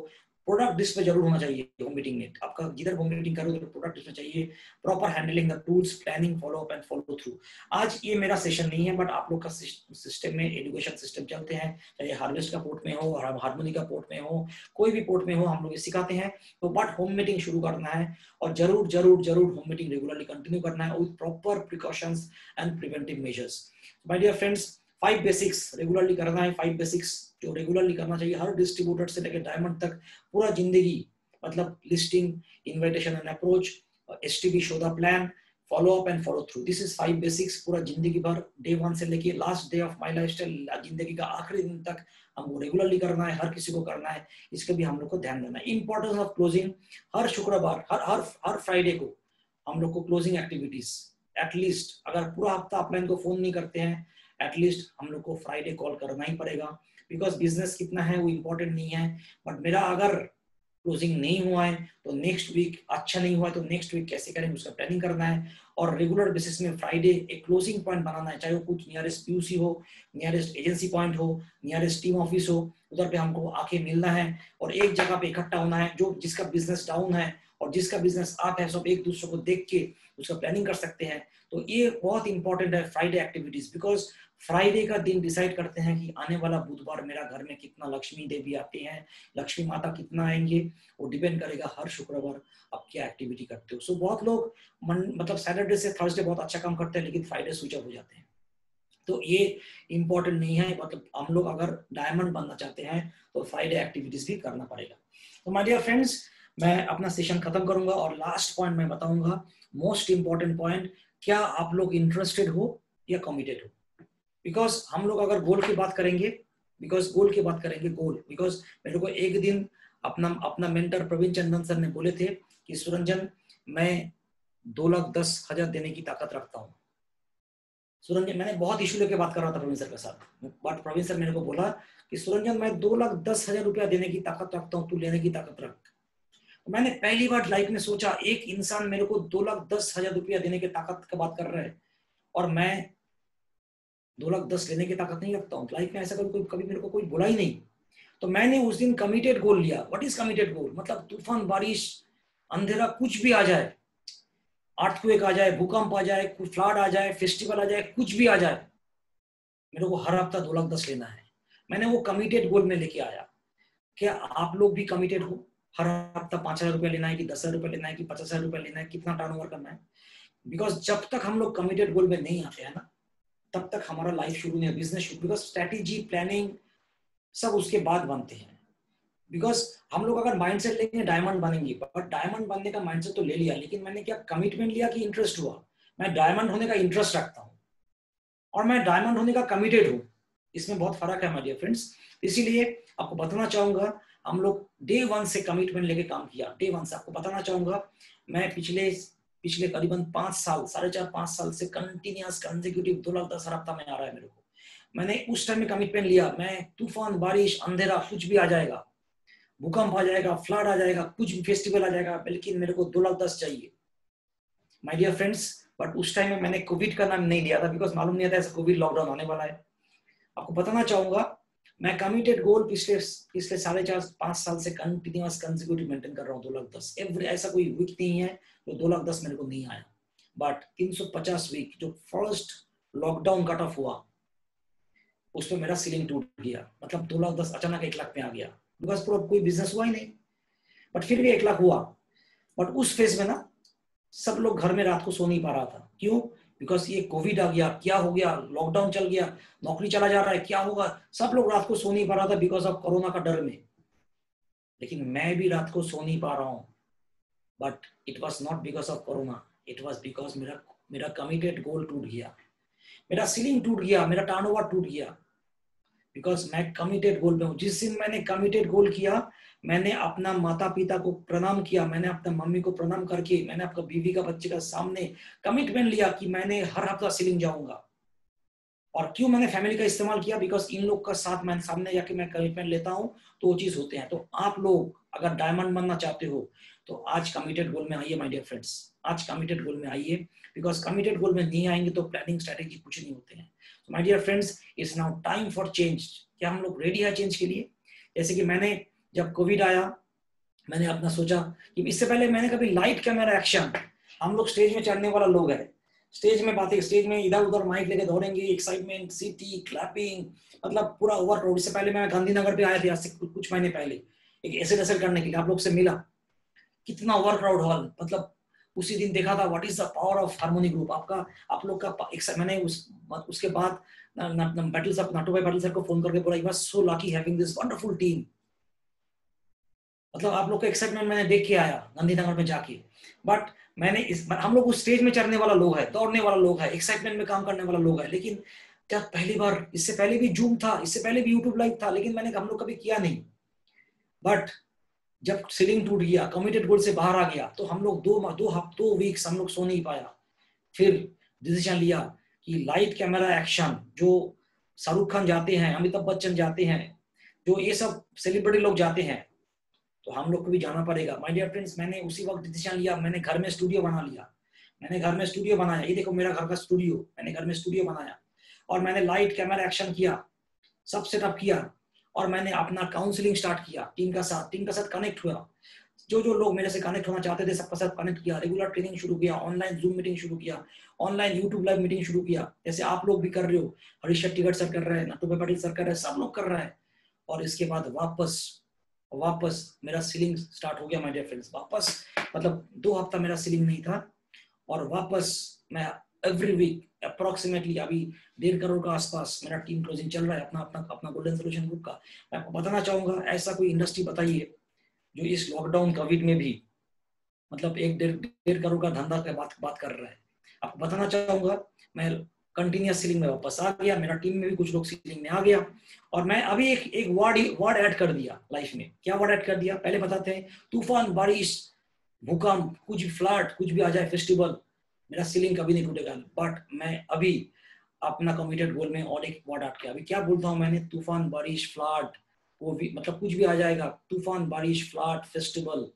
प्रोडक्ट लिस्ट पे जरूर होना चाहिए होम मीटिंग में। आपका जिधर होम मीटिंग करो तो प्रोडक्ट लिस्ट में चाहिए, proper handling the tools, planning, follow up and follow through. आज ये मेरा सेशन नहीं है, बट आप लोग का सिस्टम में एजुकेशन सिस्टम चलते हैं, चाहे हार्वेस्ट का पोर्ट में हो और हार्मोनी का पोर्ट में हो, कोई भी पोर्ट में हो, हम लोग ये सिखाते हैं। तो बट होम मीटिंग शुरू करना है और जरूर जरूर जरूर होम मीटिंग रेगुलरली कंटिन्यू करना है with proper precautions and preventive measures. My dear friends, five basics regularly करना है, फाइव बेसिक्स जो रेगुलरली करना चाहिए हर डिस्ट्रीब्यूटर से लेकर डायमंड तक पूरा जिंदगी, मतलब listing, invitation and approach, STB show the plan, follow up and follow through. This is five basics पूरा जिंदगी भर, डे वन से लेके last day of my lifestyle, जिंदगी का आखिरी दिन तक हमको रेगुलरली करना है, हर किसी को करना है। इसका भी हम लोग को ध्यान देना है। इंपॉर्टेंस ऑफ क्लोजिंग, हर शुक्रवार, हर हर हर फ्राइडे को हम लोग को क्लोजिंग एक्टिविटीज, एटलीस्ट अगर पूरा हफ्ता अपलाइन को फोन नहीं करते हैं, एटलीस्ट हम लोग को फ्राइडे कॉल करना ही पड़ेगा, बिकॉज बिजनेस कितना है वो इम्पोर्टेंट नहीं है, बट मेरा अगर क्लोजिंग नहीं हुआ है तो नेक्स्ट वीक अच्छा नहीं हुआ है तो नेक्स्ट वीक कैसे करेंगे उसका प्लानिंग करना है। और रेगुलर बेसिस में फ्राइडे एक क्लोजिंग पॉइंट बनाना है, चाहे वो कुछ नियरेस्ट पीयूसी हो, नियरेस्ट एजेंसी पॉइंट हो, नियरेस्ट टीम ऑफिस हो, उधर पे हमको आके मिलना है और एक जगह पे इकट्ठा होना है। जो जिसका बिजनेस डाउन है और जिसका बिजनेस अप है, सब एक दूसरे को देख के उसका प्लानिंग कर सकते हैं। तो ये बहुत इंपॉर्टेंट है फ्राइडे एक्टिविटीज, बिकॉज फ्राइडे का दिन डिसाइड करते हैं कि आने वाला बुधवार मेरा घर में कितना लक्ष्मी देवी आते हैं, लक्ष्मी माता कितना आएंगे, वो डिपेंड करेगा हर शुक्रवार आप क्या एक्टिविटी करते हो। सो so, बहुत लोग मन मतलब सैटरडे से थर्सडे बहुत अच्छा काम करते हैं, लेकिन फ्राइडे स्विच ऑफ हो जाते हैं। तो ये इंपॉर्टेंट नहीं है, मतलब हम लोग अगर डायमंड बनना चाहते हैं तो फ्राइडे एक्टिविटीज भी करना पड़ेगा। तो माय डियर फ्रेंड्स, मैं अपना सेशन खत्म करूंगा और लास्ट पॉइंट मैं बताऊंगा, मोस्ट इंपॉर्टेंट पॉइंट, क्या आप लोग इंटरेस्टेड हो या कमिटेड हो। बिकॉज हम लोग अगर गोल की बात करेंगे, बिकॉज गोल की बात करेंगे गोल बिकॉज मेरे को एक दिन अपना अपना मेंटर प्रवीण चंदन सर ने बोले थे कि सुरंजन, मैं दो लाख दस हजार देने की ताकत रखता हूँ। सुरंजन, मैंने बहुत इशू लेके बात कर रहा था प्रवीण सर के साथ, बट प्रवीण सर मेरे को बोला कि सुरंजन मैं दो लाख दस हजार रुपया देने की ताकत रखता हूँ, तू लेने की ताकत रख। मैंने पहली बार लाइफ में सोचा एक इंसान मेरे को दो लाख दस हजार रुपया देने की ताकत की बात कर रहा है और मैं दो लाख दस लेने की ताकत नहीं रखता हूँ। लाइफ में ऐसा कभी कभी मेरे को कोई बोला ही नहीं। तो मैंने उस दिन कमिटेड गोल लिया। What is committed goal? मतलब तूफान, बारिश, अंधेरा, कुछ भी आ जाए, अर्थक्वेक आ जाए, भूकंप आ जाए, फ्लड आ जाए, फेस्टिवल आ जाए, कुछ भी आ जाए, मेरे को हर हफ्ता दो लाख दस लेना है। मैंने वो कमिटेड गोल में लेके आया। क्या आप लोग भी कमिटेड हो? हर हफ्ता पांच हजार रुपया लेना है कि दस हजार रुपया लेना है कि पचास हजार रुपया लेना है, कितना टर्नओवर करना है? बिकॉज जब तक हम लोग कमिटेड गोल में नहीं आते हैं ना, तब तक हमारा लाइफ शुरू नहीं है, बिजनेस शुरू, बिकॉज स्ट्रेटेजी, प्लानिंग सब उसके बाद बनते हैं। बिकॉज हम लोग अगर माइंडसेट लेंगे डायमंड बनेंगे, बट डायमंड बनने का माइंडसेट तो ले लिया, लेकिन मैंने क्या कमिटमेंट लिया कि इंटरेस्ट हुआ? मैं डायमंड होने का इंटरेस्ट रखता हूँ और मैं डायमंड होने का कमिटेड हूँ। इसमें बहुत फर्क है माय डियर फ्रेंड्स। इसीलिए आपको बताना चाहूंगा, हम लोग डे वन से कमिटमेंट लेके काम किया। डे वन से आपको बताना चाहूंगा, मैं पिछले पिछले करीबन पांच साल साढ़े चार पांच साल से कंटिन्यूअस कंसेक्यूटिव दो लाख दस हर हफ्ता में आ रहा है मेरे को। मैंने उस टाइम में कमिटमेंट लिया, मैं तूफान, बारिश, अंधेरा, कुछ भी आ जाएगा, भूकंप आ जाएगा, फ्लड आ जाएगा, कुछ भी फेस्टिवल आ जाएगा, लेकिन मेरे को दो लाख दस चाहिए माय डियर फ्रेंड्स। बट उस टाइम में मैंने कोविड का नाम नहीं लिया था, बिकॉज मालूम नहीं था ऐसा कोविड लॉकडाउन आने वाला है। आपको बताना चाहूंगा, मैं कमिटेड गोल पिछले पिछले साढ़े चार पांच साल से कंटिन्यूअस कंसेक्यूटिव मेंटेन कर रहा हूँ दो लाख दस। एवरी ऐसा कोई वीक नहीं है तो दो लाख दस मेरे को नहीं आया। बट तीन सौ पचास वीक जो फर्स्ट लॉकडाउन कट ऑफ हुआ, उसमें मेरा सीलिंग टूट गया। मतलब दो लाख दस अचानक एक लाख पे आ गया, बिकॉज पूरा कोई बिजनेस हुआ ही नहीं, बट फिर भी एक लाख हुआ। बट उस फेज में ना सब लोग घर में रात को सो नहीं पा रहा था। क्यों? बिकॉज ये कोविड आ गया, क्या हो गया, लॉकडाउन चल गया, नौकरी चला जा रहा है, क्या होगा, सब लोग रात को सो नहीं पा रहा था बिकॉज ऑफ कोरोना का डर में। लेकिन मैं भी रात को सो नहीं पा रहा हूं, but it was not because of corona, it was because मेरा मेरा कमिटेड गोल टूट गया, मेरा सीलिंग टूट गया, मेरा टर्नओवर टूट गया, बिकॉज मैं कमिटेड गोल में हूं। जिस दिन मैंने कमिटेड गोल किया, मैंने अपना माता पिता को प्रणाम किया, मैंने अपना मम्मी को प्रणाम करके, मैंने अपना बीवी का बच्चे का सामने कमिटमेंट लिया कि मैंने हर हफ्ता सीलिंग जाऊंगा। और क्यों मैंने फैमिली का इस्तेमाल किया? बिकॉज इन लोग का साथ मैं सामने जाके मैं कमिटमेंट लेता हूं तो वो चीज होते हैं। तो आप लोग अगर डायमंड बनना चाहते हो तो आज कमिटेड गोल में आइए माय डियर फ्रेंड्स, आज कमिटेड गोल में आइए, बिकॉज कमिटेड गोल में नहीं आएंगे तो प्लानिंग स्ट्रेटेजी कुछ नहीं होते हैं। तो my dear friends, it's now time for change. क्या हम लोग रेडी है चेंज के लिए? जैसे कि मैंने जब कोविड आया, मैंने अपना सोचा कि इससे पहले मैंने कभी लाइट कैमरा एक्शन, हम लोग स्टेज में चढ़ने वाला लोग है, स्टेज में बातें, स्टेज में इधर उधर माइक लेके दौड़ेंगे, एक्साइटमेंट, सीटी, क्लैपिंग, मतलब पूरा ओवरक्राउड। इससे पहले मैं गांधीनगर पे आया था, आज से कुछ महीने पहले, एक ऐसे रसल करने के लिए, आप लोग से मिला, कितना ओवरक्राउड हॉल, मतलब उसी दिन देखा था what is the power of harmony group. आपका, आप लोग का एक, मैंने उस उसके बाद बैटल सर, नाटू भाई बैटल सर को फोन करके बोला, you are so lucky having this wonderful team. मतलब आप लोग का एक्साइटमेंट मैंने देख के आया गांधीनगर में जाके। बट मैंने इस, हम लोग उस स्टेज में चढ़ने वाला लोग है, दौड़ने वाला लोग है, एक्साइटमेंट में काम करने वाला लोग है, लेकिन क्या पहली बार, इससे पहले भी जूम था, इससे पहले भी यूट्यूब लाइव था, लेकिन मैंने हम लोग कभी किया नहीं। बट जब सीलिंग टूट गया, कमिटेड गोल से बाहर आ गया, तो हम लोग दो दो हफ्ते दो वीक्स हम लोग सो नहीं पाया। फिर डिसीजन लिया कि लाइट कैमरा एक्शन, जो शाहरुख खान जाते हैं, अमिताभ बच्चन जाते हैं, जो ये सब सेलिब्रिटी लोग जाते हैं, तो हम लोग को भी जाना पड़ेगा। माय डियर फ्रेंड्स, मैंने उसी वक्त डिसीजन लिया, मैंने घर में स्टूडियो बना लिया, मैंने घर में स्टूडियो बनाया, ये देखो मेरा घर का स्टूडियो, मैंने घर में स्टूडियो बनाया, और मैंने लाइट कैमरा एक्शन किया, सब सेटअप किया, और मैंने अपना काउंसलिंग स्टार्ट किया टीम का साथ, टीम का साथ कनेक्ट हुआ, जो जो लोग मेरे से कनेक्ट होना चाहते थे सबका साथ कनेक्ट किया, रेगुलर ट्रेनिंग शुरू किया, ऑनलाइन जूम मीटिंग शुरू किया, ऑनलाइन यूट्यूब लाइव मीटिंग शुरू किया, जैसे आप लोग भी कर रहे हो, हरीश शेट्टीगढ़ सर कर रहे हैं, नटू पाटिल सर कर रहे हैं, सब लोग कर रहे हैं। और इसके बाद वापस वापस मेरा सीलिंग स्टार्ट हो गया माय डियर फ्रेंड्स, वापस, मतलब दो हफ्ता मेरा सीलिंग नहीं था, और वापस मैं एवरी वीक अप्रोक्सीमेटली अभी डेढ़ करोड़ का आसपास मेरा टीम क्लोजिंग चल रहा है, अपना अपना अपना गोल्डन सोल्यूशन ग्रुप का। मैं आपको बताना चाहूंगा, ऐसा कोई इंडस्ट्री बताइए जो इस लॉकडाउन कोविड में भी मतलब एक डेढ़ डेढ़ करोड़ का धंधा का बात बात कर रहा है। आपको बताना चाहूंगा, मैं कंटिन्यूस सीलिंग में वापस आ गया, मेरा टीम में भी कुछ लोग सीलिंग में आ गया, और मैं अभी एक एक वर्ड वर्ड ऐड कर दिया लाइफ में। क्या वर्ड ऐड कर दिया पहले बताते हैं? तूफान, बारिश, भूकंप, कुछ भी फ्लड, कुछ भी आ जाए, फेस्टिवल, मेरा सीलिंग कभी नहीं टूटेगा। बट मैं अभी अपना कमिटेड गोल में और एक वर्ड ऐड किया, अभी क्या बोलता हूँ मैंने? तूफान, बारिश, फ्लड, वो भी मतलब कुछ भी आ जाएगा, तूफान, बारिश, फ्लड, फेस्टिवल,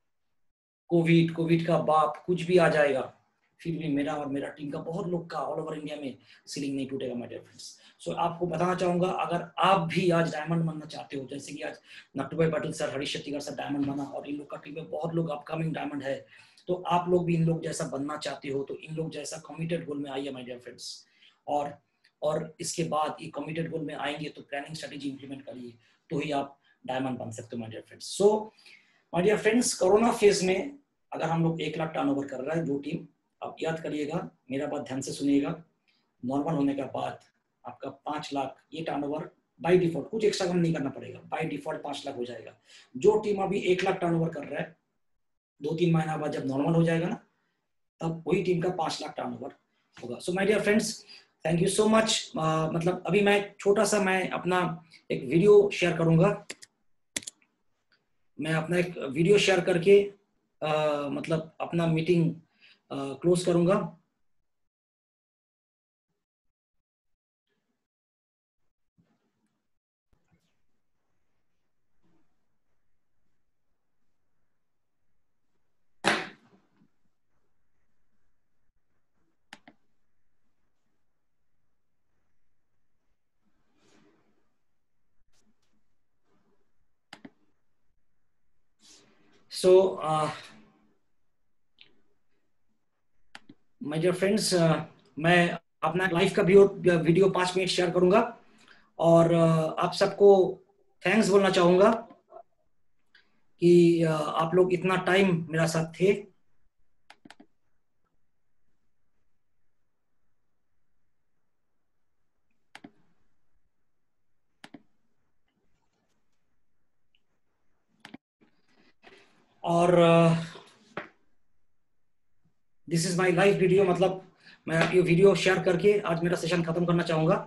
कोविड, कोविड का बाप, कुछ भी आ जाएगा, फिर भी मेरा और मेरा टीम का, बहुत लोग का ऑल ओवर इंडिया में सीलिंग नहीं टूटेगा माय डियर फ्रेंड्स। सो आपको बताना चाहूंगा, अगर आप भी आज डायमंड बनना चाहते हो, जैसे कि आज नट्टू भाई Patil sir, Harish शेट्टीगढ़ sir diamond बना, और इन लोग का टीम में बहुत लोग अपकमिंग डायमंड है, तो आप लोग भी इन लोग जैसा बनना चाहते हो, तो इन लोग जैसा कमिटेड गोल में आइए माय डियर फ्रेंड्स। और और इसके बाद ये कमिटेड गोल में आएंगे तो प्लानिंग स्ट्रेटेजी इंप्लीमेंट करिए, तो ही आप डायमंड बन सकते हो my dear friends. So my dear friends, corona phase में अगर हम लोग एक लाख टर्नओवर कर रहा है जो टीम, आप याद करिएगा, मेरा बात ध्यान से सुनिएगा, नॉर्मल होने के बाद आपका पांच लाख ये टर्नओवर बाय डिफॉल्ट, कुछ एक्स्ट्रा काम नहीं करना पड़ेगा, बाय डिफॉल्ट पांच लाख हो जाएगा। जो टीम अभी एक लाख टर्नओवर कर रहा है, दो तीन महीना बाद जब नॉर्मल हो जाएगा ना, तब वही टीम का पांच लाख टर्नओवर होगा। So my dear friends, thank you so much. मतलब अभी मैं छोटा सा मैं अपना एक वीडियो शेयर करूंगा, मैं अपना एक वीडियो शेयर करके आ, मतलब अपना मीटिंग क्लोज करूंगा। सो माय डियर फ्रेंड्स, मैं अपना लाइव का वीडियो वीडियो पांच मिनट शेयर करूंगा, और uh, आप सबको थैंक्स बोलना चाहूंगा कि uh, आप लोग इतना टाइम मेरा साथ थे। और this is my live video, मतलब मैं ये वीडियो शेयर करके आज मेरा सेशन खत्म करना चाहूंगा।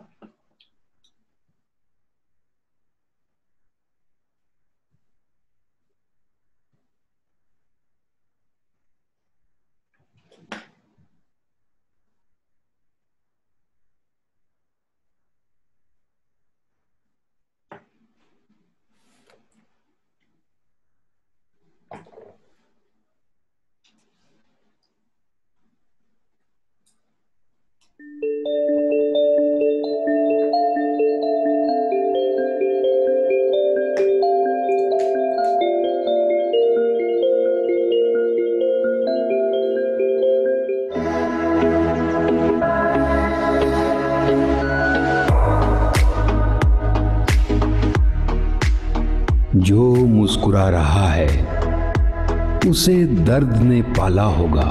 जो मुस्कुरा रहा है उसे दर्द ने पाला होगा,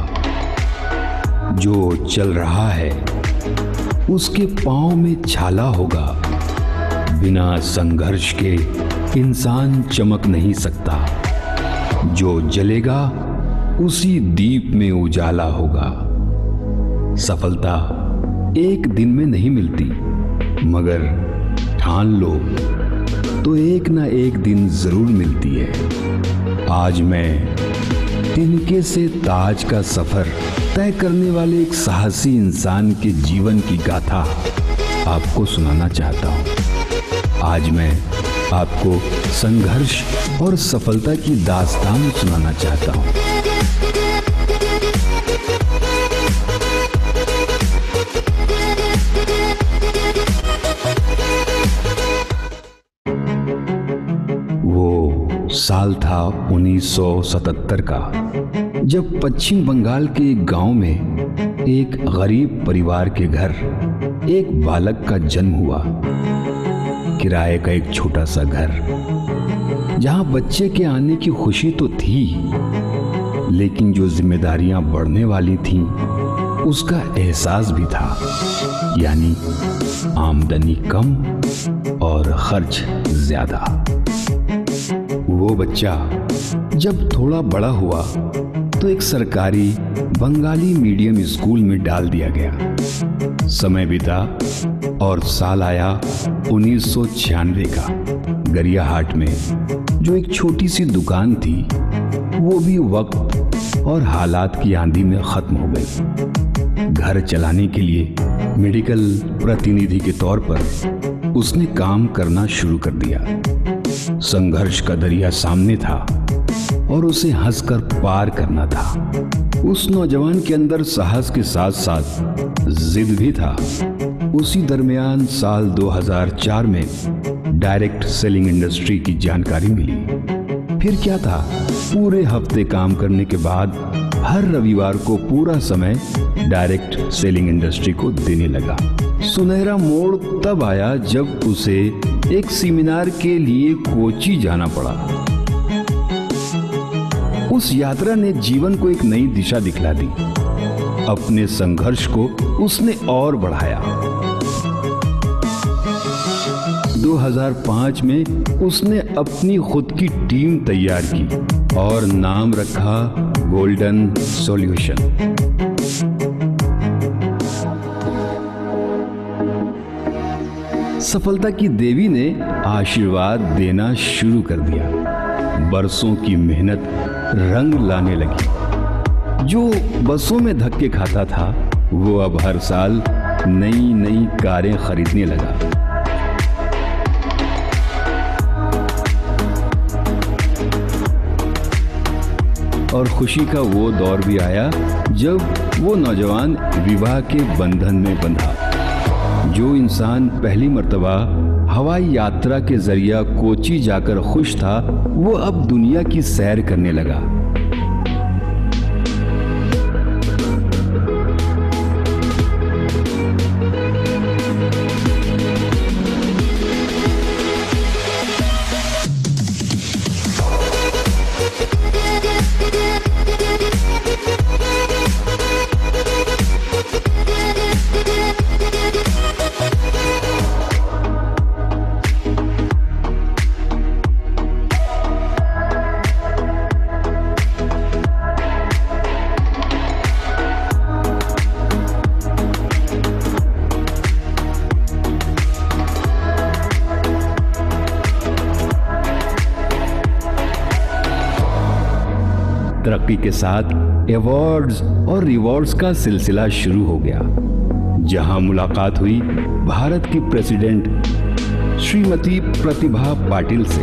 जो चल रहा है उसके पांव में छाला होगा। बिना संघर्ष के इंसान चमक नहीं सकता, जो जलेगा उसी दीप में उजाला होगा। सफलता एक दिन में नहीं मिलती, मगर ठान लो तो एक ना एक दिन जरूर मिलती है। आज मैं तिनके से ताज का सफर तय करने वाले एक साहसी इंसान के जीवन की गाथा आपको सुनाना चाहता हूं। आज मैं आपको संघर्ष और सफलता की दास्तान सुनाना चाहता हूं। वो साल था उन्नीस सौ सतहत्तर का, जब पश्चिम बंगाल के एक गांव में एक गरीब परिवार के घर एक बालक का जन्म हुआ। किराए का एक छोटा सा घर, जहां बच्चे के आने की खुशी तो थी, लेकिन जो जिम्मेदारियां बढ़ने वाली थीं, उसका एहसास भी था। यानी आमदनी कम और खर्च ज्यादा। वो बच्चा जब थोड़ा बड़ा हुआ तो एक सरकारी बंगाली मीडियम स्कूल में डाल दिया गया। समय बीता और साल आया उन्नीस सौ छियानवे का। गरियाहाट में जो एक छोटी सी दुकान थी, वो भी वक्त और हालात की आंधी में खत्म हो गई। घर चलाने के लिए मेडिकल प्रतिनिधि के तौर पर उसने काम करना शुरू कर दिया। संघर्ष का दरिया सामने था और उसे हंसकर पार करना था। उस नौजवान के अंदर साहस के साथ साथ जिद भी था। उसी दरमियान साल दो हज़ार चार में डायरेक्ट सेलिंग इंडस्ट्री की जानकारी मिली। फिर क्या था, पूरे हफ्ते काम करने के बाद हर रविवार को पूरा समय डायरेक्ट सेलिंग इंडस्ट्री को देने लगा। सुनहरा मोड़ तब आया जब उसे एक सेमिनार के लिए कोची जाना पड़ा। उस यात्रा ने जीवन को एक नई दिशा दिखला दी। अपने संघर्ष को उसने और बढ़ाया। दो हज़ार पाँच में उसने अपनी खुद की टीम तैयार की और नाम रखा गोल्डन सॉल्यूशन। सफलता की देवी ने आशीर्वाद देना शुरू कर दिया। बरसों की मेहनत रंग लाने लगी। जो बसों में धक्के खाता था, वो अब हर साल नई नई कारें खरीदने लगा। और खुशी का वो दौर भी आया जब वो नौजवान विवाह के बंधन में बंधा। जो इंसान पहली मर्तबा हवाई यात्रा के जरिए कोची जाकर खुश था, वो अब दुनिया की सैर करने लगा। तरक्की के साथ अवार्ड्स और रिवॉर्ड्स का सिलसिला शुरू हो गया। जहां मुलाकात हुई भारत की प्रेसिडेंट श्रीमती प्रतिभा पाटिल से।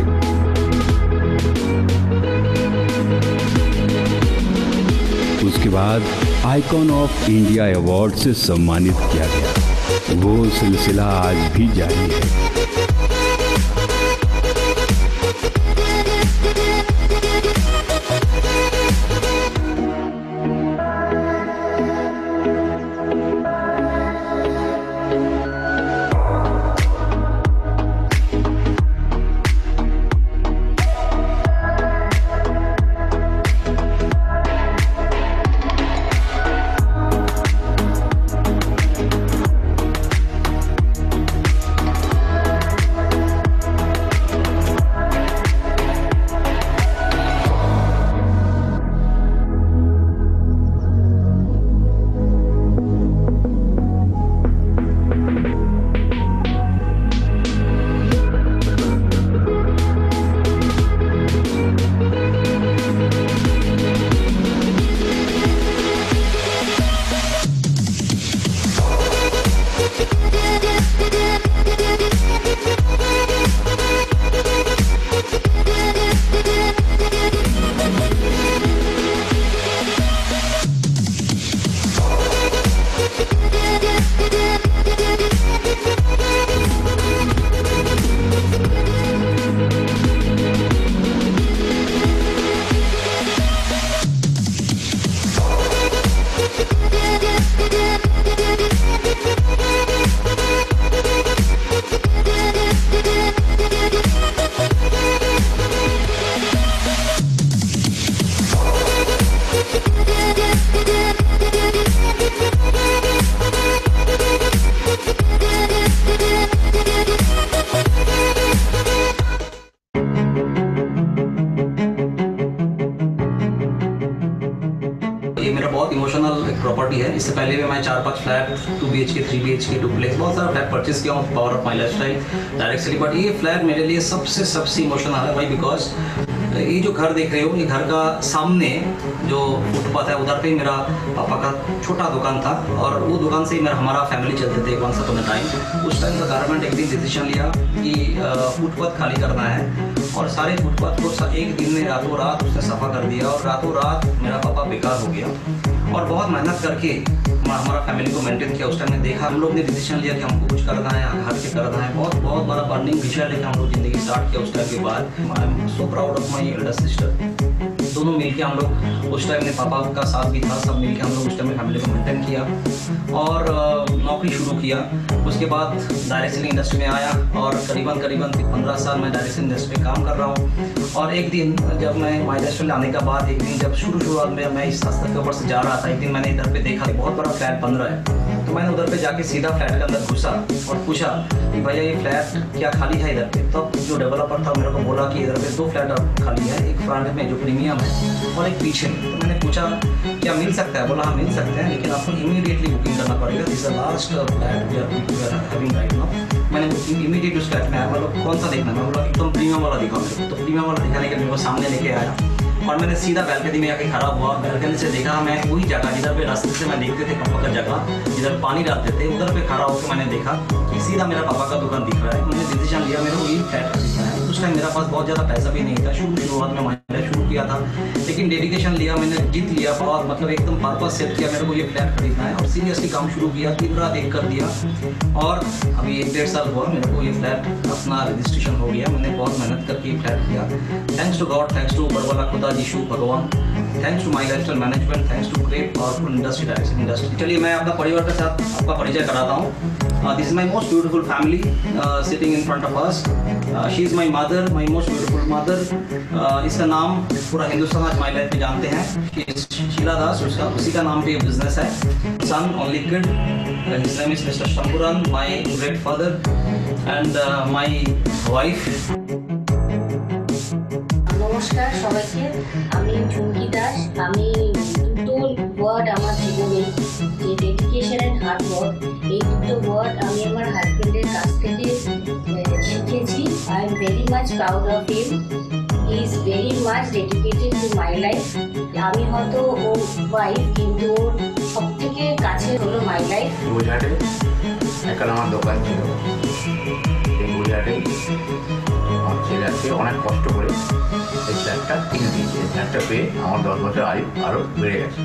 उसके बाद आइकॉन ऑफ इंडिया अवार्ड से सम्मानित किया गया। वो सिलसिला आज भी जारी है। प्रॉपर्टी है। इससे पहले भी मैं चार पांच flat, two B H K, three B H K, duplex, बहुत सारा फ्लैट परचेज किया हूँ power of my lifestyle directly. But ये फ्लैट मेरे लिए सबसे सबसे इमोशनल है भाई, बिकॉज ये जो घर देख रहे हो, ये घर का सामने जो फुटपाथ है उधर पे मेरा पापा का छोटा दुकान था, और वो दुकान से ही मेरा हमारा फैमिली चलते थे वंस अपॉन अ टाइम। उस टाइम का गवर्नमेंट एक दिन डिसीजन लिया कि फुटपाथ खाली करना है, और सारे फुटपाथ को एक दिन में रातों रात उसने सफा कर दिया, और रातों रात मेरा पापा बेकार हो गया। और बहुत मेहनत करके हमारा फैमिली को मेंटेन किया। उस टाइम में देखा, हम लोग ने डिसीजन लिया कि हमको कुछ करना है, घर के करना है। बहुत बहुत बड़ा बर्निंग विषय लेकर हम लोग जिंदगी स्टार्ट किया। उस टाइम के बाद I am so proud of my elder sister. दोनों मिलके हम लोग उस टाइम में, पापा का साथ भी था, सब मिलके हम लोग उस टाइम में फैमिली को मेंटेन किया और नौकरी शुरू किया। उसके बाद डायरेक्ट सेलिंग इंडस्ट्री में आया, और करीबन करीबन पंद्रह साल मैं डायरेक्ट सेलिंग इंडस्ट्री में काम कर रहा हूँ। और एक दिन जब मैं माई इंडस्ट्री आने के बाद, एक दिन जब शुरू शुरुआत में मैं इस रास्ते के ऊपर से जा रहा था, एक दिन मैंने इधर पे देखा बहुत बड़ा फ्लैट बन रहा है। तो मैंने उधर पे जाके सीधा फ्लैट के अंदर घुसा और पूछा कि भैया ये फ्लैट क्या खाली है इधर पे। तब तो जो डेवलपर था मेरे को बोला कि इधर पे दो फ्लैट अब खाली है, एक फ्रंट में जो प्रीमियम है और एक पीछे में। तो मैंने पूछा क्या मिल सकता है? बोला हाँ मिल सकते हैं, लेकिन आपको इमीडिएटली बुकिंग करना पड़ेगा। This is the last flat we are having right now. मैंने इमीडिएट उस फ्लैट में आया, मतलब कौन सा देखना है? मैं बोला एकदम प्रीमियम वाला दिखाओ मेरे को। तो प्रीमियम वाला दिखाने के मेरे को सामने लेके आया, और मैंने सीधा बैल्कनी में आके खड़ा हुआ। बैल्कनी से देखा मैं वही जगह जिधर पे रास्ते से मैं देखते थे पापा का जगह, जिधर पानी डालते थे, उधर पे खड़ा होकर मैंने देखा कि सीधा मेरा पापा का दुकान दिख रहा है। मैंने डिसीजन लिया मेरे को ये फ्लैट खरीदना है। उस टाइम मेरा पास बहुत ज़्यादा पैसा भी नहीं था, शुरू शुरुआत में मैंने शुरू किया था, लेकिन डेडिकेशन लिया, मैंने जीत लिया और मतलब एकदम पर्पस सेट किया मेरे को ये फ्लैट खरीदना है, और सीरियसली काम शुरू किया, दिन रात एक कर दिया। और अभी एक डेढ़ साल हुआ मेरे को ये फ्लैट अपना रजिस्ट्रेशन हो गया। मैंने बहुत मेहनत करके ये फ्लैट किया। Thanks to God, thanks to ऊपर वाला खुदा यीशु भगवान, thanks to my lifestyle management, thanks to great powerful industry direction industry. चलिए मैं अपना परिवार के साथ आपका परिचय कराता हूँ। This is my most beautiful family sitting in front of us. She is my mother, my most beautiful mother. इसका नाम पूरा हिंदुस्तान आज माई लाइफ में जानते हैं, शीला दास, उसका उसी का नाम पे ये बिजनेस है। Son only kid, his name is mister Shankuran, my great father and my wife. নমস্কার সবাইকে, আমি ঝুমকি দাস। আমি দুটো ওয়ার্ড আমার জীবনে, যে ডেডিকেশন অ্যান্ড হার্ড ওয়ার্ক, এই দুটো ওয়ার্ড আমি আমার হাজবেন্ডের কাছ থেকে শিখেছি। I am very much proud of him. He is very much dedicated to my life. আমি হয়তো ওর ওয়াইফ, কিন্তু ওর সব থেকে কাছে হলো মাই লাইফ। গুজরাটে এখন আমার দোকান ছিল, এই গুজরাটে আমার ছেলে আজকে অনেক কষ্ট করে এই ফ্ল্যাটটা কিনে দিয়েছে। এই ফ্ল্যাটটা পেয়ে আমার দশ বছর আয়ু আরও বেড়ে গেছে।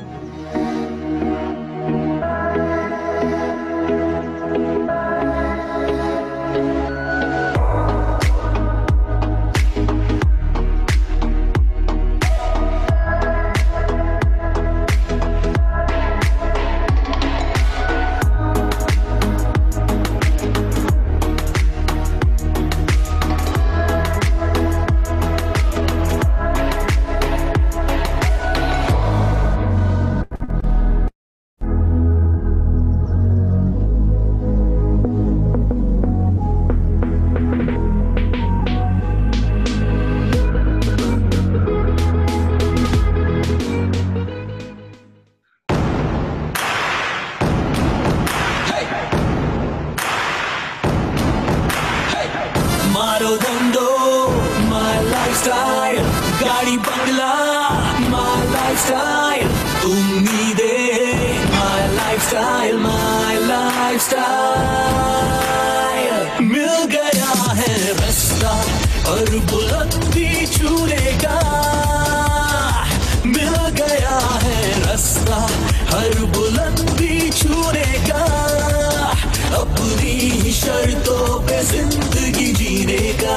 गाड़ी बंगला माय लाइफस्टाइल, उम्मीदें माय लाइफस्टाइल, माय लाइफस्टाइल। मिल गया है रास्ता और बुलंदी छूने का, मिल गया है रास्ता हर बुलंदी छूने का, अपनी ही शर्तों पे जिंदगी जीने का।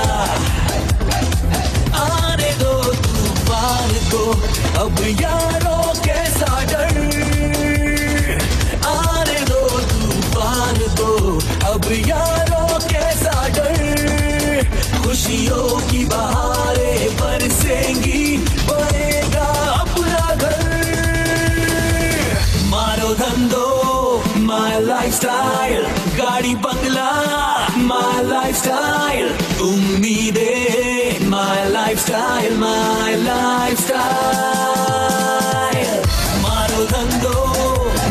आने दो तूफान को अब यारों कैसा डर, आने दो तूफान को अब यारों कैसा डर, खुशियों की बहारें बरसेंगी, बनेगा अपना घर। मारो धंधो माय लाइफस्टाइल, गाड़ी बंगला माय लाइफस्टाइल, उम्मीदें माय लाइफस्टाइल, माय लाइफस्टाइल। मारो धंधो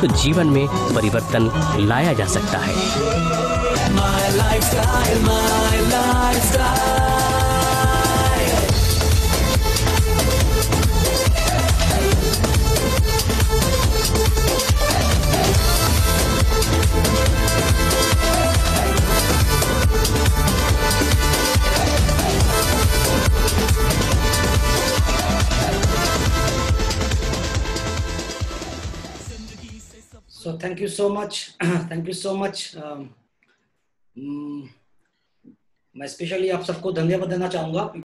तो जीवन में परिवर्तन लाया जा सकता है। My lifestyle, my lifestyle. So thank you so much. Thank you so much. Um, mm, मैं स्पेशली आप सबको धन्यवाद देना चाहूंगा।